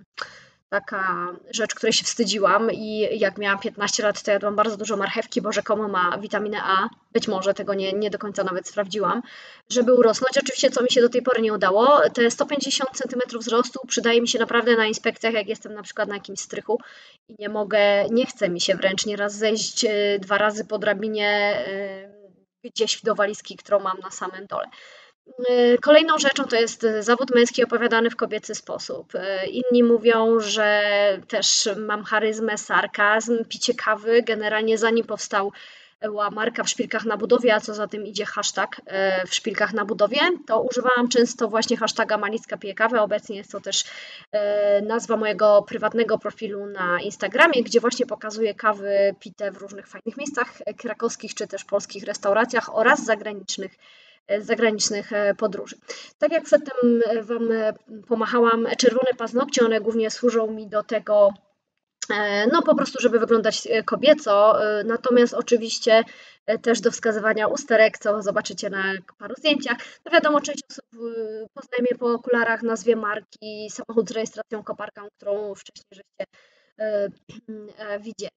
taka rzecz, której się wstydziłam i jak miałam piętnaście lat, to jadłam bardzo dużo marchewki, bo rzekomo ma witaminę A, być może, tego nie, nie do końca nawet sprawdziłam, żeby urosnąć. Oczywiście, co mi się do tej pory nie udało, te sto pięćdziesiąt centymetrów wzrostu przydaje mi się naprawdę na inspekcjach, jak jestem na przykład na jakimś strychu i nie mogę, nie chce mi się wręcz nieraz zejść dwa razy po drabinie gdzieś do walizki, którą mam na samym dole. Kolejną rzeczą to jest zawód męski opowiadany w kobiecy sposób. Inni mówią, że też mam charyzmę, sarkazm, picie kawy. Generalnie zanim powstała marka w szpilkach na budowie, a co za tym idzie hashtag w szpilkach na budowie, to używałam często właśnie hashtaga Maliska pije kawę. Obecnie jest to też nazwa mojego prywatnego profilu na Instagramie, gdzie właśnie pokazuję kawy pite w różnych fajnych miejscach krakowskich czy też polskich restauracjach oraz zagranicznych z zagranicznych podróży. Tak jak przedtem Wam pomachałam, czerwone paznokcie, one głównie służą mi do tego, no po prostu, żeby wyglądać kobieco, natomiast oczywiście też do wskazywania usterek, co zobaczycie na paru zdjęciach. No wiadomo, część osób poznaje mnie po okularach, nazwie marki, samochód z rejestracją koparką, którą wcześniej żeście widzieli.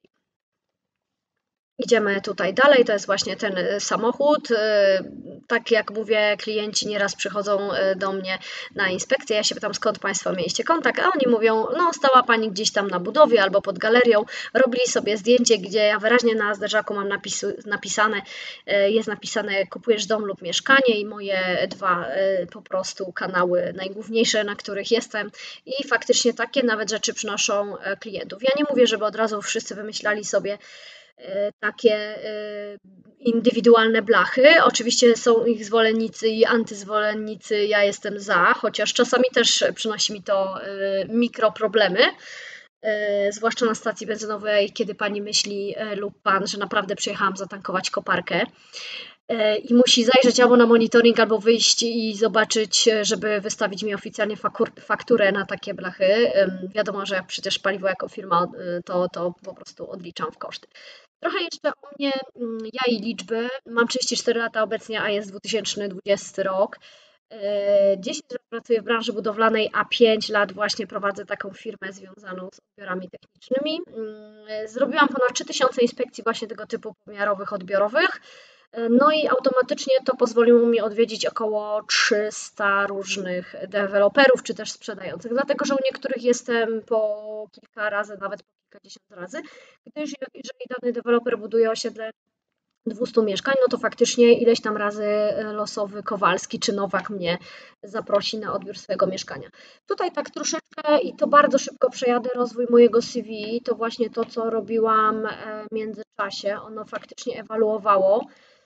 Idziemy tutaj dalej, to jest właśnie ten samochód. Tak jak mówię, klienci nieraz przychodzą do mnie na inspekcję, ja się pytam, skąd Państwo mieliście kontakt, a oni mówią, no stała Pani gdzieś tam na budowie albo pod galerią, robili sobie zdjęcie, gdzie ja wyraźnie na zderzaku mam napisu, napisane, jest napisane kupujesz dom lub mieszkanie i moje dwa po prostu kanały najgłówniejsze, na których jestem i faktycznie takie nawet rzeczy przynoszą klientów. Ja nie mówię, żeby od razu wszyscy wymyślali sobie takie indywidualne blachy. Oczywiście są ich zwolennicy i antyzwolennicy, ja jestem za, chociaż czasami też przynosi mi to mikroproblemy, zwłaszcza na stacji benzynowej, kiedy pani myśli lub pan, że naprawdę przyjechałam zatankować koparkę i musi zajrzeć albo na monitoring, albo wyjść i zobaczyć, żeby wystawić mi oficjalnie fakturę na takie blachy. Wiadomo, że przecież paliwo jako firma to, to po prostu odliczam w koszty. Trochę jeszcze o mnie, ja i liczby. Mam trzydzieści cztery lata obecnie, a jest dwa tysiące dwudziesty rok. dziesięć lat pracuję w branży budowlanej, a pięć lat właśnie prowadzę taką firmę związaną z odbiorami technicznymi. Zrobiłam ponad trzy tysiące inspekcji właśnie tego typu pomiarowych, odbiorowych. No i automatycznie to pozwoliło mi odwiedzić około trzysta różnych deweloperów, czy też sprzedających, dlatego że u niektórych jestem po kilka razy, nawet po kilkadziesiąt razy, gdyż jeżeli dany deweloper buduje osiedle dwieście mieszkań, no to faktycznie ileś tam razy losowy Kowalski czy Nowak mnie zaprosi na odbiór swojego mieszkania. Tutaj tak troszeczkę i to bardzo szybko przejadę rozwój mojego C V, to właśnie to, co robiłam w międzyczasie, ono faktycznie ewaluowało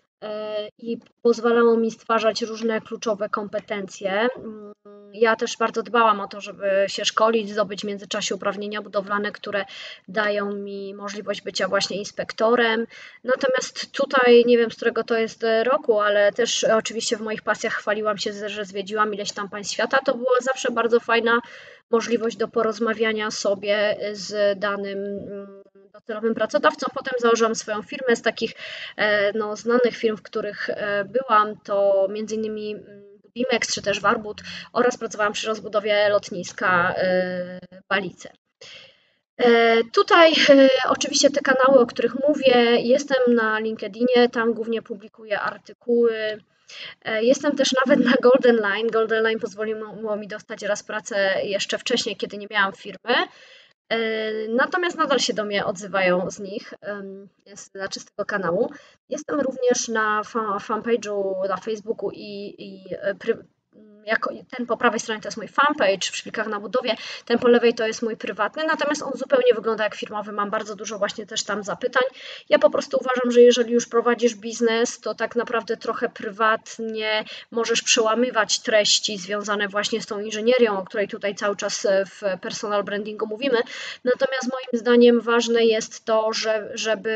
i pozwalało mi stwarzać różne kluczowe kompetencje. Ja też bardzo dbałam o to, żeby się szkolić, zdobyć w międzyczasie uprawnienia budowlane, które dają mi możliwość bycia właśnie inspektorem. Natomiast tutaj, nie wiem z którego to jest roku, ale też oczywiście w moich pasjach chwaliłam się, że zwiedziłam ileś tam państw świata. To była zawsze bardzo fajna możliwość do porozmawiania sobie z danym docelowym pracodawcą. Potem założyłam swoją firmę. Z takich no, znanych firm, w których byłam, to między innymi Bimex czy też Warbut oraz pracowałam przy rozbudowie lotniska Balice. Tutaj oczywiście te kanały, o których mówię, jestem na LinkedInie, tam głównie publikuję artykuły. Jestem też nawet na Golden Line. Golden Line pozwoliło mi dostać raz pracę jeszcze wcześniej, kiedy nie miałam firmy. Natomiast nadal się do mnie odzywają z nich, znaczy z tego kanału. Jestem również na fanpage'u na Facebooku i, i jako ten po prawej stronie to jest mój fanpage w Szpilkach na budowie, ten po lewej to jest mój prywatny, natomiast on zupełnie wygląda jak firmowy, mam bardzo dużo właśnie też tam zapytań. Ja po prostu uważam, że jeżeli już prowadzisz biznes, to tak naprawdę trochę prywatnie możesz przełamywać treści związane właśnie z tą inżynierią, o której tutaj cały czas w personal brandingu mówimy, natomiast moim zdaniem ważne jest to, że, żeby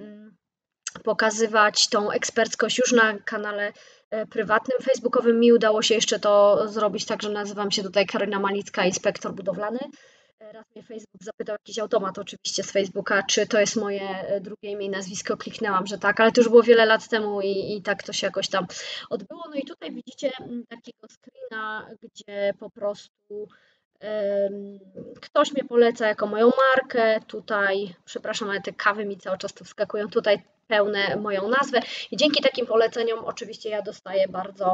pokazywać tą eksperckość już na kanale prywatnym, facebookowym. Mi udało się jeszcze to zrobić tak, że nazywam się tutaj Karyna Malicka, inspektor budowlany. Raz mnie Facebook zapytał, jakiś automat oczywiście z Facebooka, czy to jest moje drugie imię i nazwisko. Kliknęłam, że tak, ale to już było wiele lat temu i, i tak to się jakoś tam odbyło. No i tutaj widzicie takiego screena, gdzie po prostu ktoś mnie poleca jako moją markę. Tutaj, przepraszam, ale te kawy mi cały czas tu wskakują. Tutaj pełne moją nazwę i dzięki takim poleceniom oczywiście ja dostaję bardzo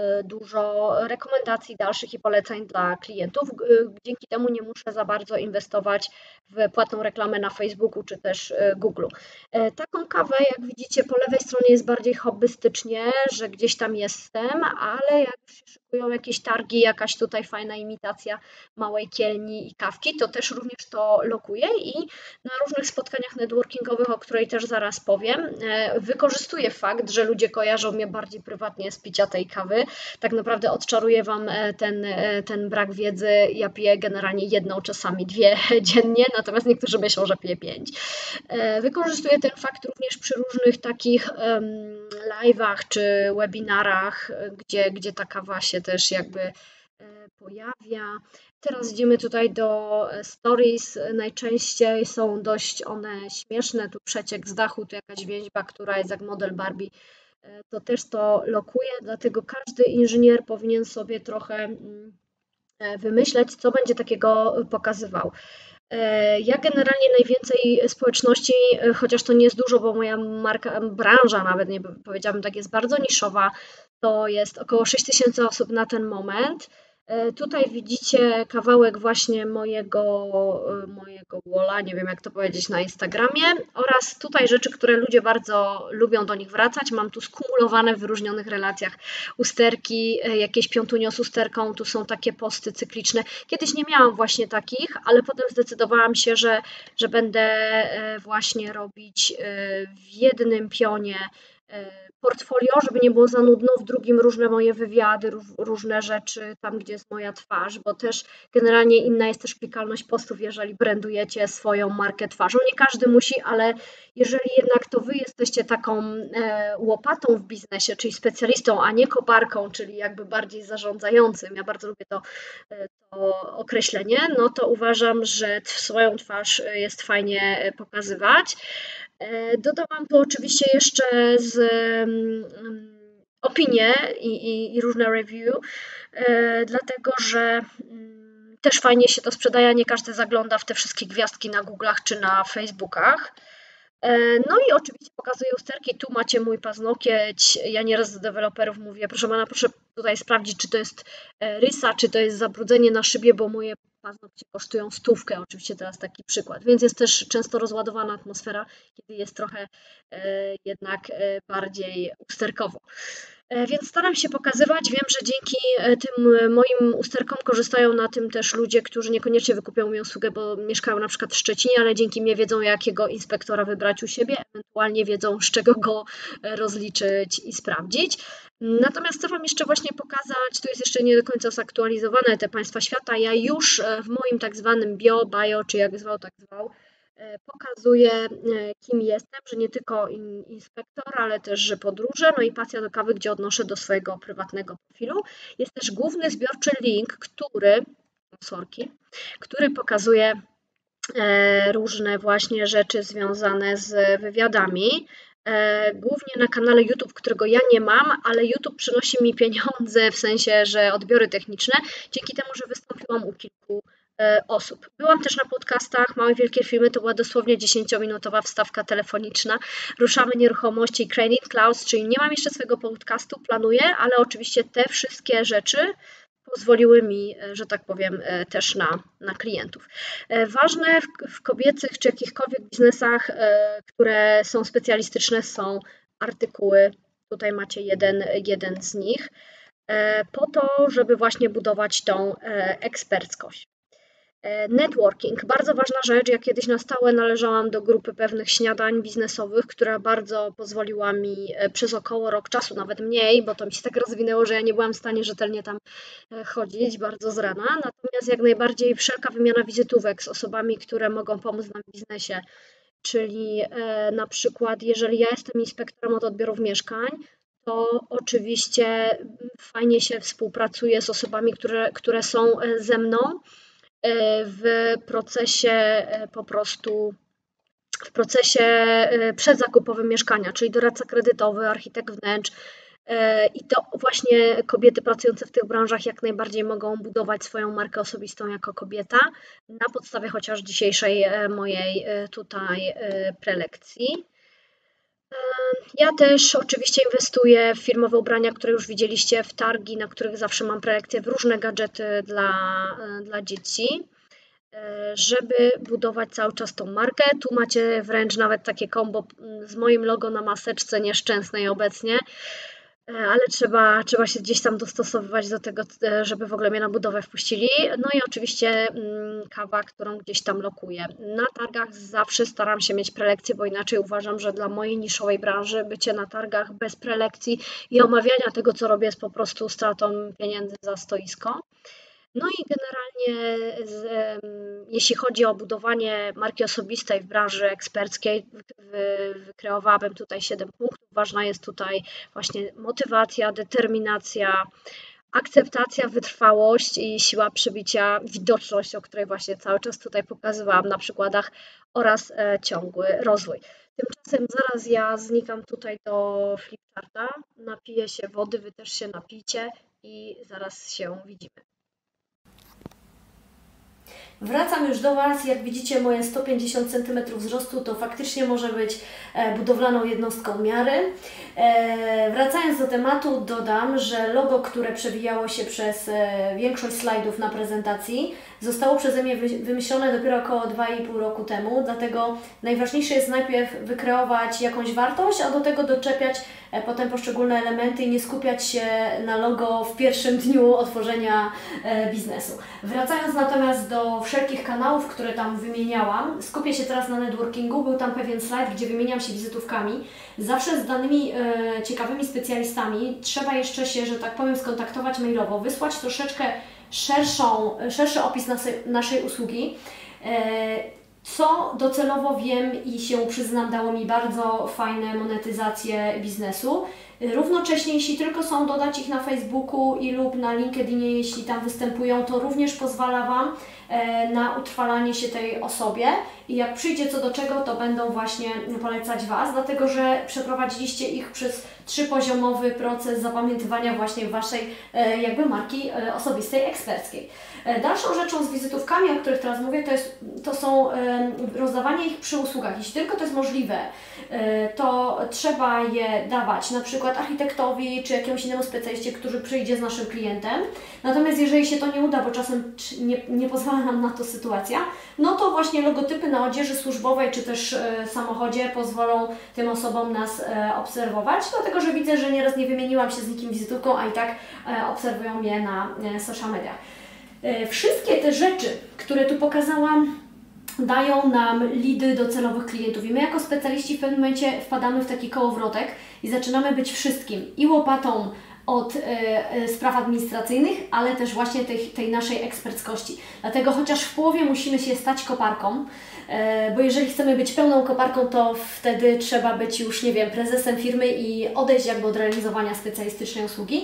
dużo rekomendacji dalszych i poleceń dla klientów. Dzięki temu nie muszę za bardzo inwestować w płatną reklamę na Facebooku czy też Google. Taką kawę, jak widzicie, po lewej stronie jest bardziej hobbystycznie, że gdzieś tam jestem, ale jak już się szykują jakieś targi, jakaś tutaj fajna imitacja małej kielni i kawki, to też również to lokuję i na różnych spotkaniach networkingowych, o której też zaraz powiem, wykorzystuję fakt, że ludzie kojarzą mnie bardziej prywatnie z picia tej kawy. Tak naprawdę odczaruję Wam ten, ten brak wiedzy. Ja piję generalnie jedną, czasami dwie dziennie, natomiast niektórzy myślą, że piję pięć. Wykorzystuję ten fakt również przy różnych takich live'ach czy webinarach, gdzie, gdzie ta kawa się też jakby pojawia. Teraz idziemy tutaj do stories. Najczęściej są dość one śmieszne. Tu przeciek z dachu, tu jakaś więźba, która jest jak model Barbie. To też to lokuje, dlatego każdy inżynier powinien sobie trochę wymyśleć, co będzie takiego pokazywał. Ja generalnie najwięcej społeczności, chociaż to nie jest dużo, bo moja marka, branża nawet, nie powiedziałabym tak, jest bardzo niszowa, to jest około sześć tysięcy osób na ten moment. Tutaj widzicie kawałek właśnie mojego, mojego walla, nie wiem jak to powiedzieć, na Instagramie oraz tutaj rzeczy, które ludzie bardzo lubią do nich wracać. Mam tu skumulowane w wyróżnionych relacjach usterki, jakieś piątunio z usterką, tu są takie posty cykliczne. Kiedyś nie miałam właśnie takich, ale potem zdecydowałam się, że, że będę właśnie robić w jednym pionie portfolio, żeby nie było za nudno, w drugim różne moje wywiady, różne rzeczy, tam gdzie jest moja twarz, bo też generalnie inna jest też klikalność postów, jeżeli brandujecie swoją markę twarzą. Nie każdy musi, ale jeżeli jednak to Wy jesteście taką łopatą w biznesie, czyli specjalistą, a nie koparką, czyli jakby bardziej zarządzającym, ja bardzo lubię to, to określenie, no to uważam, że swoją twarz jest fajnie pokazywać. Dodałam tu oczywiście jeszcze z um, opinie i, i, i różne review, e, dlatego że um, też fajnie się to sprzedaje, nie każdy zagląda w te wszystkie gwiazdki na Google'ach czy na Facebookach. E, no i oczywiście pokazuję usterki, tu macie mój paznokieć, ja nieraz do deweloperów mówię, proszę pana, proszę tutaj sprawdzić, czy to jest rysa, czy to jest zabrudzenie na szybie, bo moje paznokcie kosztują stówkę, oczywiście teraz taki przykład, więc jest też często rozładowana atmosfera, kiedy jest trochę e, jednak e, bardziej usterkowo. E, więc staram się pokazywać, wiem, że dzięki tym moim usterkom korzystają na tym też ludzie, którzy niekoniecznie wykupią mi usługę, bo mieszkają na przykład w Szczecinie, ale dzięki mnie wiedzą, jakiego inspektora wybrać u siebie, ewentualnie wiedzą, z czego go rozliczyć i sprawdzić. Natomiast chcę Wam jeszcze właśnie pokazać, tu jest jeszcze nie do końca zaktualizowane te państwa świata, ja już w moim tak zwanym bio, bio, czy jak zwał, tak zwał, pokazuję, kim jestem, że nie tylko inspektor, ale też, że podróże, no i pasja do kawy, gdzie odnoszę do swojego prywatnego profilu. Jest też główny zbiorczy link, który, sorki, który pokazuje różne właśnie rzeczy związane z wywiadami. Głównie na kanale YouTube, którego ja nie mam, ale YouTube przynosi mi pieniądze w sensie, że odbiory techniczne, dzięki temu, że wystąpiłam u kilku osób. Byłam też na podcastach Małe Wielkie Firmy, to była dosłownie dziesięciominutowa wstawka telefoniczna. Ruszamy nieruchomości i Creating Clouds, czyli nie mam jeszcze swojego podcastu, planuję, ale oczywiście te wszystkie rzeczy pozwoliły mi, że tak powiem, też na, na klientów. Ważne w, w kobiecych czy jakichkolwiek biznesach, które są specjalistyczne, są artykuły. Tutaj macie jeden, jeden z nich, po to, żeby właśnie budować tą eksperckość. Networking, bardzo ważna rzecz. Ja kiedyś na stałe należałam do grupy pewnych śniadań biznesowych, która bardzo pozwoliła mi przez około rok czasu, nawet mniej, bo to mi się tak rozwinęło, że ja nie byłam w stanie rzetelnie tam chodzić bardzo z rana. Natomiast jak najbardziej wszelka wymiana wizytówek z osobami, które mogą pomóc nam w biznesie, czyli na przykład jeżeli ja jestem inspektorem od odbiorów mieszkań, to oczywiście fajnie się współpracuje z osobami, które, które są ze mną w procesie po prostu w procesie przedzakupowym mieszkania, czyli doradca kredytowy, architekt wnętrz i to właśnie kobiety pracujące w tych branżach jak najbardziej mogą budować swoją markę osobistą jako kobieta na podstawie chociaż dzisiejszej mojej tutaj prelekcji. Ja też oczywiście inwestuję w firmowe ubrania, które już widzieliście, w targi, na których zawsze mam prelekcje, w różne gadżety dla, dla dzieci, żeby budować cały czas tą markę. Tu macie wręcz nawet takie kombo z moim logo na maseczce nieszczęsnej obecnie, ale trzeba, trzeba się gdzieś tam dostosowywać do tego, żeby w ogóle mnie na budowę wpuścili. No i oczywiście kawa, którą gdzieś tam lokuję. Na targach zawsze staram się mieć prelekcje, bo inaczej uważam, że dla mojej niszowej branży bycie na targach bez prelekcji i omawiania tego, co robię, jest po prostu stratą pieniędzy za stoisko. No i generalnie z, jeśli chodzi o budowanie marki osobistej w branży eksperckiej, wykreowałabym tutaj siedem punktów. Ważna jest tutaj właśnie motywacja, determinacja, akceptacja, wytrwałość i siła przybicia, widoczność, o której właśnie cały czas tutaj pokazywałam na przykładach, oraz ciągły rozwój. Tymczasem zaraz ja znikam tutaj do flipcharta, napiję się wody, wy też się napijcie i zaraz się widzimy. Wracam już do Was. Jak widzicie, moje sto pięćdziesiąt centymetrów wzrostu to faktycznie może być budowlaną jednostką miary. Wracając do tematu, dodam, że logo, które przewijało się przez większość slajdów na prezentacji, zostało przeze mnie wymyślone dopiero około dwa i pół roku temu, dlatego najważniejsze jest najpierw wykreować jakąś wartość, a do tego doczepiać potem poszczególne elementy i nie skupiać się na logo w pierwszym dniu otworzenia biznesu. Wracając natomiast do wszelkich kanałów, które tam wymieniałam, skupię się teraz na networkingu. Był tam pewien slajd, gdzie wymieniam się wizytówkami. Zawsze z danymi e, ciekawymi specjalistami trzeba jeszcze się, że tak powiem, skontaktować mailowo, wysłać troszeczkę szerszą, szerszy opis naszej, naszej usługi, e, co docelowo wiem i się przyznam, dało mi bardzo fajne monetyzacje biznesu. Równocześnie, jeśli tylko są, dodać ich na Facebooku i lub na LinkedInie, jeśli tam występują, to również pozwala Wam na utrwalanie się tej osobie i jak przyjdzie co do czego, to będą właśnie polecać Was, dlatego że przeprowadziliście ich przez trzypoziomowy proces zapamiętywania właśnie Waszej jakby marki osobistej, eksperckiej. Dalszą rzeczą z wizytówkami, o których teraz mówię, to, jest, to są rozdawanie ich przy usługach. Jeśli tylko to jest możliwe, to trzeba je dawać na przykład architektowi czy jakiemuś innemu specjaliście, który przyjdzie z naszym klientem. Natomiast jeżeli się to nie uda, bo czasem nie, nie pozwala nam na to sytuacja, no to właśnie logotypy na odzieży służbowej czy też samochodzie pozwolą tym osobom nas obserwować, dlatego że widzę, że nieraz nie wymieniłam się z nikim wizytówką, a i tak obserwują mnie na social mediach. Wszystkie te rzeczy, które tu pokazałam, dają nam lidy do celowych klientów i my jako specjaliści w pewnym momencie wpadamy w taki kołowrotek i zaczynamy być wszystkim i łopatą od e, spraw administracyjnych, ale też właśnie tej, tej naszej eksperckości. Dlatego chociaż w połowie musimy się stać koparką, e, bo jeżeli chcemy być pełną koparką, to wtedy trzeba być już, nie wiem, prezesem firmy i odejść jakby od realizowania specjalistycznej usługi,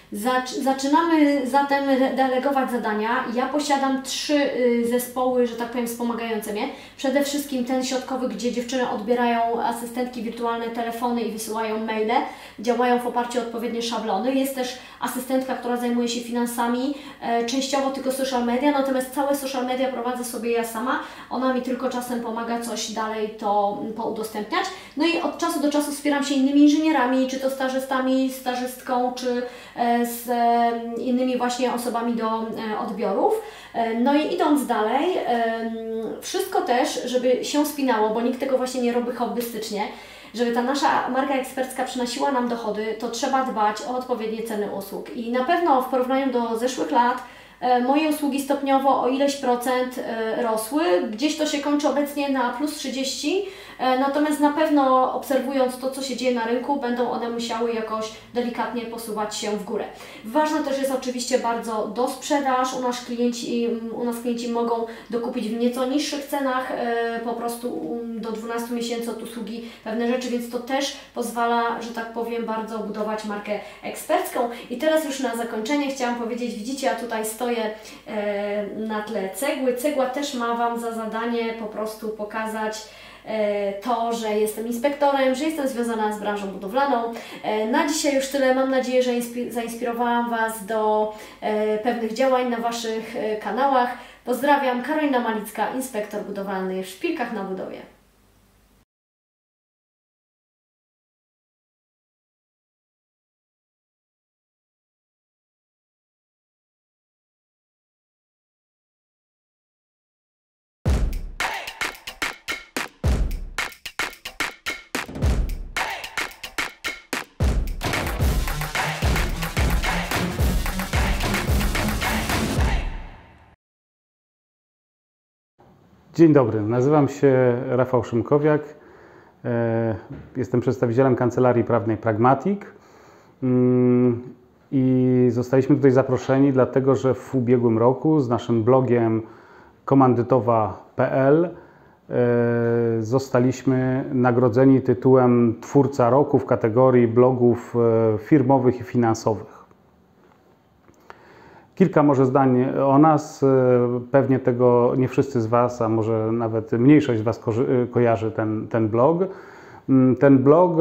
Zaczynamy zatem delegować zadania. Ja posiadam trzy zespoły, że tak powiem, wspomagające mnie. Przede wszystkim ten środkowy, gdzie dziewczyny odbierają asystentki wirtualne telefony i wysyłają maile. Działają w oparciu o odpowiednie szablony. Jest też asystentka, która zajmuje się finansami, częściowo tylko social media, natomiast całe social media prowadzę sobie ja sama. Ona mi tylko czasem pomaga coś dalej to poudostępniać. No i od czasu do czasu wspieram się innymi inżynierami, czy to stażystami, stażystką, czy z innymi właśnie osobami do odbiorów. No i idąc dalej, wszystko też, żeby się spinało, bo nikt tego właśnie nie robi hobbystycznie, żeby ta nasza marka ekspercka przynosiła nam dochody, to trzeba dbać o odpowiednie ceny usług. I na pewno w porównaniu do zeszłych lat moje usługi stopniowo o ileś procent rosły. Gdzieś to się kończy obecnie na plus trzydzieści, natomiast na pewno obserwując to, co się dzieje na rynku, będą one musiały jakoś delikatnie posuwać się w górę. Ważna też jest oczywiście bardzo dosprzedaż. U nas klienci, u nas klienci mogą dokupić w nieco niższych cenach, po prostu do dwunastu miesięcy od usługi pewne rzeczy, więc to też pozwala, że tak powiem, bardzo budować markę ekspercką. I teraz już na zakończenie chciałam powiedzieć, widzicie, ja tutaj stoję na tle cegły. Cegła też ma Wam za zadanie po prostu pokazać to, że jestem inspektorem, że jestem związana z branżą budowlaną. Na dzisiaj już tyle. Mam nadzieję, że zainspirowałam Was do pewnych działań na Waszych kanałach. Pozdrawiam, Karolina Malicka, inspektor budowlany w Szpilkach na Budowie. Dzień dobry, nazywam się Rafał Szymkowiak, jestem przedstawicielem kancelarii prawnej Pragmatic i zostaliśmy tutaj zaproszeni dlatego, że w ubiegłym roku z naszym blogiem komandytowa kropka p l zostaliśmy nagrodzeni tytułem Twórca Roku w kategorii blogów firmowych i finansowych. Kilka może zdań o nas, pewnie tego nie wszyscy z Was, a może nawet mniejszość z Was ko kojarzy ten, ten blog. Ten blog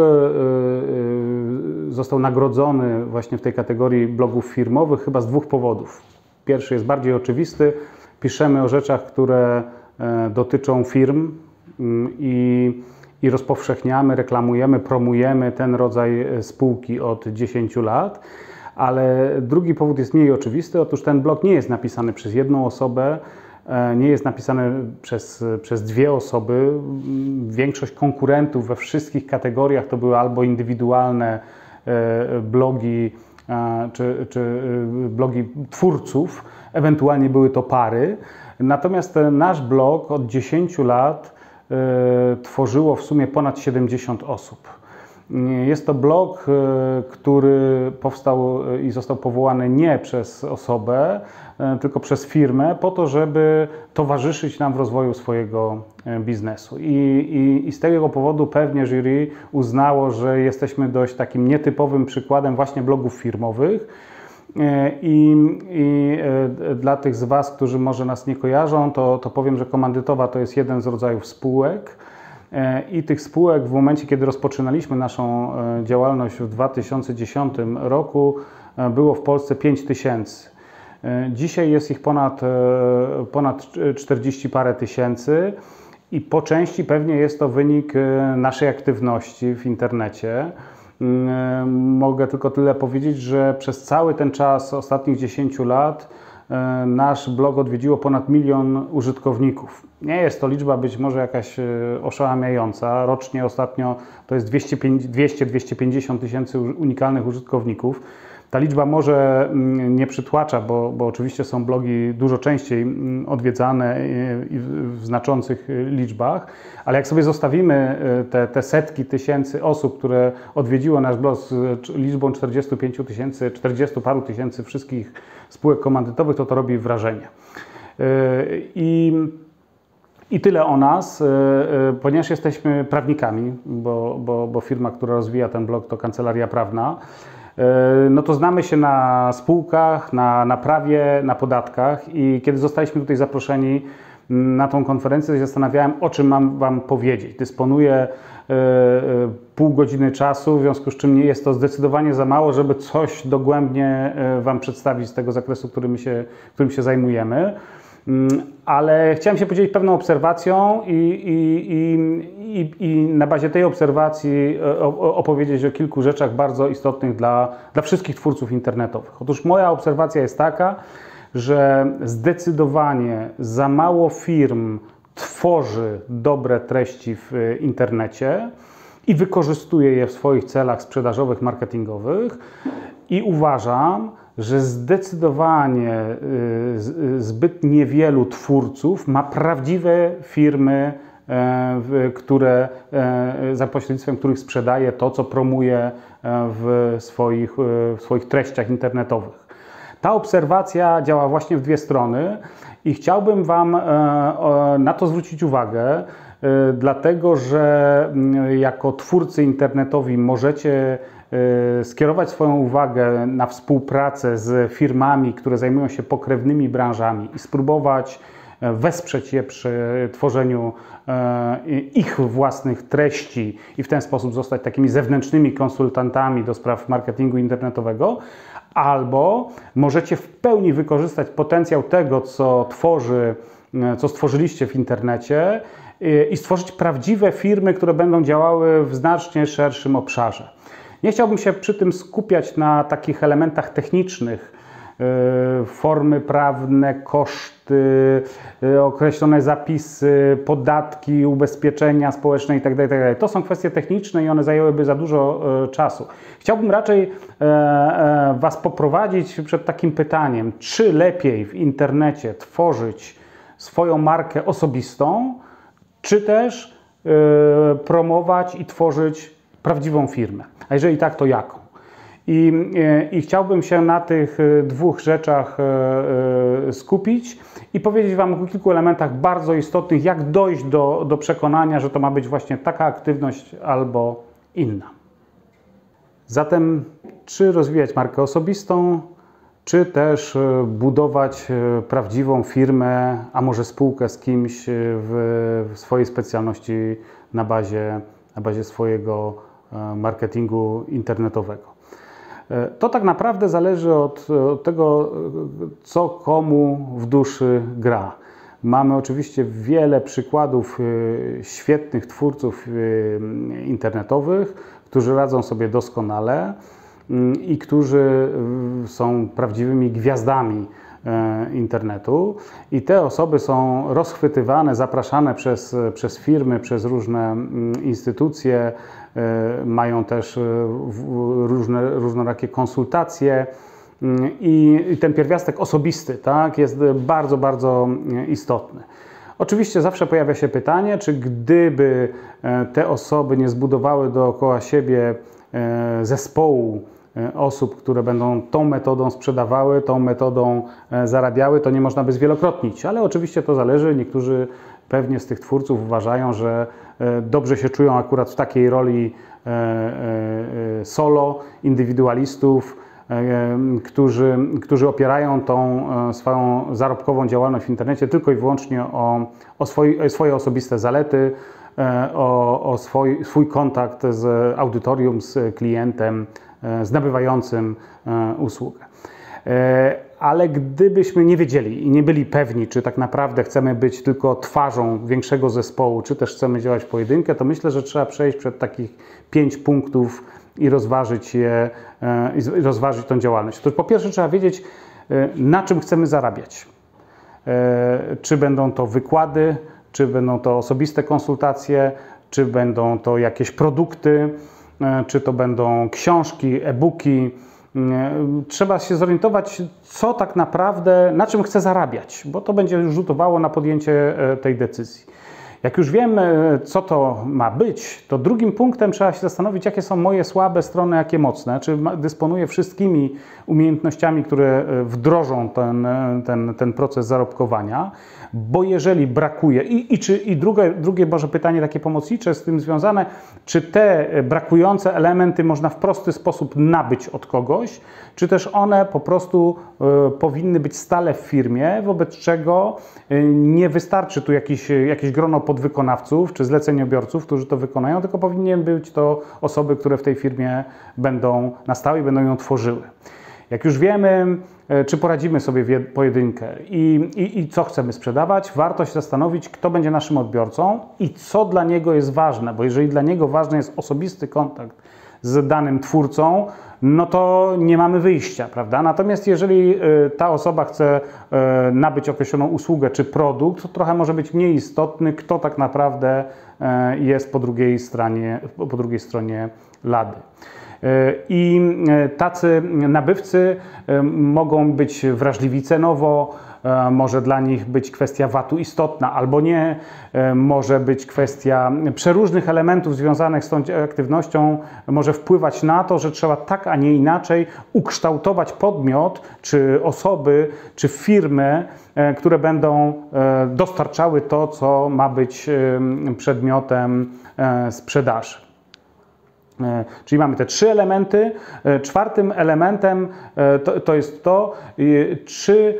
został nagrodzony właśnie w tej kategorii blogów firmowych chyba z dwóch powodów. Pierwszy jest bardziej oczywisty, piszemy o rzeczach, które dotyczą firm i, i rozpowszechniamy, reklamujemy, promujemy ten rodzaj spółki od dziesięciu lat. Ale drugi powód jest mniej oczywisty. Otóż ten blog nie jest napisany przez jedną osobę, nie jest napisany przez, przez dwie osoby. Większość konkurentów we wszystkich kategoriach to były albo indywidualne blogi, czy, czy blogi twórców, ewentualnie były to pary. Natomiast nasz blog od dziesięciu lat tworzyło w sumie ponad siedemdziesiąt osób. Jest to blog, który powstał i został powołany nie przez osobę, tylko przez firmę, po to, żeby towarzyszyć nam w rozwoju swojego biznesu. I, i, i z tego powodu pewnie jury uznało, że jesteśmy dość takim nietypowym przykładem właśnie blogów firmowych. I, i dla tych z Was, którzy może nas nie kojarzą, to, to powiem, że komandytowa to jest jeden z rodzajów spółek. I tych spółek w momencie, kiedy rozpoczynaliśmy naszą działalność w dwa tysiące dziesiątym roku, było w Polsce pięć tysięcy. Dzisiaj jest ich ponad, ponad czterdzieści parę tysięcy i po części pewnie jest to wynik naszej aktywności w internecie. Mogę tylko tyle powiedzieć, że przez cały ten czas ostatnich dziesięciu lat nasz blog odwiedziło ponad milion użytkowników. Nie jest to liczba być może jakaś oszałamiająca. Rocznie ostatnio to jest dwieście do dwustu pięćdziesięciu tysięcy unikalnych użytkowników. Ta liczba może nie przytłacza, bo, bo oczywiście są blogi dużo częściej odwiedzane w znaczących liczbach, ale jak sobie zostawimy te, te setki tysięcy osób, które odwiedziło nasz blog z liczbą czterdziestu pięciu tysięcy, czterdziestu paru tysięcy wszystkich spółek komandytowych, to to robi wrażenie. I I tyle o nas, ponieważ jesteśmy prawnikami, bo, bo, bo firma, która rozwija ten blog, to kancelaria prawna. no to znamy się na spółkach, na, na prawie, na podatkach i kiedy zostaliśmy tutaj zaproszeni na tą konferencję, to się zastanawiałem, o czym mam Wam powiedzieć. Dysponuję pół godziny czasu, w związku z czym nie jest to zdecydowanie za mało, żeby coś dogłębnie Wam przedstawić z tego zakresu, którym się, którym się zajmujemy. Ale chciałem się podzielić pewną obserwacją i, i, i, i, i na bazie tej obserwacji opowiedzieć o kilku rzeczach bardzo istotnych dla, dla wszystkich twórców internetowych. Otóż moja obserwacja jest taka, że zdecydowanie za mało firm tworzy dobre treści w internecie i wykorzystuje je w swoich celach sprzedażowych, marketingowych i uważam, że zdecydowanie zbyt niewielu twórców ma prawdziwe firmy, które, za pośrednictwem których sprzedaje to, co promuje w swoich, w swoich treściach internetowych. Ta obserwacja działa właśnie w dwie strony i chciałbym Wam na to zwrócić uwagę, dlatego że jako twórcy internetowi możecie skierować swoją uwagę na współpracę z firmami, które zajmują się pokrewnymi branżami i spróbować wesprzeć je przy tworzeniu ich własnych treści i w ten sposób zostać takimi zewnętrznymi konsultantami do spraw marketingu internetowego, albo możecie w pełni wykorzystać potencjał tego, co tworzy, co stworzyliście w internecie i stworzyć prawdziwe firmy, które będą działały w znacznie szerszym obszarze. Nie chciałbym się przy tym skupiać na takich elementach technicznych, formy prawne, koszty, określone zapisy, podatki, ubezpieczenia społeczne itd., itd. To są kwestie techniczne i one zajęłyby za dużo czasu. Chciałbym raczej Was poprowadzić przed takim pytaniem, czy lepiej w internecie tworzyć swoją markę osobistą, czy też promować i tworzyć prawdziwą firmę. A jeżeli tak, to jaką? I, I chciałbym się na tych dwóch rzeczach skupić i powiedzieć Wam o kilku elementach bardzo istotnych, jak dojść do, do przekonania, że to ma być właśnie taka aktywność albo inna. Zatem, czy rozwijać markę osobistą, czy też budować prawdziwą firmę, a może spółkę z kimś w, w swojej specjalności na bazie, na bazie swojego marketingu internetowego. To tak naprawdę zależy od, od tego, co komu w duszy gra. Mamy oczywiście wiele przykładów świetnych twórców internetowych, którzy radzą sobie doskonale i którzy są prawdziwymi gwiazdami internetu i te osoby są rozchwytywane, zapraszane przez, przez firmy, przez różne instytucje, mają też różne, różnorakie konsultacje i, i ten pierwiastek osobisty, tak, jest bardzo, bardzo istotny. Oczywiście zawsze pojawia się pytanie, czy gdyby te osoby nie zbudowały dookoła siebie zespołu osób, które będą tą metodą sprzedawały, tą metodą zarabiały, to nie można by zwielokrotnić, ale oczywiście to zależy. Niektórzy pewnie z tych twórców uważają, że dobrze się czują akurat w takiej roli solo, indywidualistów, którzy, którzy opierają tą swoją zarobkową działalność w internecie tylko i wyłącznie o, o swoje, swoje osobiste zalety, o, o swój, swój kontakt z audytorium, z klientem, z nabywającym usługę. Ale gdybyśmy nie wiedzieli i nie byli pewni, czy tak naprawdę chcemy być tylko twarzą większego zespołu, czy też chcemy działać w pojedynkę, to myślę, że trzeba przejść przed takich pięć punktów i rozważyć je, i rozważyć tą działalność. To po pierwsze trzeba wiedzieć, na czym chcemy zarabiać. Czy będą to wykłady, czy będą to osobiste konsultacje, czy będą to jakieś produkty, czy to będą książki, e-booki. Trzeba się zorientować, co tak naprawdę, na czym chcę zarabiać, bo to będzie już rzutowało na podjęcie tej decyzji. Jak już wiemy, co to ma być, to drugim punktem trzeba się zastanowić, jakie są moje słabe strony, jakie mocne, czy dysponuję wszystkimi umiejętnościami, które wdrożą ten, ten, ten proces zarobkowania, bo jeżeli brakuje, i, i, czy, i drugie, drugie może pytanie takie pomocnicze z tym związane, czy te brakujące elementy można w prosty sposób nabyć od kogoś, czy też one po prostu y, powinny być stale w firmie, wobec czego y, nie wystarczy tu jakiś, jakieś grono podwykonawców czy zleceniobiorców, którzy to wykonają, tylko powinien być to osoby, które w tej firmie będą na stałe i będą ją tworzyły. Jak już wiemy, czy poradzimy sobie w pojedynkę i, i, i co chcemy sprzedawać, warto się zastanowić, kto będzie naszym odbiorcą i co dla niego jest ważne, bo jeżeli dla niego ważny jest osobisty kontakt z danym twórcą, no to nie mamy wyjścia, prawda? Natomiast jeżeli ta osoba chce nabyć określoną usługę czy produkt, to trochę może być mniej istotny, kto tak naprawdę jest po drugiej stronie, po drugiej stronie lady. I tacy nabywcy mogą być wrażliwi cenowo, może dla nich być kwestia vatu istotna albo nie, może być kwestia przeróżnych elementów związanych z tą aktywnością, może wpływać na to, że trzeba tak, a nie inaczej ukształtować podmiot, czy osoby, czy firmy, które będą dostarczały to, co ma być przedmiotem sprzedaży. Czyli mamy te trzy elementy. Czwartym elementem to, to jest to, czy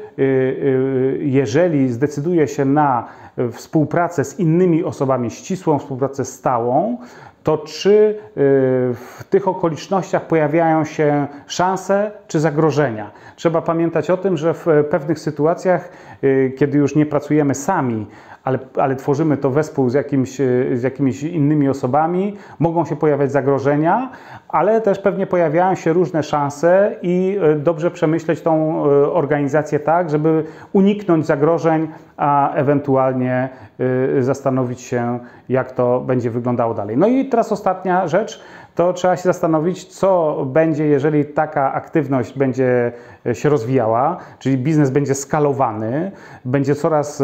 jeżeli zdecyduje się na współpracę z innymi osobami, ścisłą współpracę stałą, to czy w tych okolicznościach pojawiają się szanse czy zagrożenia. Trzeba pamiętać o tym, że w pewnych sytuacjach, kiedy już nie pracujemy sami, Ale, ale tworzymy to wespół z, jakimś, z jakimiś innymi osobami, mogą się pojawiać zagrożenia, ale też pewnie pojawiają się różne szanse i dobrze przemyśleć tą organizację tak, żeby uniknąć zagrożeń, a ewentualnie zastanowić się, jak to będzie wyglądało dalej. No i teraz ostatnia rzecz, to trzeba się zastanowić, co będzie, jeżeli taka aktywność będzie się rozwijała, czyli biznes będzie skalowany, będzie coraz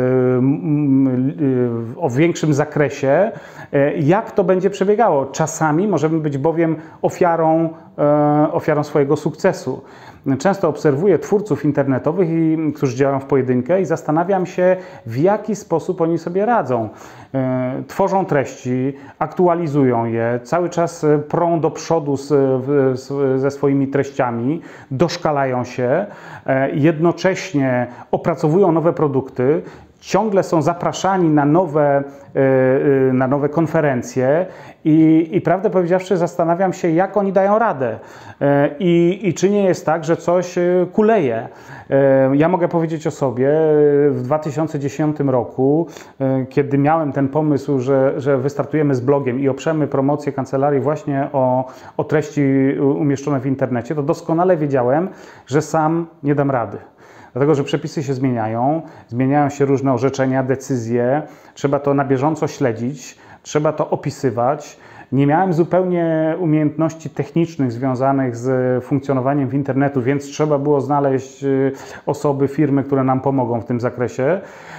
o większym zakresie, jak to będzie przebiegało. Czasami możemy być bowiem ofiarą, ofiarą swojego sukcesu. Często obserwuję twórców internetowych, i, którzy działają w pojedynkę i zastanawiam się, w jaki sposób oni sobie radzą. Tworzą treści, aktualizują je, cały czas prą do przodu z, z, ze swoimi treściami, doszkalają się, jednocześnie opracowują nowe produkty, ciągle są zapraszani na nowe, na nowe konferencje i, i prawdę powiedziawszy zastanawiam się, jak oni dają radę I, i czy nie jest tak, że coś kuleje. Ja mogę powiedzieć o sobie, w dwa tysiące dziesiątym roku, kiedy miałem ten pomysł, że, że wystartujemy z blogiem i oprzemy promocję kancelarii właśnie o, o treści umieszczone w internecie, to doskonale wiedziałem, że sam nie dam rady. Dlatego, że przepisy się zmieniają, zmieniają się różne orzeczenia, decyzje, trzeba to na bieżąco śledzić, trzeba to opisywać. Nie miałem zupełnie umiejętności technicznych związanych z funkcjonowaniem w internetu, więc trzeba było znaleźć osoby, firmy, które nam pomogą w tym zakresie.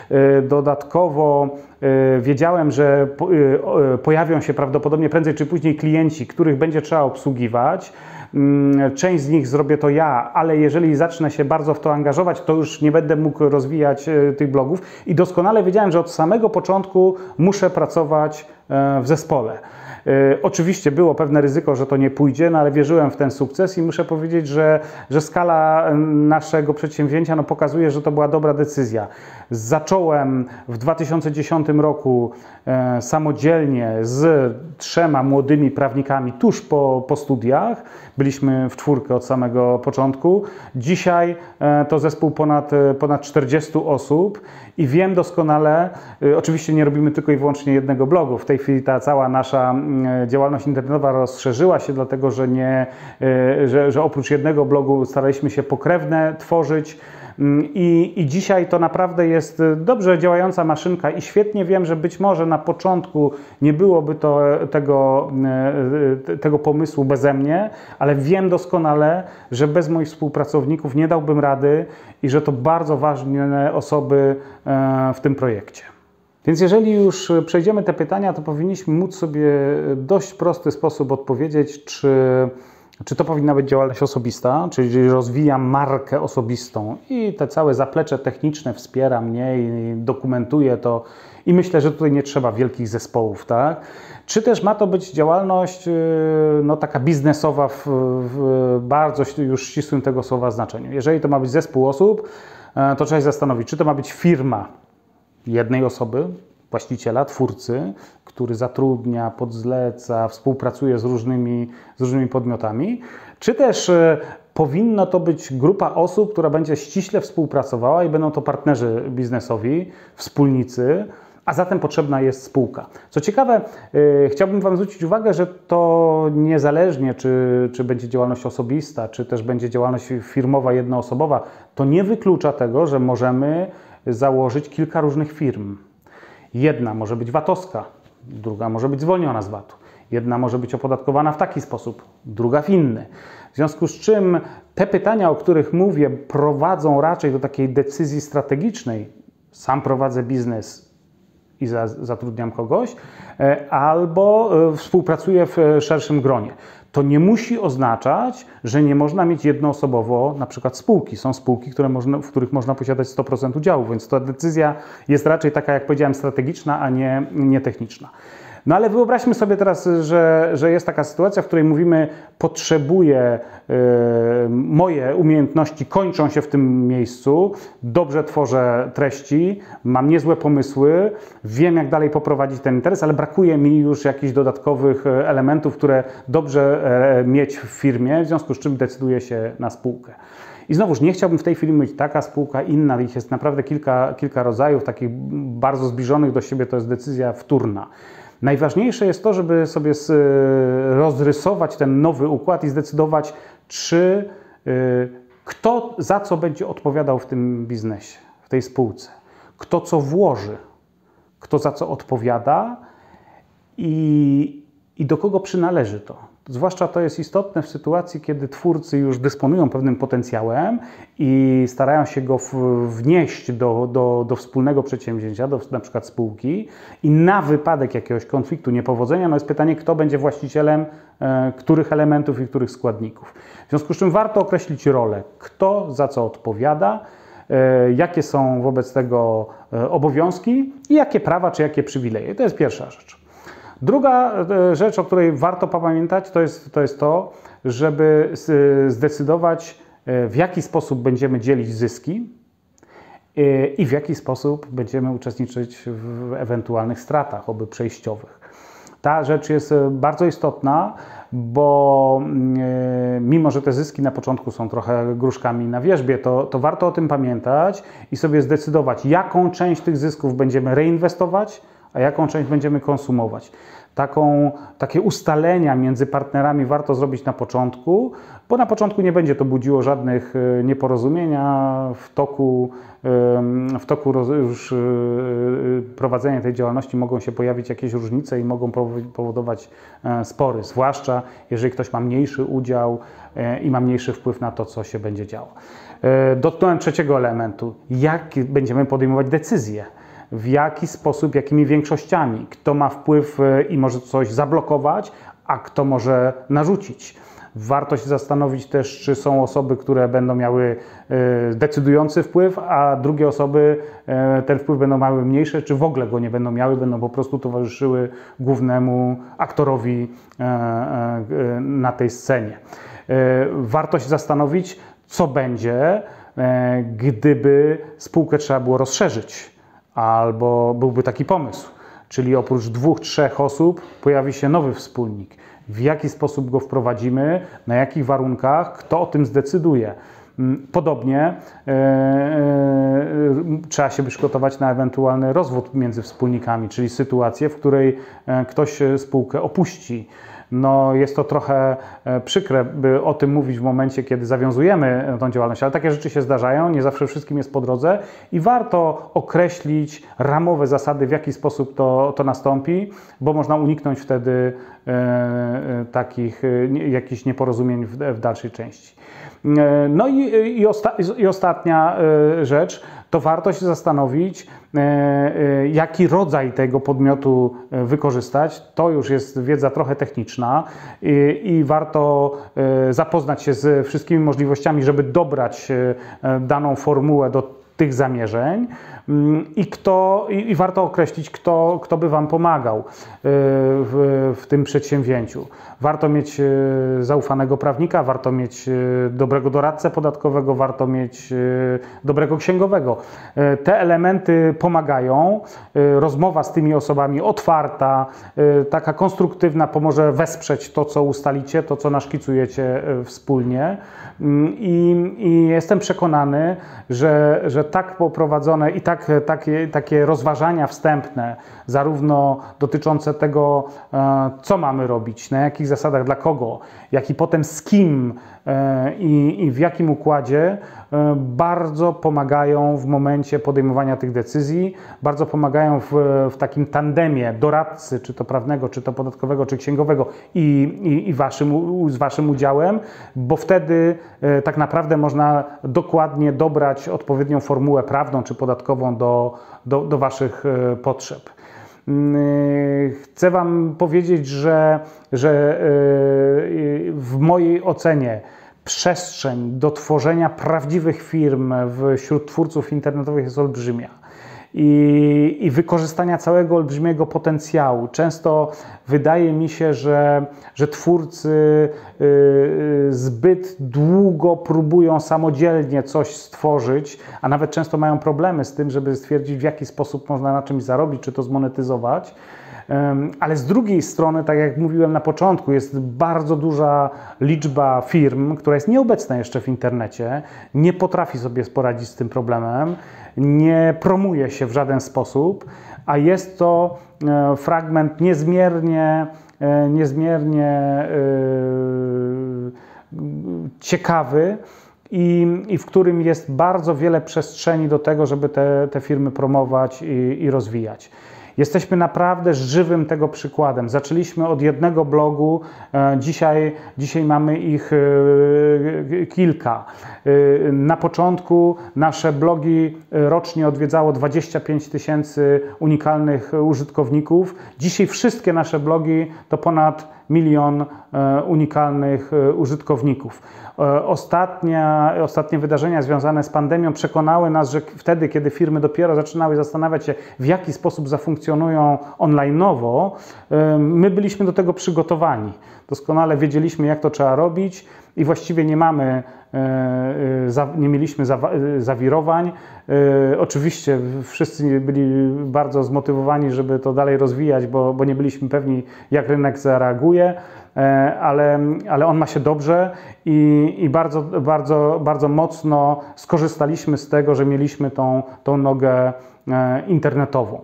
Dodatkowo wiedziałem, że pojawią się prawdopodobnie prędzej czy później klienci, których będzie trzeba obsługiwać. Część z nich zrobię to ja, ale jeżeli zacznę się bardzo w to angażować, to już nie będę mógł rozwijać tych blogów i doskonale wiedziałem, że od samego początku muszę pracować w zespole. Oczywiście było pewne ryzyko, że to nie pójdzie, no ale wierzyłem w ten sukces i muszę powiedzieć, że, że skala naszego przedsięwzięcia no, pokazuje, że to była dobra decyzja. Zacząłem w dwa tysiące dziesiątym roku e, samodzielnie z trzema młodymi prawnikami tuż po, po studiach. Byliśmy w czwórkę od samego początku. Dzisiaj e, to zespół ponad, ponad czterdziestu osób i wiem doskonale, e, oczywiście nie robimy tylko i wyłącznie jednego blogu. W tej chwili ta cała nasza e, działalność internetowa rozszerzyła się, dlatego że, nie, e, że, że oprócz jednego blogu staraliśmy się pokrewne tworzyć. I, I dzisiaj to naprawdę jest dobrze działająca maszynka i świetnie wiem, że być może na początku nie byłoby to, tego, tego pomysłu beze mnie, ale wiem doskonale, że bez moich współpracowników nie dałbym rady i że to bardzo ważne osoby w tym projekcie. Więc jeżeli już przejdziemy te pytania, to powinniśmy móc sobie w dość prosty sposób odpowiedzieć, czy Czy to powinna być działalność osobista, czyli rozwijam markę osobistą i te całe zaplecze techniczne wspiera mnie i dokumentuje to i myślę, że tutaj nie trzeba wielkich zespołów, tak? Czy też ma to być działalność no, taka biznesowa w, w bardzo już ścisłym tego słowa znaczeniu. Jeżeli to ma być zespół osób, to trzeba się zastanowić, czy to ma być firma jednej osoby, właściciela, twórcy, który zatrudnia, podzleca, współpracuje z różnymi, z różnymi podmiotami, czy też powinna to być grupa osób, która będzie ściśle współpracowała i będą to partnerzy biznesowi, wspólnicy, a zatem potrzebna jest spółka. Co ciekawe, yy, chciałbym Wam zwrócić uwagę, że to niezależnie, czy, czy będzie działalność osobista, czy też będzie działalność firmowa, jednoosobowa, to nie wyklucza tego, że możemy założyć kilka różnych firm. Jedna może być vatowska, druga może być zwolniona z vatu. Jedna może być opodatkowana w taki sposób, druga w inny. W związku z czym te pytania, o których mówię, prowadzą raczej do takiej decyzji strategicznej. Sam prowadzę biznes i zatrudniam kogoś, albo współpracuję w szerszym gronie. To nie musi oznaczać, że nie można mieć jednoosobowo na przykład spółki. Są spółki, które można, w których można posiadać sto procent udziału, więc ta decyzja jest raczej taka, jak powiedziałem, strategiczna, a nie, nie techniczna. No ale wyobraźmy sobie teraz, że, że jest taka sytuacja, w której mówimy, potrzebuję, yy, moje umiejętności kończą się w tym miejscu, dobrze tworzę treści, mam niezłe pomysły, wiem jak dalej poprowadzić ten interes, ale brakuje mi już jakichś dodatkowych elementów, które dobrze e, mieć w firmie, w związku z czym decyduję się na spółkę. I znowuż nie chciałbym w tej chwili mieć taka spółka, inna, ich jest naprawdę kilka, kilka rodzajów, takich bardzo zbliżonych do siebie, to jest decyzja wtórna. Najważniejsze jest to, żeby sobie rozrysować ten nowy układ i zdecydować, czy kto za co będzie odpowiadał w tym biznesie, w tej spółce, kto co włoży, kto za co odpowiada i, i do kogo przynależy to. Zwłaszcza to jest istotne w sytuacji, kiedy twórcy już dysponują pewnym potencjałem i starają się go wnieść do, do, do wspólnego przedsięwzięcia, do na przykład spółki i na wypadek jakiegoś konfliktu, niepowodzenia, no jest pytanie, kto będzie właścicielem e, których elementów i których składników. W związku z czym warto określić rolę, kto za co odpowiada, e, jakie są wobec tego e, obowiązki i jakie prawa czy jakie przywileje. To jest pierwsza rzecz. Druga rzecz, o której warto pamiętać, to jest, to jest to, żeby zdecydować, w jaki sposób będziemy dzielić zyski i w jaki sposób będziemy uczestniczyć w ewentualnych stratach, oby przejściowych. Ta rzecz jest bardzo istotna, bo mimo, że te zyski na początku są trochę gruszkami na wierzbie, to, to warto o tym pamiętać i sobie zdecydować, jaką część tych zysków będziemy reinwestować, a jaką część będziemy konsumować. Taką, takie ustalenia między partnerami warto zrobić na początku, bo na początku nie będzie to budziło żadnych nieporozumienia. W toku, w toku już prowadzenia tej działalności mogą się pojawić jakieś różnice i mogą powodować spory, zwłaszcza jeżeli ktoś ma mniejszy udział i ma mniejszy wpływ na to, co się będzie działo. Dotknąłem trzeciego elementu. Jak będziemy podejmować decyzje? W jaki sposób, jakimi większościami, kto ma wpływ i może coś zablokować, a kto może narzucić. Warto się zastanowić też, czy są osoby, które będą miały decydujący wpływ, a drugie osoby ten wpływ będą miały mniejszy, czy w ogóle go nie będą miały, będą po prostu towarzyszyły głównemu aktorowi na tej scenie. Warto się zastanowić, co będzie, gdyby spółkę trzeba było rozszerzyć. Albo byłby taki pomysł, czyli oprócz dwóch, trzech osób pojawi się nowy wspólnik. W jaki sposób go wprowadzimy, na jakich warunkach, kto o tym zdecyduje. Podobnie e, e, trzeba się przygotować na ewentualny rozwód między wspólnikami, czyli sytuację, w której ktoś spółkę opuści. No jest to trochę przykre, by o tym mówić w momencie, kiedy zawiązujemy tą działalność, ale takie rzeczy się zdarzają, nie zawsze wszystkim jest po drodze i warto określić ramowe zasady, w jaki sposób to, to nastąpi, bo można uniknąć wtedy e, takich e, jakichś nieporozumień w, w dalszej części. E, no i, i, osta i ostatnia e, rzecz, to warto się zastanowić, jaki rodzaj tego podmiotu wykorzystać. To już jest wiedza trochę techniczna i, i warto zapoznać się z wszystkimi możliwościami, żeby dobrać daną formułę do tych zamierzeń i, kto, i, i warto określić, kto, kto by Wam pomagał w, w tym przedsięwzięciu. Warto mieć zaufanego prawnika, warto mieć dobrego doradcę podatkowego, warto mieć dobrego księgowego. Te elementy pomagają. Rozmowa z tymi osobami otwarta, taka konstruktywna pomoże wesprzeć to, co ustalicie, to, co naszkicujecie wspólnie. I, i jestem przekonany, że, że tak poprowadzone i tak, takie, takie rozważania wstępne, zarówno dotyczące tego, co mamy robić, na jakich zasadach, dla kogo, jak i potem z kim i, i w jakim układzie, bardzo pomagają w momencie podejmowania tych decyzji, bardzo pomagają w, w takim tandemie doradcy, czy to prawnego, czy to podatkowego, czy księgowego i, i, i waszym, z Waszym udziałem, bo wtedy tak naprawdę można dokładnie dobrać odpowiednią formułę prawną, czy podatkową do, do, do Waszych potrzeb. Chcę Wam powiedzieć, że, że w mojej ocenie przestrzeń do tworzenia prawdziwych firm wśród twórców internetowych jest olbrzymia. I, i wykorzystania całego olbrzymiego potencjału. Często wydaje mi się, że, że twórcy y, zbyt długo próbują samodzielnie coś stworzyć, a nawet często mają problemy z tym, żeby stwierdzić, w jaki sposób można na czymś zarobić, czy to zmonetyzować. Ale z drugiej strony, tak jak mówiłem na początku, jest bardzo duża liczba firm, która jest nieobecna jeszcze w internecie, nie potrafi sobie poradzić z tym problemem, nie promuje się w żaden sposób, a jest to fragment niezmiernie, niezmiernie ciekawy i, i w którym jest bardzo wiele przestrzeni do tego, żeby te, te firmy promować i, i rozwijać. Jesteśmy naprawdę żywym tego przykładem. Zaczęliśmy od jednego blogu, dzisiaj, dzisiaj mamy ich kilka. Na początku nasze blogi rocznie odwiedzało dwadzieścia pięć tysięcy unikalnych użytkowników. Dzisiaj wszystkie nasze blogi to ponad milion unikalnych użytkowników. Ostatnia, ostatnie wydarzenia związane z pandemią przekonały nas, że wtedy, kiedy firmy dopiero zaczynały zastanawiać się, w jaki sposób zafunkcjonują online'owo, my byliśmy do tego przygotowani. Doskonale wiedzieliśmy, jak to trzeba robić i właściwie nie mamy, nie mieliśmy zawirowań. Oczywiście wszyscy byli bardzo zmotywowani, żeby to dalej rozwijać, bo, bo nie byliśmy pewni, jak rynek zareaguje. Ale, ale on ma się dobrze i, i bardzo, bardzo, bardzo mocno skorzystaliśmy z tego, że mieliśmy tą, tą nogę internetową.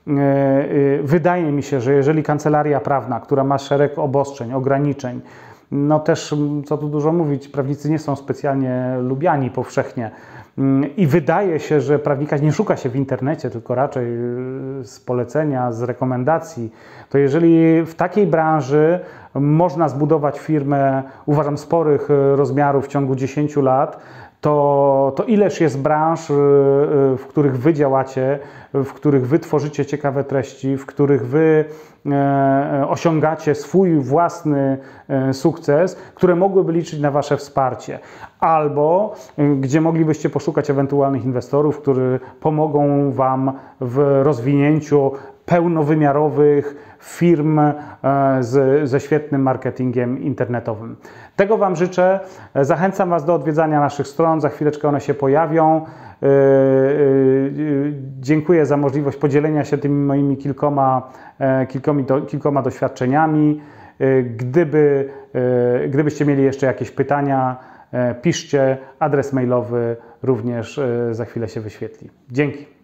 Wydaje mi się, że jeżeli kancelaria prawna, która ma szereg obostrzeń, ograniczeń, no też, co tu dużo mówić, prawnicy nie są specjalnie lubiani powszechnie i wydaje się, że prawnika nie szuka się w internecie, tylko raczej z polecenia, z rekomendacji, to jeżeli w takiej branży można zbudować firmę, uważam, sporych rozmiarów w ciągu dziesięciu lat, to, to ileż jest branż, w których wy działacie, w których wy tworzycie ciekawe treści, w których wy osiągacie swój własny sukces, które mogłyby liczyć na wasze wsparcie. Albo gdzie moglibyście poszukać ewentualnych inwestorów, którzy pomogą wam w rozwinięciu pełnowymiarowych firm z, ze świetnym marketingiem internetowym. Tego Wam życzę. Zachęcam Was do odwiedzania naszych stron. Za chwileczkę one się pojawią. Dziękuję za możliwość podzielenia się tymi moimi kilkoma, kilkoma, kilkoma doświadczeniami. Gdyby, gdybyście mieli jeszcze jakieś pytania, piszcie. Adres mailowy również za chwilę się wyświetli. Dzięki.